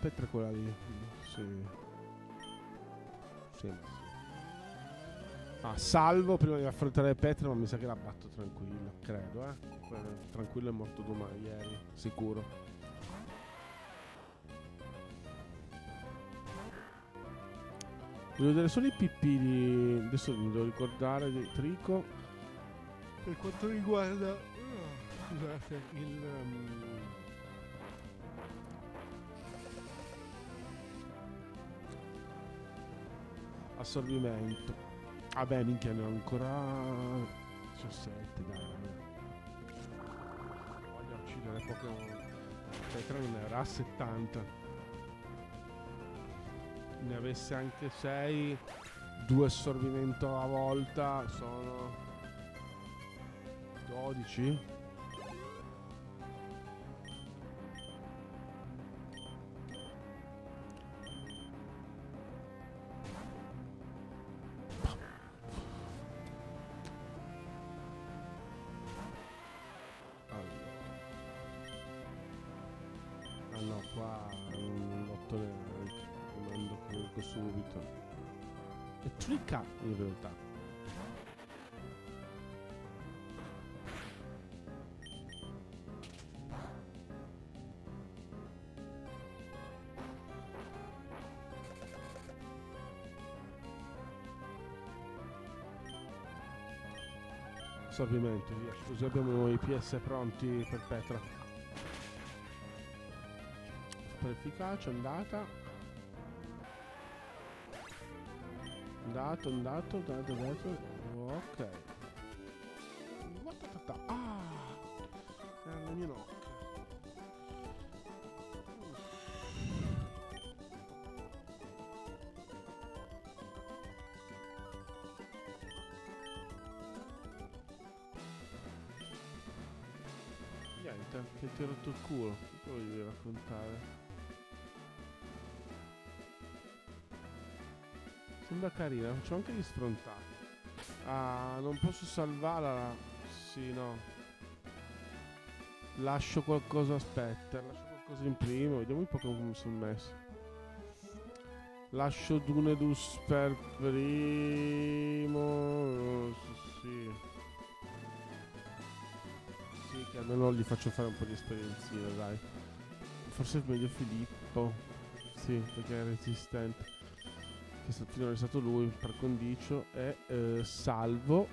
Petra è quella lì. Sì. Sì, ma sì. Ah, salvo prima di affrontare Petra, ma mi sa che la batto tranquillo, credo, eh. Quello- Tranquillo è morto domani, ieri, sicuro. Voglio vedere solo i pippini. Adesso mi devo ricordare di Trico. Per quanto riguarda. uh, Scusate, il. um, assorbimento. Vabbè, minchia, ne ho ancora diciassette, dai. Voglio uccidere Pokémon. Petra non ne avrà settanta. Ne avesse anche sei, due assorbimento a volta, sono dodici. Ah no, qua non lotto neanche, comando comunque subito. È tricca in realtà. Assorbimento, via. Così abbiamo i P S pronti per Petra. Super efficace, andata. Andato, andato, andato, andato. Ok. Guarda, ah! Era la mia nocca. Niente, che ti ho rotto il culo. Che voglio raccontare? Sembra carina, faccio anche gli sfrontati. Ah, non posso salvarla. Sì, no. Lascio qualcosa, aspetta. Lascio qualcosa in primo. Vediamo un po' come mi sono messo. Lascio Dunedus per primo. Sì. Sì, che almeno gli faccio fare un po' di esperienzine, dai. Forse è meglio Filippo. Sì, perché è resistente. Che finora è stato lui per condicio e eh, salvo.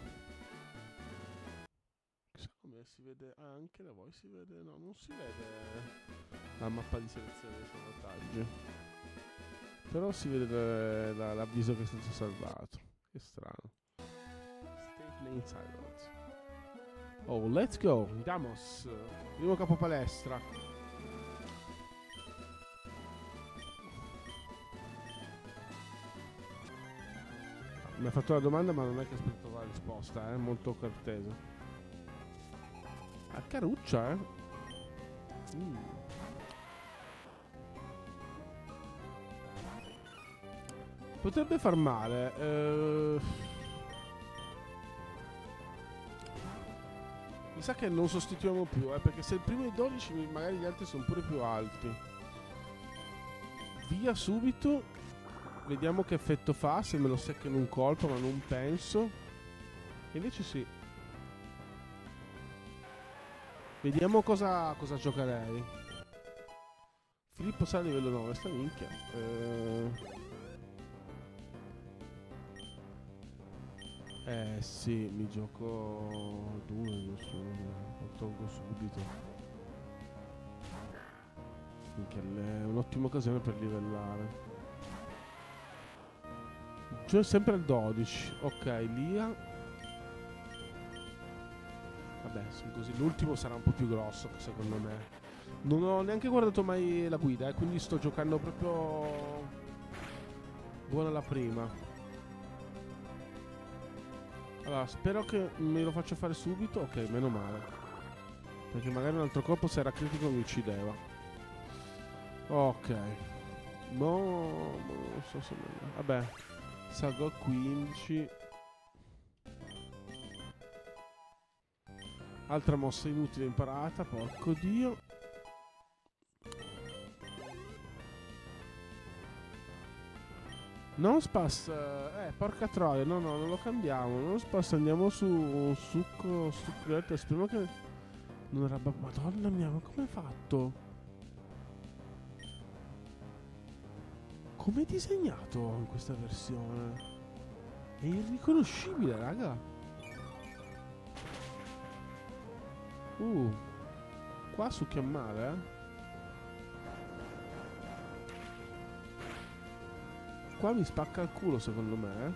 Chissà come si vede. Ah, anche da voi si vede. No, non si vede la mappa di selezione dei salvataggi, però si vede la- l'avviso che è stato salvato. Che strano. State name silence. Oh, let's go, andiamos. Primo capo palestra. Mi ha fatto la domanda, ma non è che aspetto la risposta, è eh? Molto cortese. Ah, caruccia, eh? Mm. Potrebbe far male. Eh... Mi sa che non sostituiamo più, eh, perché se il primo è dodici, magari gli altri sono pure più alti. Via subito. Vediamo che effetto fa, se me lo secca in un colpo, ma non penso. E invece sì. Vediamo cosa, cosa giocherei. Filippo sale a livello nove, sta minchia. Eh... eh sì, mi gioco due, lo tolgo subito. Minchia, è un'ottima occasione per livellare. Cioè sempre il dodici. Ok, Lia. Vabbè, sono così. L'ultimo sarà un po' più grosso, secondo me. Non ho neanche guardato mai la guida, eh, quindi sto giocando proprio buona la prima. Allora, spero che me lo faccia fare subito. Ok, meno male, perché magari un altro colpo, se era critico, mi uccideva. Ok. No, non so se... Vabbè, salgo a quindici. Altra mossa inutile imparata, porco dio. Non spass. Eh, porca troia. No, no, non lo cambiamo. Non spass, andiamo su succo. Succo. Speriamo che. Non era. Madonna mia, ma come è fatto? Come è disegnato in questa versione? È irriconoscibile, raga. Uh. Qua succhia male, eh. Qua mi spacca il culo, secondo me.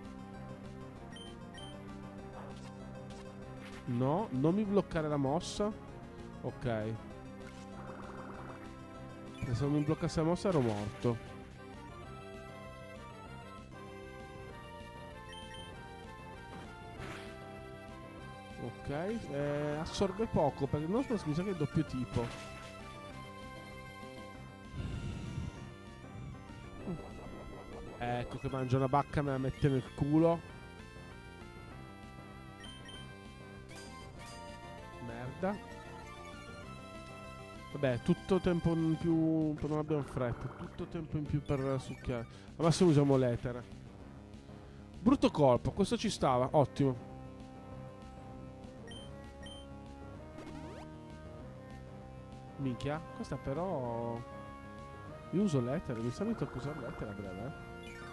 No, non mi bloccare la mossa. Ok. Se non mi bloccasse la mossa ero morto. Ok. Eh, assorbe poco, perché non so, mi sa che è doppio tipo. Ecco che mangia una bacca e me la mette nel culo. Merda. Vabbè, tutto tempo in più. Non abbiamo fretta. Tutto tempo in più per succhiare. Al massimo usiamo l'etere. Brutto colpo, questo ci stava. Ottimo. Minchia. Questa però. Io uso l'etere. Mi sa che mi tocca usare l'etere a breve, eh.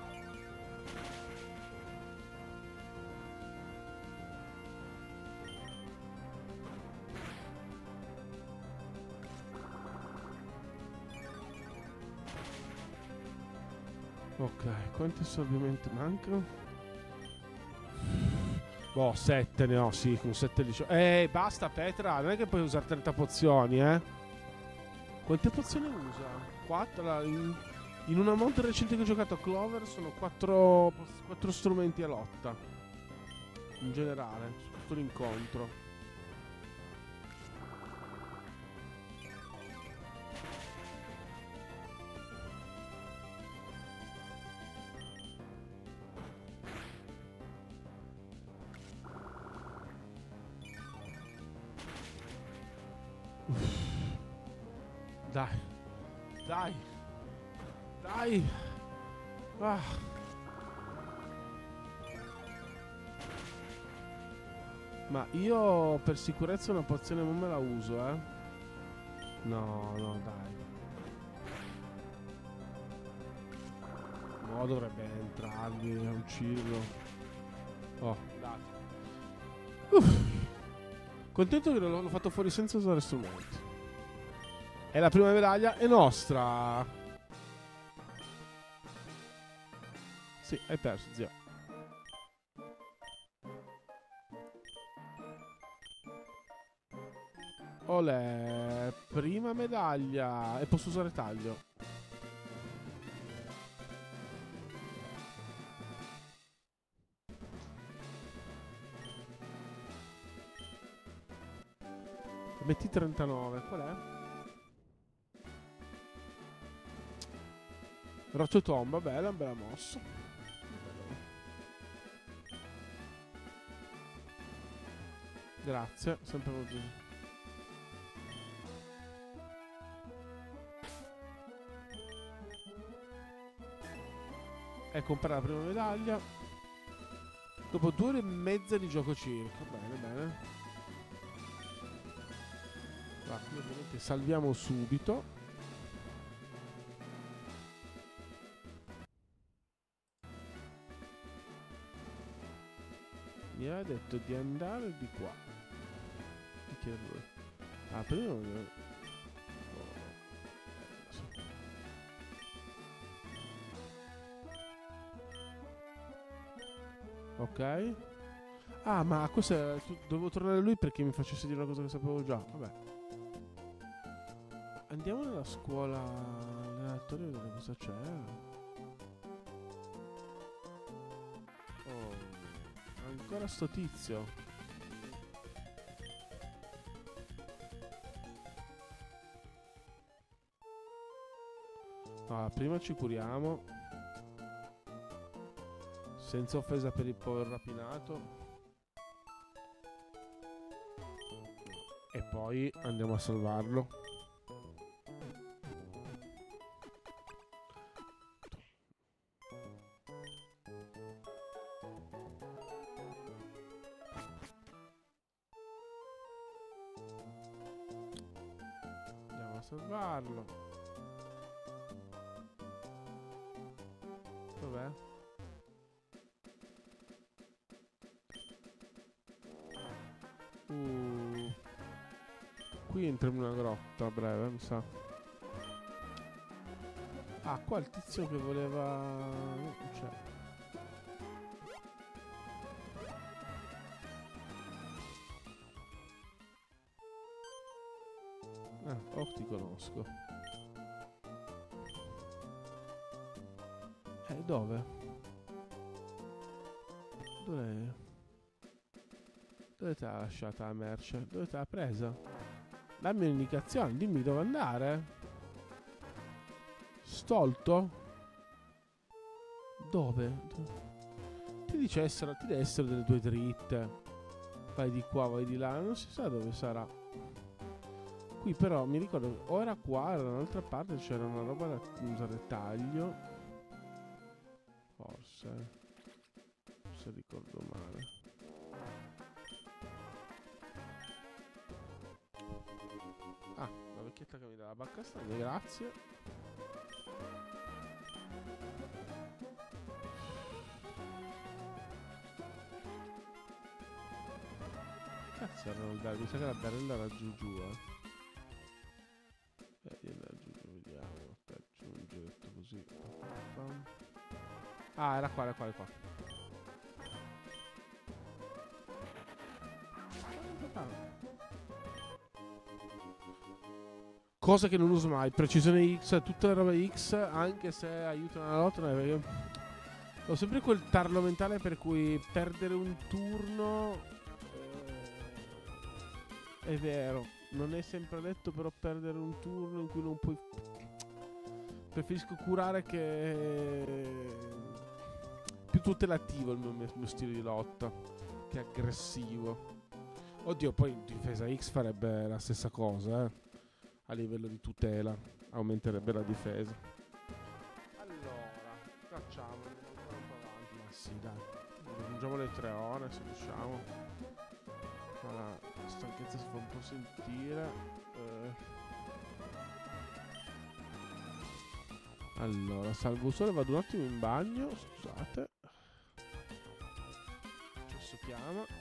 Ok, quanti assorbimenti mancano? Boh, sette ne ho, sì, con sette li c'ho. Eh, basta Petra, non è che puoi usare trenta pozioni, eh. Quante pozioni usa? quattro? In, in una mod recente che ho giocato a Clover sono quattro strumenti a lotta. In generale, su tutto l'incontro. Dai, dai, dai. Ah. Ma io per sicurezza una pozione non me la uso, eh. No, no, dai. No, dovrebbe entrarmi a ucciderlo. Oh, dai. Uff. Contento che l'ho fatto fuori senza usare strumenti. E la prima medaglia è nostra. Sì, hai perso, zio. Olè, prima medaglia. E posso usare taglio. Metti trentanove, qual è? Rototomba, bella, bella mossa. Grazie, sempre così. E comprare la prima medaglia. Dopo due ore e mezza di gioco circa. Bene, bene. Va, qui ovviamente salviamo subito. Mi aveva detto di andare di qua. Di chi è lui? Ah, prima non... Ok. Ah, ma questo è... Dovevo tornare a lui perché mi facesse dire una cosa che sapevo già. Vabbè. Andiamo nella scuola allenatore a vedere cosa c'è. Oh, ancora sto tizio. Ah, prima ci curiamo. Senza offesa per il povero rapinato. E poi andiamo a salvarlo. salvarlo. Dov'è? Uh. Qui entro in una grotta a breve, mi sa. Ah, qua il tizio che voleva... non c'è. Ah, oh, ti conosco. Eh, dove? Dove? Dove te l'ha lasciata la merce? Dove te l'ha presa? Dammi un'indicazione, dimmi dove andare. Stolto? Dove? Ti dice essere, ti deve essere delle due dritte. Vai di qua, vai di là, non si sa dove sarà. Qui però mi ricordo, o era qua, era da un'altra parte, c'era una roba da usare taglio. Forse. Se ricordo male. Ah, la vecchietta che mi dà la bacca strana, grazie. Cazzo erano dai, mi sa che la barella era giù giù, eh. Eh, io giù giù, vediamo. Aspetta, c'è un giretto così. Ah, era qua, era qua, era qua. Cosa che non uso mai, precisione X, tutte le robe X, anche se aiutano la lotta, perché ho sempre quel tarlo mentale per cui perdere un turno eh, è vero, non è sempre detto, però perdere un turno in cui non puoi... Preferisco curare che... più tutelativo il mio, il mio stile di lotta, che aggressivo. Oddio, poi in difesa X farebbe la stessa cosa, eh. A livello di tutela aumenterebbe la difesa. Allora, facciamo un po' avanti. Ma sì, dai, raggiungiamo le tre ore se riusciamo. Ma la stanchezza si fa un po' sentire. eh. Allora, salvo il sole, vado un attimo in bagno, scusate. Adesso chiama.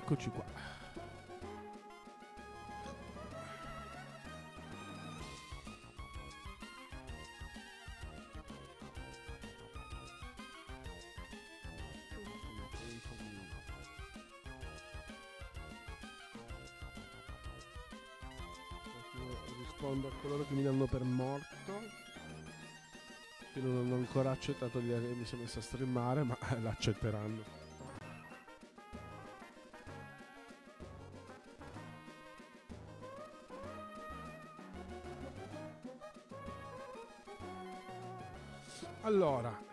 eccoci qua. Rispondo a coloro che mi danno per morto, che non hanno ancora accettato l'idea che mi sono messo a streamare, ma l'accetteranno. Allora,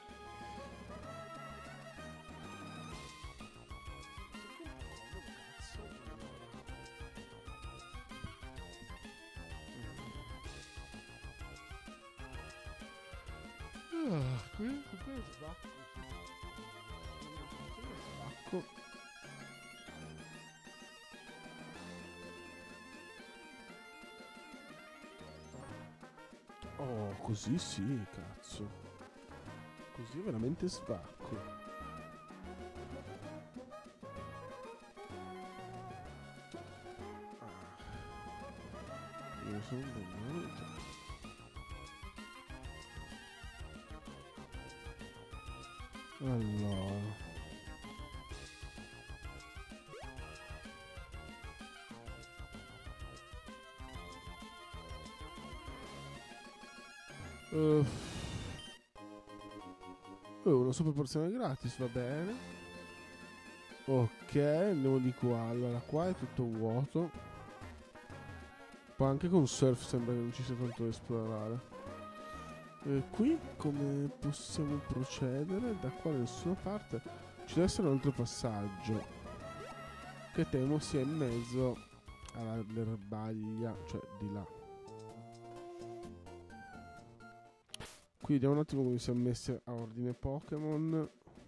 ah, qui, qui sbacco. Sbacco. Oh, così sì, cazzo. Così veramente sbacco. Ah. Io sono benvenuto. Allora. Uh. Oh, una super porzione gratis, va bene. Ok, andiamo di qua. Allora, qua è tutto vuoto. Poi anche con surf sembra che non ci sia tanto da esplorare. E qui come possiamo procedere? Da qua da nessuna parte. Ci deve essere un altro passaggio, che temo sia in mezzo all'erbaglia, cioè di là. Qui vediamo un attimo come siamo messi a ordine Pokémon.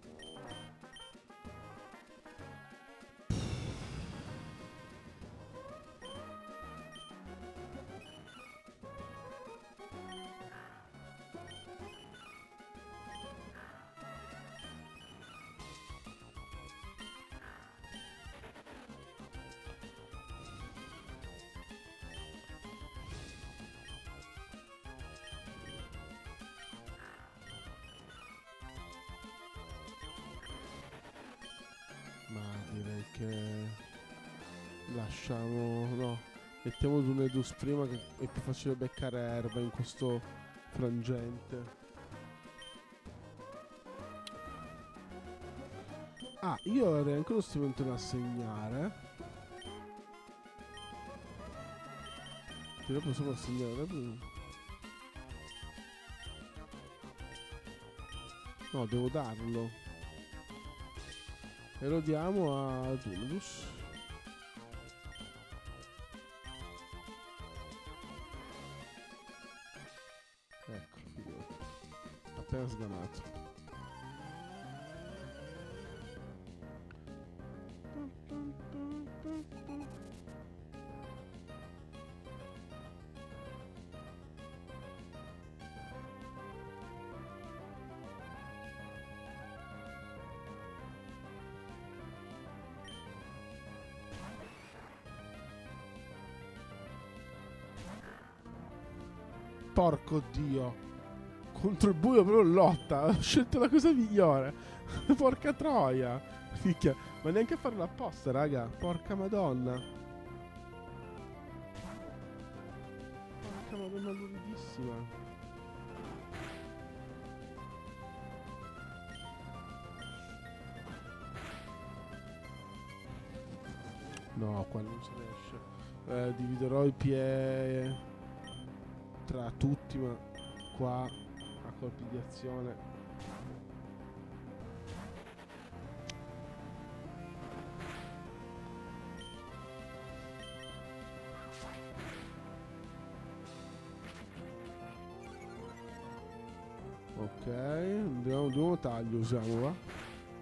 Ma direi che lasciamo, no, mettiamo Dunedus prima, che è più facile beccare erba in questo frangente. Ah, io avrei anche uno strumento da assegnare. Che lo possiamo assegnare? No, devo darlo. E lo diamo a Dunedus. Ecco, figurati. Appena sgamato. Porco dio. Contro il buio però lotta. Ho scelto la cosa migliore. Porca troia. Ficchia. Ma neanche a farlo apposta, raga. Porca madonna. Porca madonna luridissima. No, qua non si riesce. Eh, dividerò i piedi tra tutti, ma qua a colpi di azione. Ok, andiamo, andiamo taglio, usiamo, va.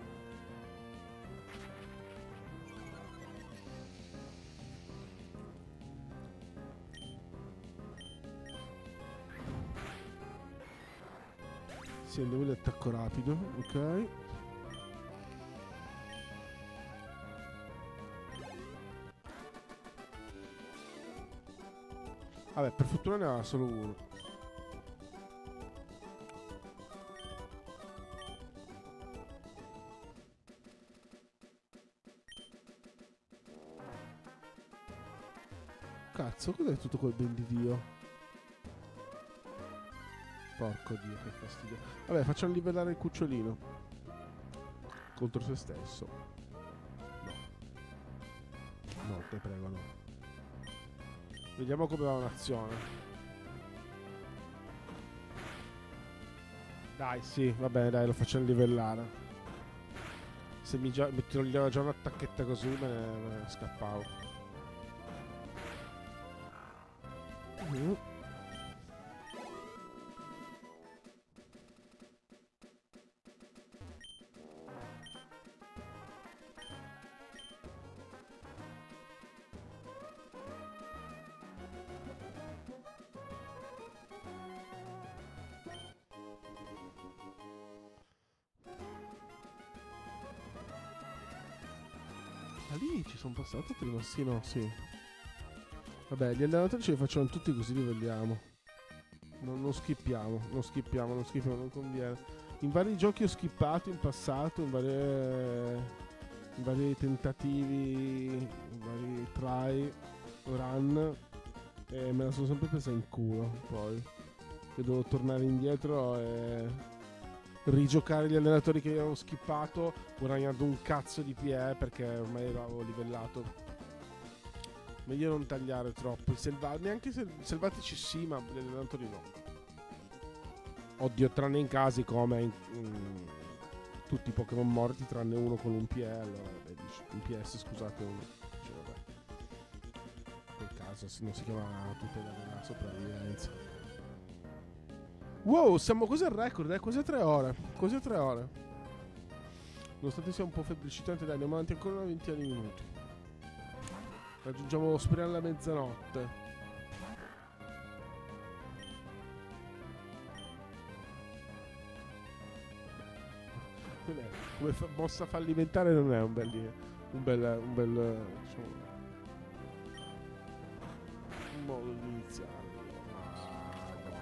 Sì, andiamo di attacco rapido, ok. Vabbè, per fortuna ne aveva solo uno. Cazzo, cos'è tutto quel ben di Dio? Porco Dio, che fastidio. Vabbè, facciamo livellare il cucciolino. Contro se stesso. No. No, te prego, no. Vediamo come va un'azione. Dai, sì, va bene, dai, lo facciamo livellare. Se mi, già, mi toglieva già una tacchetta così me ne, me ne scappavo. Mm. Da lì ci sono passato prima, sì, no, sì. Vabbè, gli allenatori ce li facciamo tutti così livelliamo. Non, non skippiamo, non skippiamo, non skippiamo, non conviene. In vari giochi ho skippato in passato, in varie, in vari tentativi, in vari try, run, e me la sono sempre presa in culo. Poi che devo tornare indietro e rigiocare gli allenatori che avevo skippato, guadagnando un cazzo di P E perché ormai avevo livellato. Meglio non tagliare troppo. I selva- neanche i sel- selvatici sì, ma gli allenatori no. Oddio, tranne in casi come in, in tutti i Pokémon morti, tranne uno con un P E. Allora, vabbè, dici, un P S, scusate, uno. Cioè, vabbè. In quel caso non si chiama tutela della sopravvivenza. Wow, siamo quasi al record, eh, quasi a tre ore. Quasi a tre ore. Nonostante sia un po' febbricitante, dai, andiamo avanti ancora una ventina di minuti. Raggiungiamo, speriamo, la mezzanotte. Come fa- mossa fallimentare non è un bel un bel un bel diciamo, un modo di iniziare. Ah, no,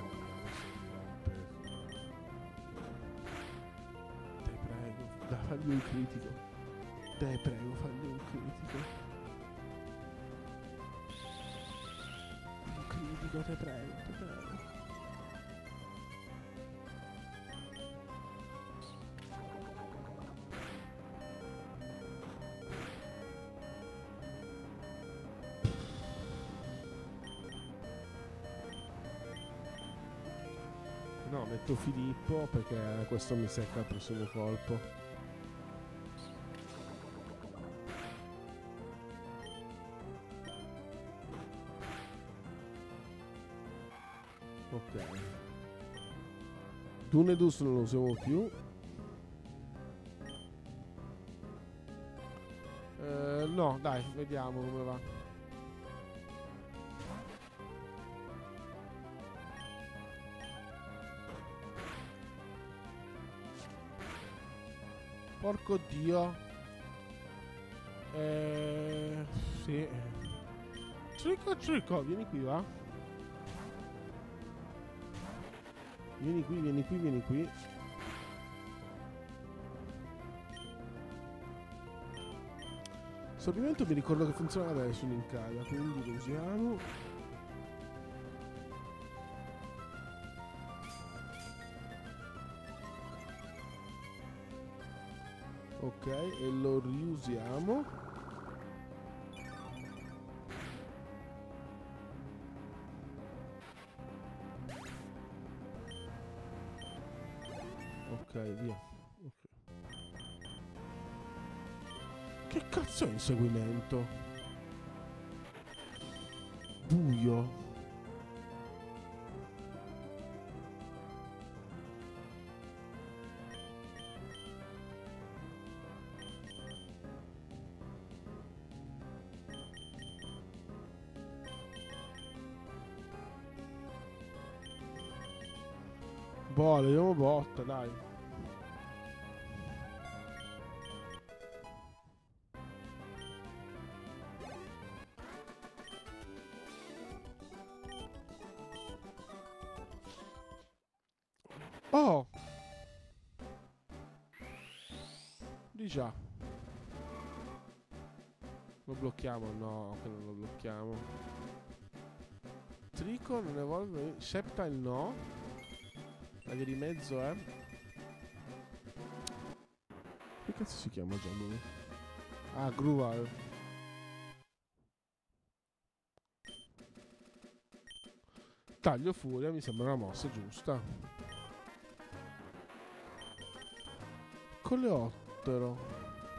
te prego, da fagli un critico. Te prego, fagli un critico. Critico, te prego, te prego. No, metto Filippo perché questo mi secca il prossimo colpo. Ok. Dunedus non lo usiamo più. Eh, no, dai, vediamo come va. Porco Dio. Eh, sì. Trico, trico, vieni qui, va. Vieni qui, vieni qui, vieni qui. Assorbimento mi ricordo che funziona adesso in Italia, quindi lo usiamo. Ok, e lo riusiamo. Ok, via. Okay. Che cazzo è inseguimento? Buio. Boh, le diamo botta, dai. Oh! Di già. Lo blocchiamo? No, che non lo blocchiamo. Trico non evolve. Sceptile no. La via di mezzo è. Che cazzo si chiama già lui? Ah, Gruval. Taglio furia mi sembra una mossa giusta. Coleottero.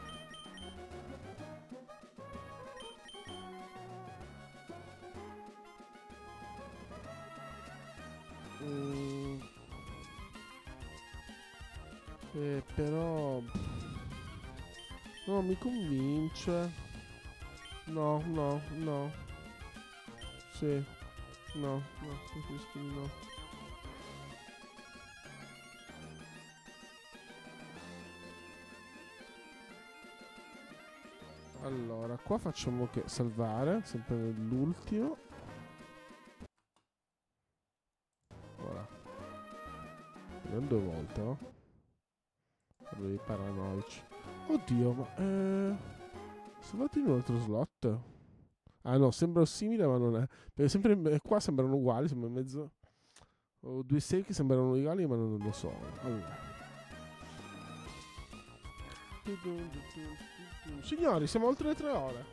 Mm. Eh, però non mi convince. No, no, no. Sì. No, no, preferisco di no. Allora, qua facciamo che salvare, sempre nell'ultimo. Voilà. Non due volte, no? Dei paranoici. Oddio, ma eh... salvate in un altro slot? Ah no, sembra simile ma non è. Perché sempre qua sembrano uguali, sembra in mezzo. Ho due sei che sembrano uguali ma non lo so. Allora. Signori, siamo oltre le tre ore.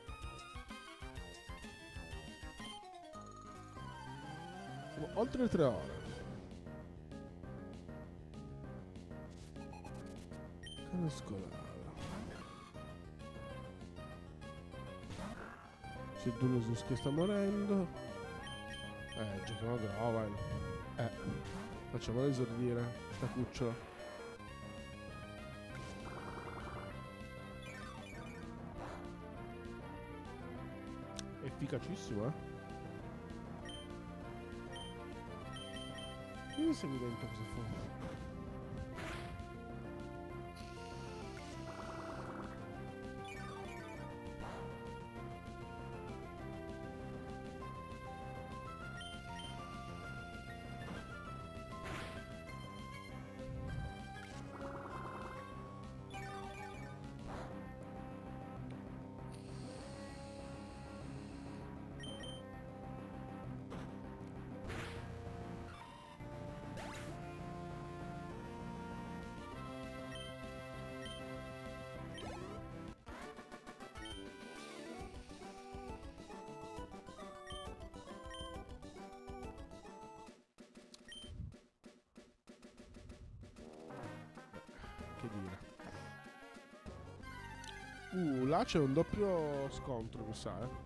Siamo oltre le tre ore. Cane scolare. C'è Dunesus che sta morendo. Eh, giochiamo a Grovan. Eh, facciamolo esordire sta cucciola. Efficacissimo, eh. Io segui dentro cosa fa. Che dire. Uh, là c'è un doppio scontro, mi sa, eh.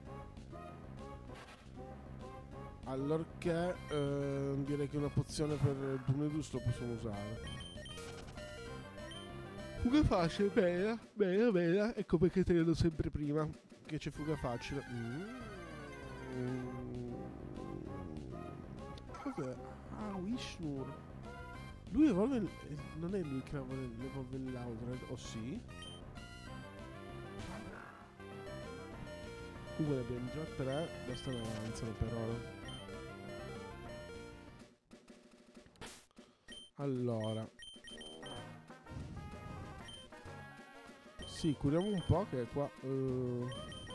Allorché eh, direi che una pozione per Dunedus lo possiamo usare. Fuga facile, bella, bella, bella. Ecco perché te lo sempre prima che c'è fuga facile. Mm. Cos'è? Ah, Wishnur. Lui evolve il, non è lui che evolve l'Audred, o sì? Comunque ne abbiamo già tre, basta ne avanzano per ora. Allora. Sì, curiamo un po' che qua... Uh...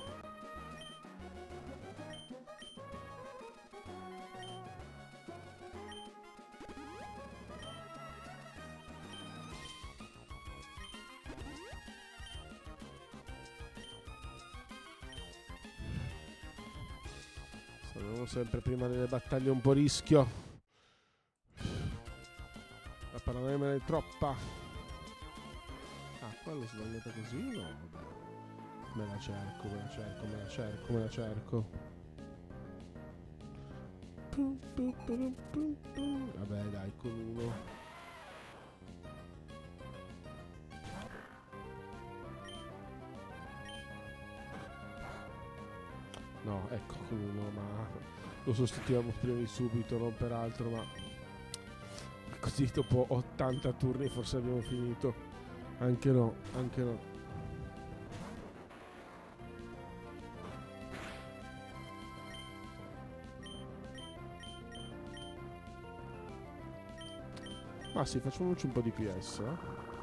Sono sempre prima delle battaglie un po' rischio. La paranoia è troppa. Ah, qua l'ho sbagliata così? No, vabbè. Me la cerco, me la cerco, me la cerco, me la cerco. Vabbè, dai, con uno. No, ecco, con uno, ma lo sostituiamo prima di subito, non per altro, ma così dopo ottanta turni forse abbiamo finito. Anche no, anche no. Ah sì, facciamoci un po' di P S, eh.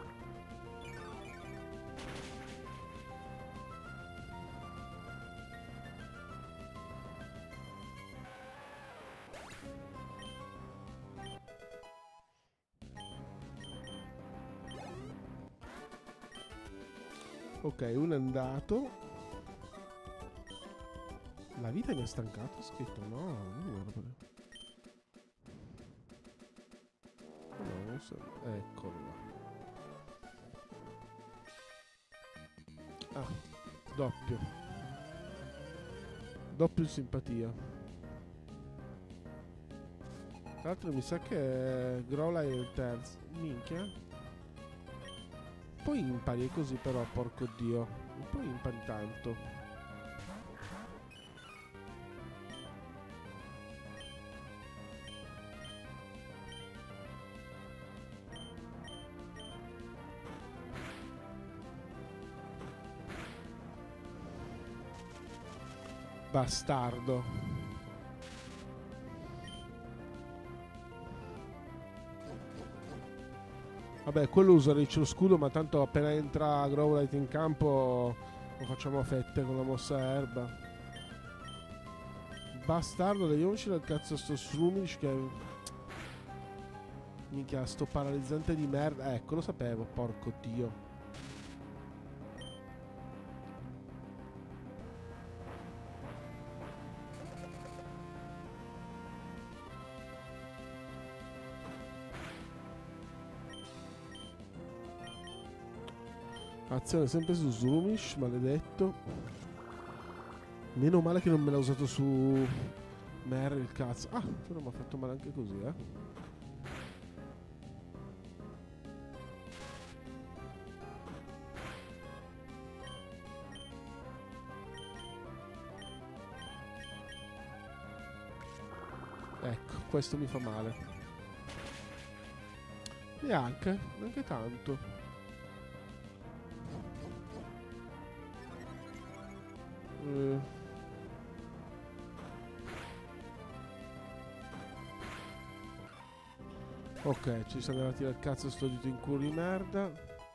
Ok, uno è andato. La vita mi ha stancato, ho scritto no, non era per... No, non so. Eccolo là. Ah, doppio. Doppio in simpatia. Tra l'altro mi sa che Grola è il terzo. Minchia. Poi impari così però, porco dio. Poi impari tanto. Bastardo. Vabbè, quello usa Rich lo scudo, ma tanto appena entra Growlite in campo lo facciamo a fette con la mossa erba. Bastardo, leviamoci dal cazzo sto Srumish che... Minchia, sto paralizzante di merda. Ecco, lo sapevo, porco dio. Azione sempre su Zoomish, maledetto. Meno male che non me l'ha usato su Merry il cazzo. Ah, però mi ha fatto male anche così, eh. Ecco, questo mi fa male. E anche, anche tanto. Uh. Ok, ci siamo andati dal cazzo sto dito in culo di merda.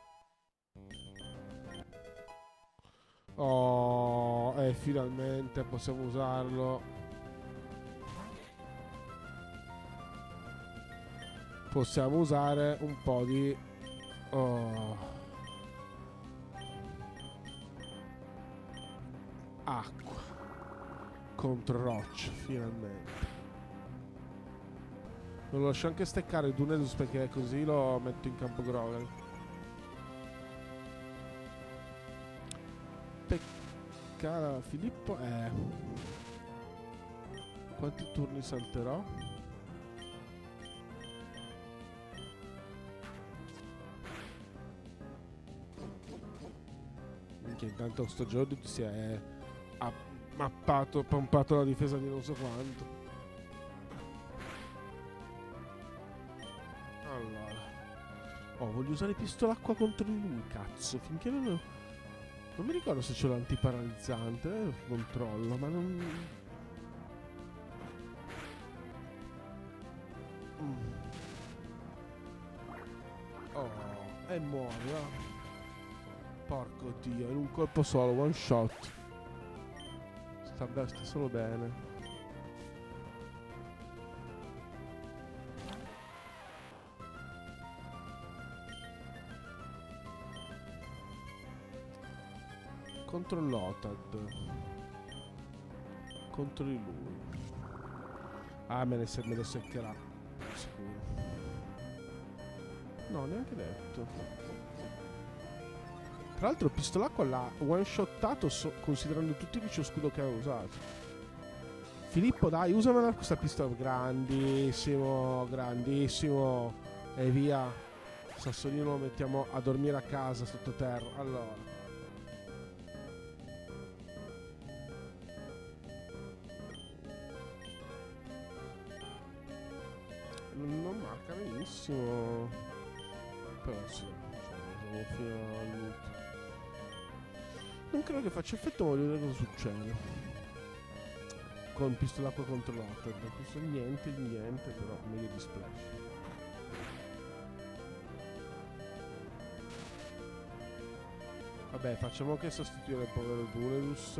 Oh, e eh, finalmente possiamo usarlo. Possiamo usare un po' di... Oh... acqua contro Roach, finalmente. Non lo lascio anche steccare Dunedus perché così lo metto in campo Grovel. Peccara Filippo. Eh Quanti turni salterò? Minchia, intanto sto gioco si è ha mappato, pompato la difesa di non so quanto. Allora, oh, voglio usare pistola acqua contro di lui, cazzo. Finché non non mi ricordo se c'è l'antiparalizzante, eh, controllo, ma non... Mm. Oh, e muore, va. Porco dio, in un colpo solo, one shot. Sta, sta solo bene. Contro l'Otad. Contro di lui. Ah, me ne, se, me ne seccherà. Sicuro. No, neanche detto. Tra l'altro Pistolacqua l'ha one-shottato so considerando tutti i vicio scudo che aveva usato. Filippo, dai, usamela questa pistola. Grandissimo, grandissimo. E via. Sassolino lo mettiamo a dormire a casa sottoterra. Allora. Non marca benissimo. Però sì. Cioè, fino all'ultimo. Non credo che faccia effetto, ma voglio vedere cosa succede con pistolacqua contro l'Otad. Questo niente di niente, però meglio di splash. Vabbè, facciamo che sostituire il povero Dunelus.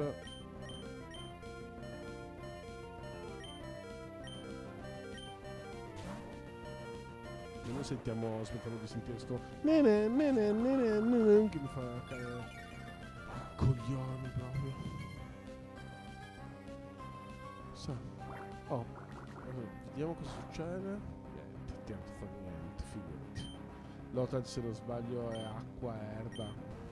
Noi sentiamo, smettiamo di sentire sto nene, nene, nene, nene, che mi fa cadere coglioni proprio. Sa. Oh, vediamo cosa succede. Niente, tanto fa niente, figurati. Lothar, se non sbaglio, è acqua, erba.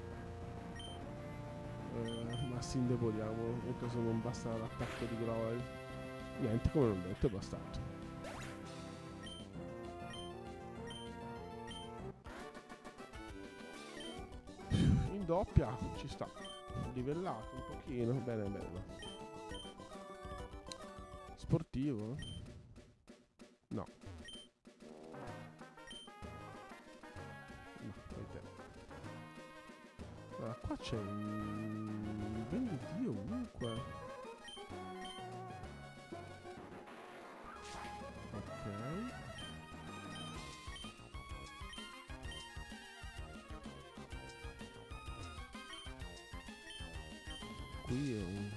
Eh, ma si indeboliamo in caso non basta l'attacco di Growl. Niente, come non detto, è bastato. In doppia ci sta, livellato un pochino, bene bene. Sportivo? No. No, fai te. Allora, qua c'è un ben di Dio ovunque. Ok. Qui è un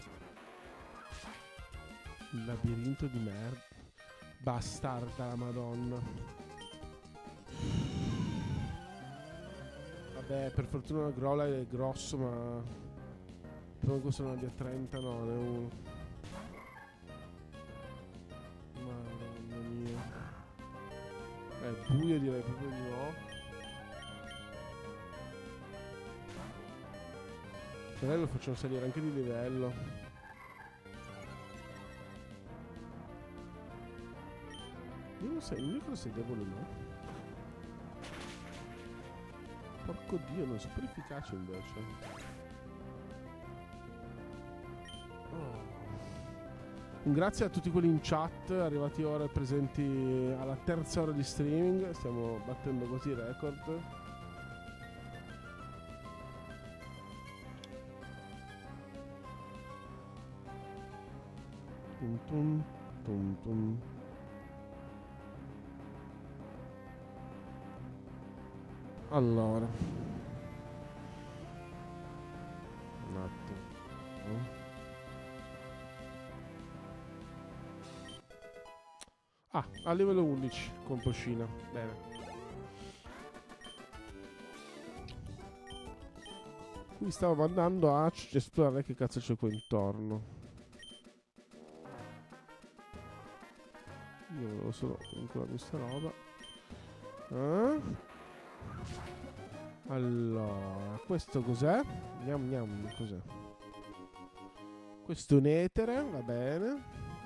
un labirinto di merda. Bastarda la madonna. Vabbè, per fortuna il Growl è grosso, ma prima questo non abbia trenta, no, ne è uno. Mamma mia. È buio, direi proprio di no. Se lo facciamo salire anche di livello. Io non so, il micro sei debole, no? Porco dio, non è super efficace invece. Oh. Un grazie a tutti quelli in chat, arrivati ora e presenti alla terza ora di streaming. Stiamo battendo così il record. Tum tum tum tum. Allora, un attimo. Ah, a livello undici con Poshina. Bene. Qui stavo andando a c- esplorare che cazzo c'è qua intorno. Io volevo solo ancora questa roba. Eh? Allora, questo cos'è? Gnam gnam, cos'è? Questo è un etere, va bene.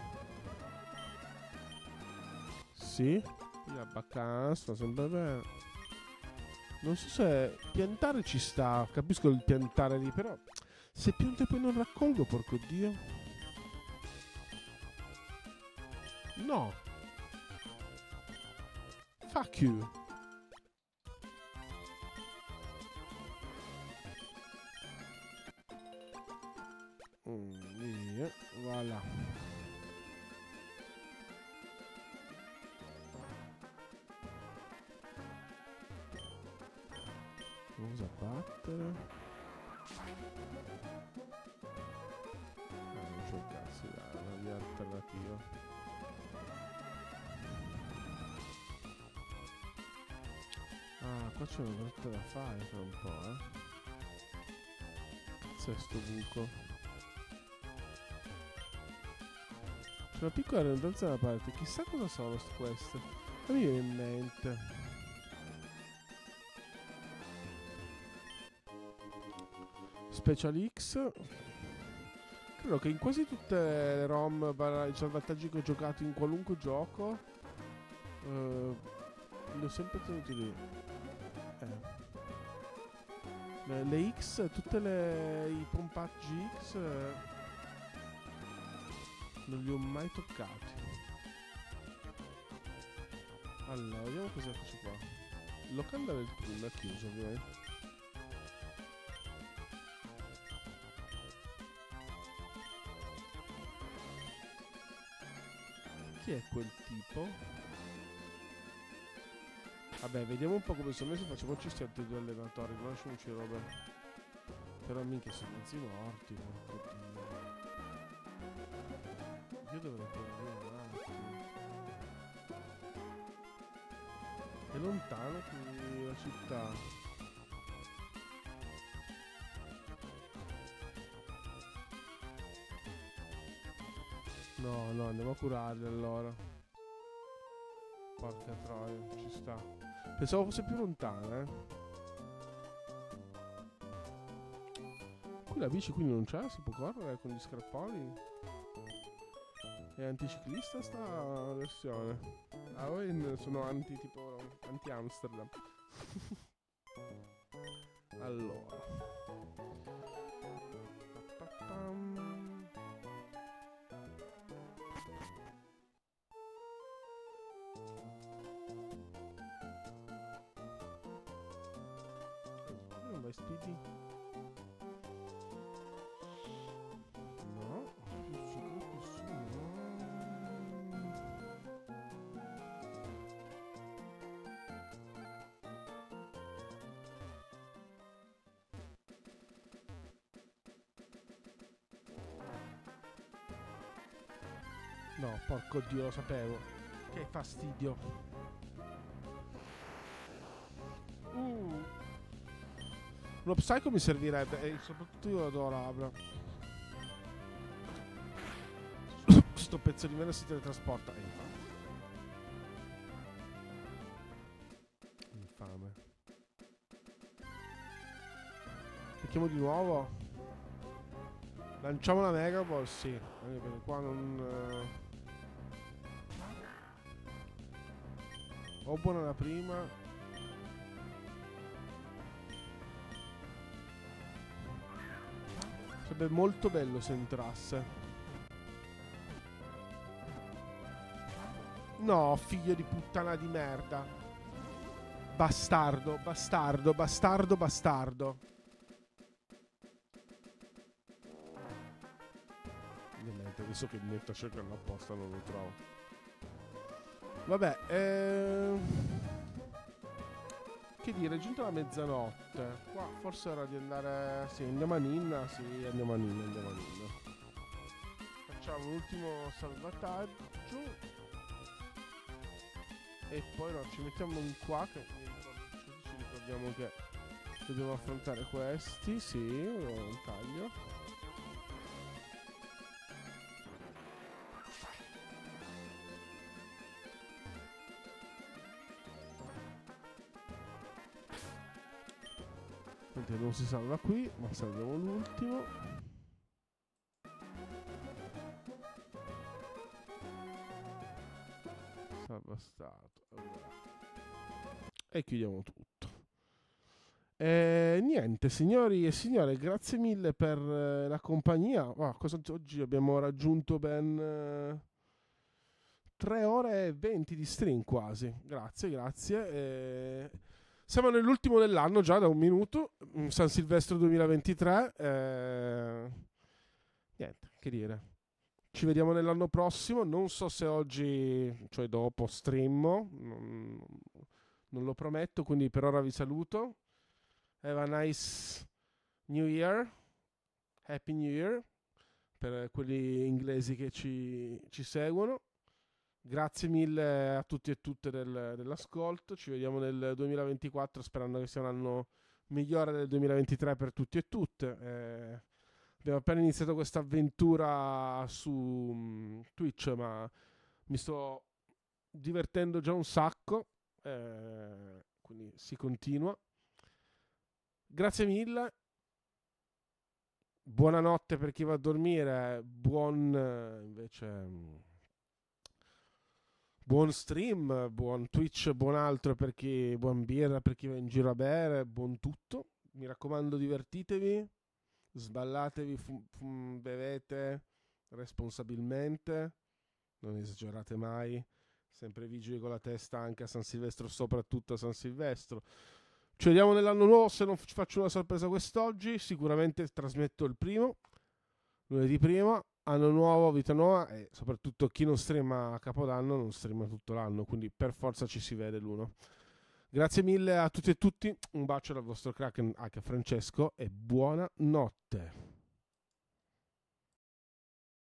Sì, la vacanza, sempre bene. Non so se piantare ci sta, capisco il piantare lì, però se pianto e poi non raccolgo, porco dio. No. Fuck you. Mm, via, voilà. Cosa battere? Ah, non c'è il cazzo, dai, una via alternativa. Ah, qua c'è una grotta da fare fra un po', eh. Cazzo è sto buco? C'è una piccola redondanza da parte, chissà cosa sono queste. Non mi viene in mente. Special X. Credo che in quasi tutte le ROM, i salvataggi che ho giocato in qualunque gioco, eh, li ho sempre tenuti lì. Eh. Le, le X, tutte le i pompaggi X, eh, non li ho mai toccati. Allora, vediamo cosa faccio qua. Il locanda del tunnel è chiuso, ovviamente. Chi è quel tipo? Vabbè, vediamo un po' come sono messi. Facciamoci sti altri due allenatori. Non lasciamoci roba. Però minchia sono mezzi morti, porco Dio. Io dovrei tornare un attimo. È lontano qui la città. No, no, andiamo a curarli allora. Porca troia, ci sta. Pensavo fosse più lontana, eh. Qui la bici quindi non c'è, si può correre con gli scarponi. È anticiclista sta versione. Ah, voi sono anti tipo anti Amsterdam. Allora. Pa-pa-pam. Non vai Speedy? No, non ci credo nessuno. No, porco Dio, lo sapevo. Che fastidio. Uh. Uno psycho mi servirebbe e soprattutto io adoro Abra. Sto pezzo di meno si teletrasporta. Eh, infame. Infame. Cerchiamo di nuovo. Lanciamo la Mega Ball, sì. Anche perché qua non... Uh... O buona la prima. Sarebbe molto bello se entrasse. No, figlio di puttana di merda. Bastardo, bastardo, bastardo, bastardo. Ovviamente, adesso che mi metto a cercare apposta non lo trovo. Vabbè, eh... che dire, è giunta la mezzanotte. Qua forse è ora di andare... Sì, andiamo a Ninna. Sì, andiamo a Ninna, andiamo a Ninna. Facciamo un ultimo salvataggio. E poi no, ci mettiamo in qua che ci ricordiamo che dobbiamo affrontare questi. Sì, un taglio. Non si salva qui, ma salviamo l'ultimo. Salva stato. Allora. E chiudiamo tutto. E niente, signori e signore, grazie mille per eh, la compagnia. Oh, cosa, oggi abbiamo raggiunto ben eh, tre ore e venti di stream quasi. Grazie, grazie. E... siamo nell'ultimo dell'anno già da un minuto, San Silvestro duemilaventitré. Eh... Niente, che dire. Ci vediamo nell'anno prossimo. Non so se oggi, cioè dopo, streammo. Non, non lo prometto, quindi per ora vi saluto. Have a nice New Year. Happy New Year. Per quelli inglesi che ci, ci seguono. Grazie mille a tutti e tutte del, dell'ascolto. Ci vediamo nel duemilaventiquattro, sperando che sia un anno migliore del duemilaventitré per tutti e tutte. Eh, abbiamo appena iniziato questa avventura su um, Twitch, ma mi sto divertendo già un sacco. Eh, quindi si continua. Grazie mille. Buonanotte per chi va a dormire. Buon eh, invece... buon stream, buon Twitch, buon altro per chi, buon birra per chi va in giro a bere, buon tutto. Mi raccomando, divertitevi, sballatevi, fum, fum, bevete responsabilmente, non esagerate mai, sempre vigili con la testa anche a San Silvestro, soprattutto a San Silvestro. Ci vediamo nell'anno nuovo, se non ci faccio una sorpresa quest'oggi, sicuramente trasmetto il primo, lunedì prima. Anno nuovo, vita nuova, e soprattutto chi non streama a Capodanno non streama tutto l'anno, quindi per forza ci si vede l'uno. Grazie mille a tutti e tutti, un bacio dal vostro Kraken, anche a Francesco, e buonanotte.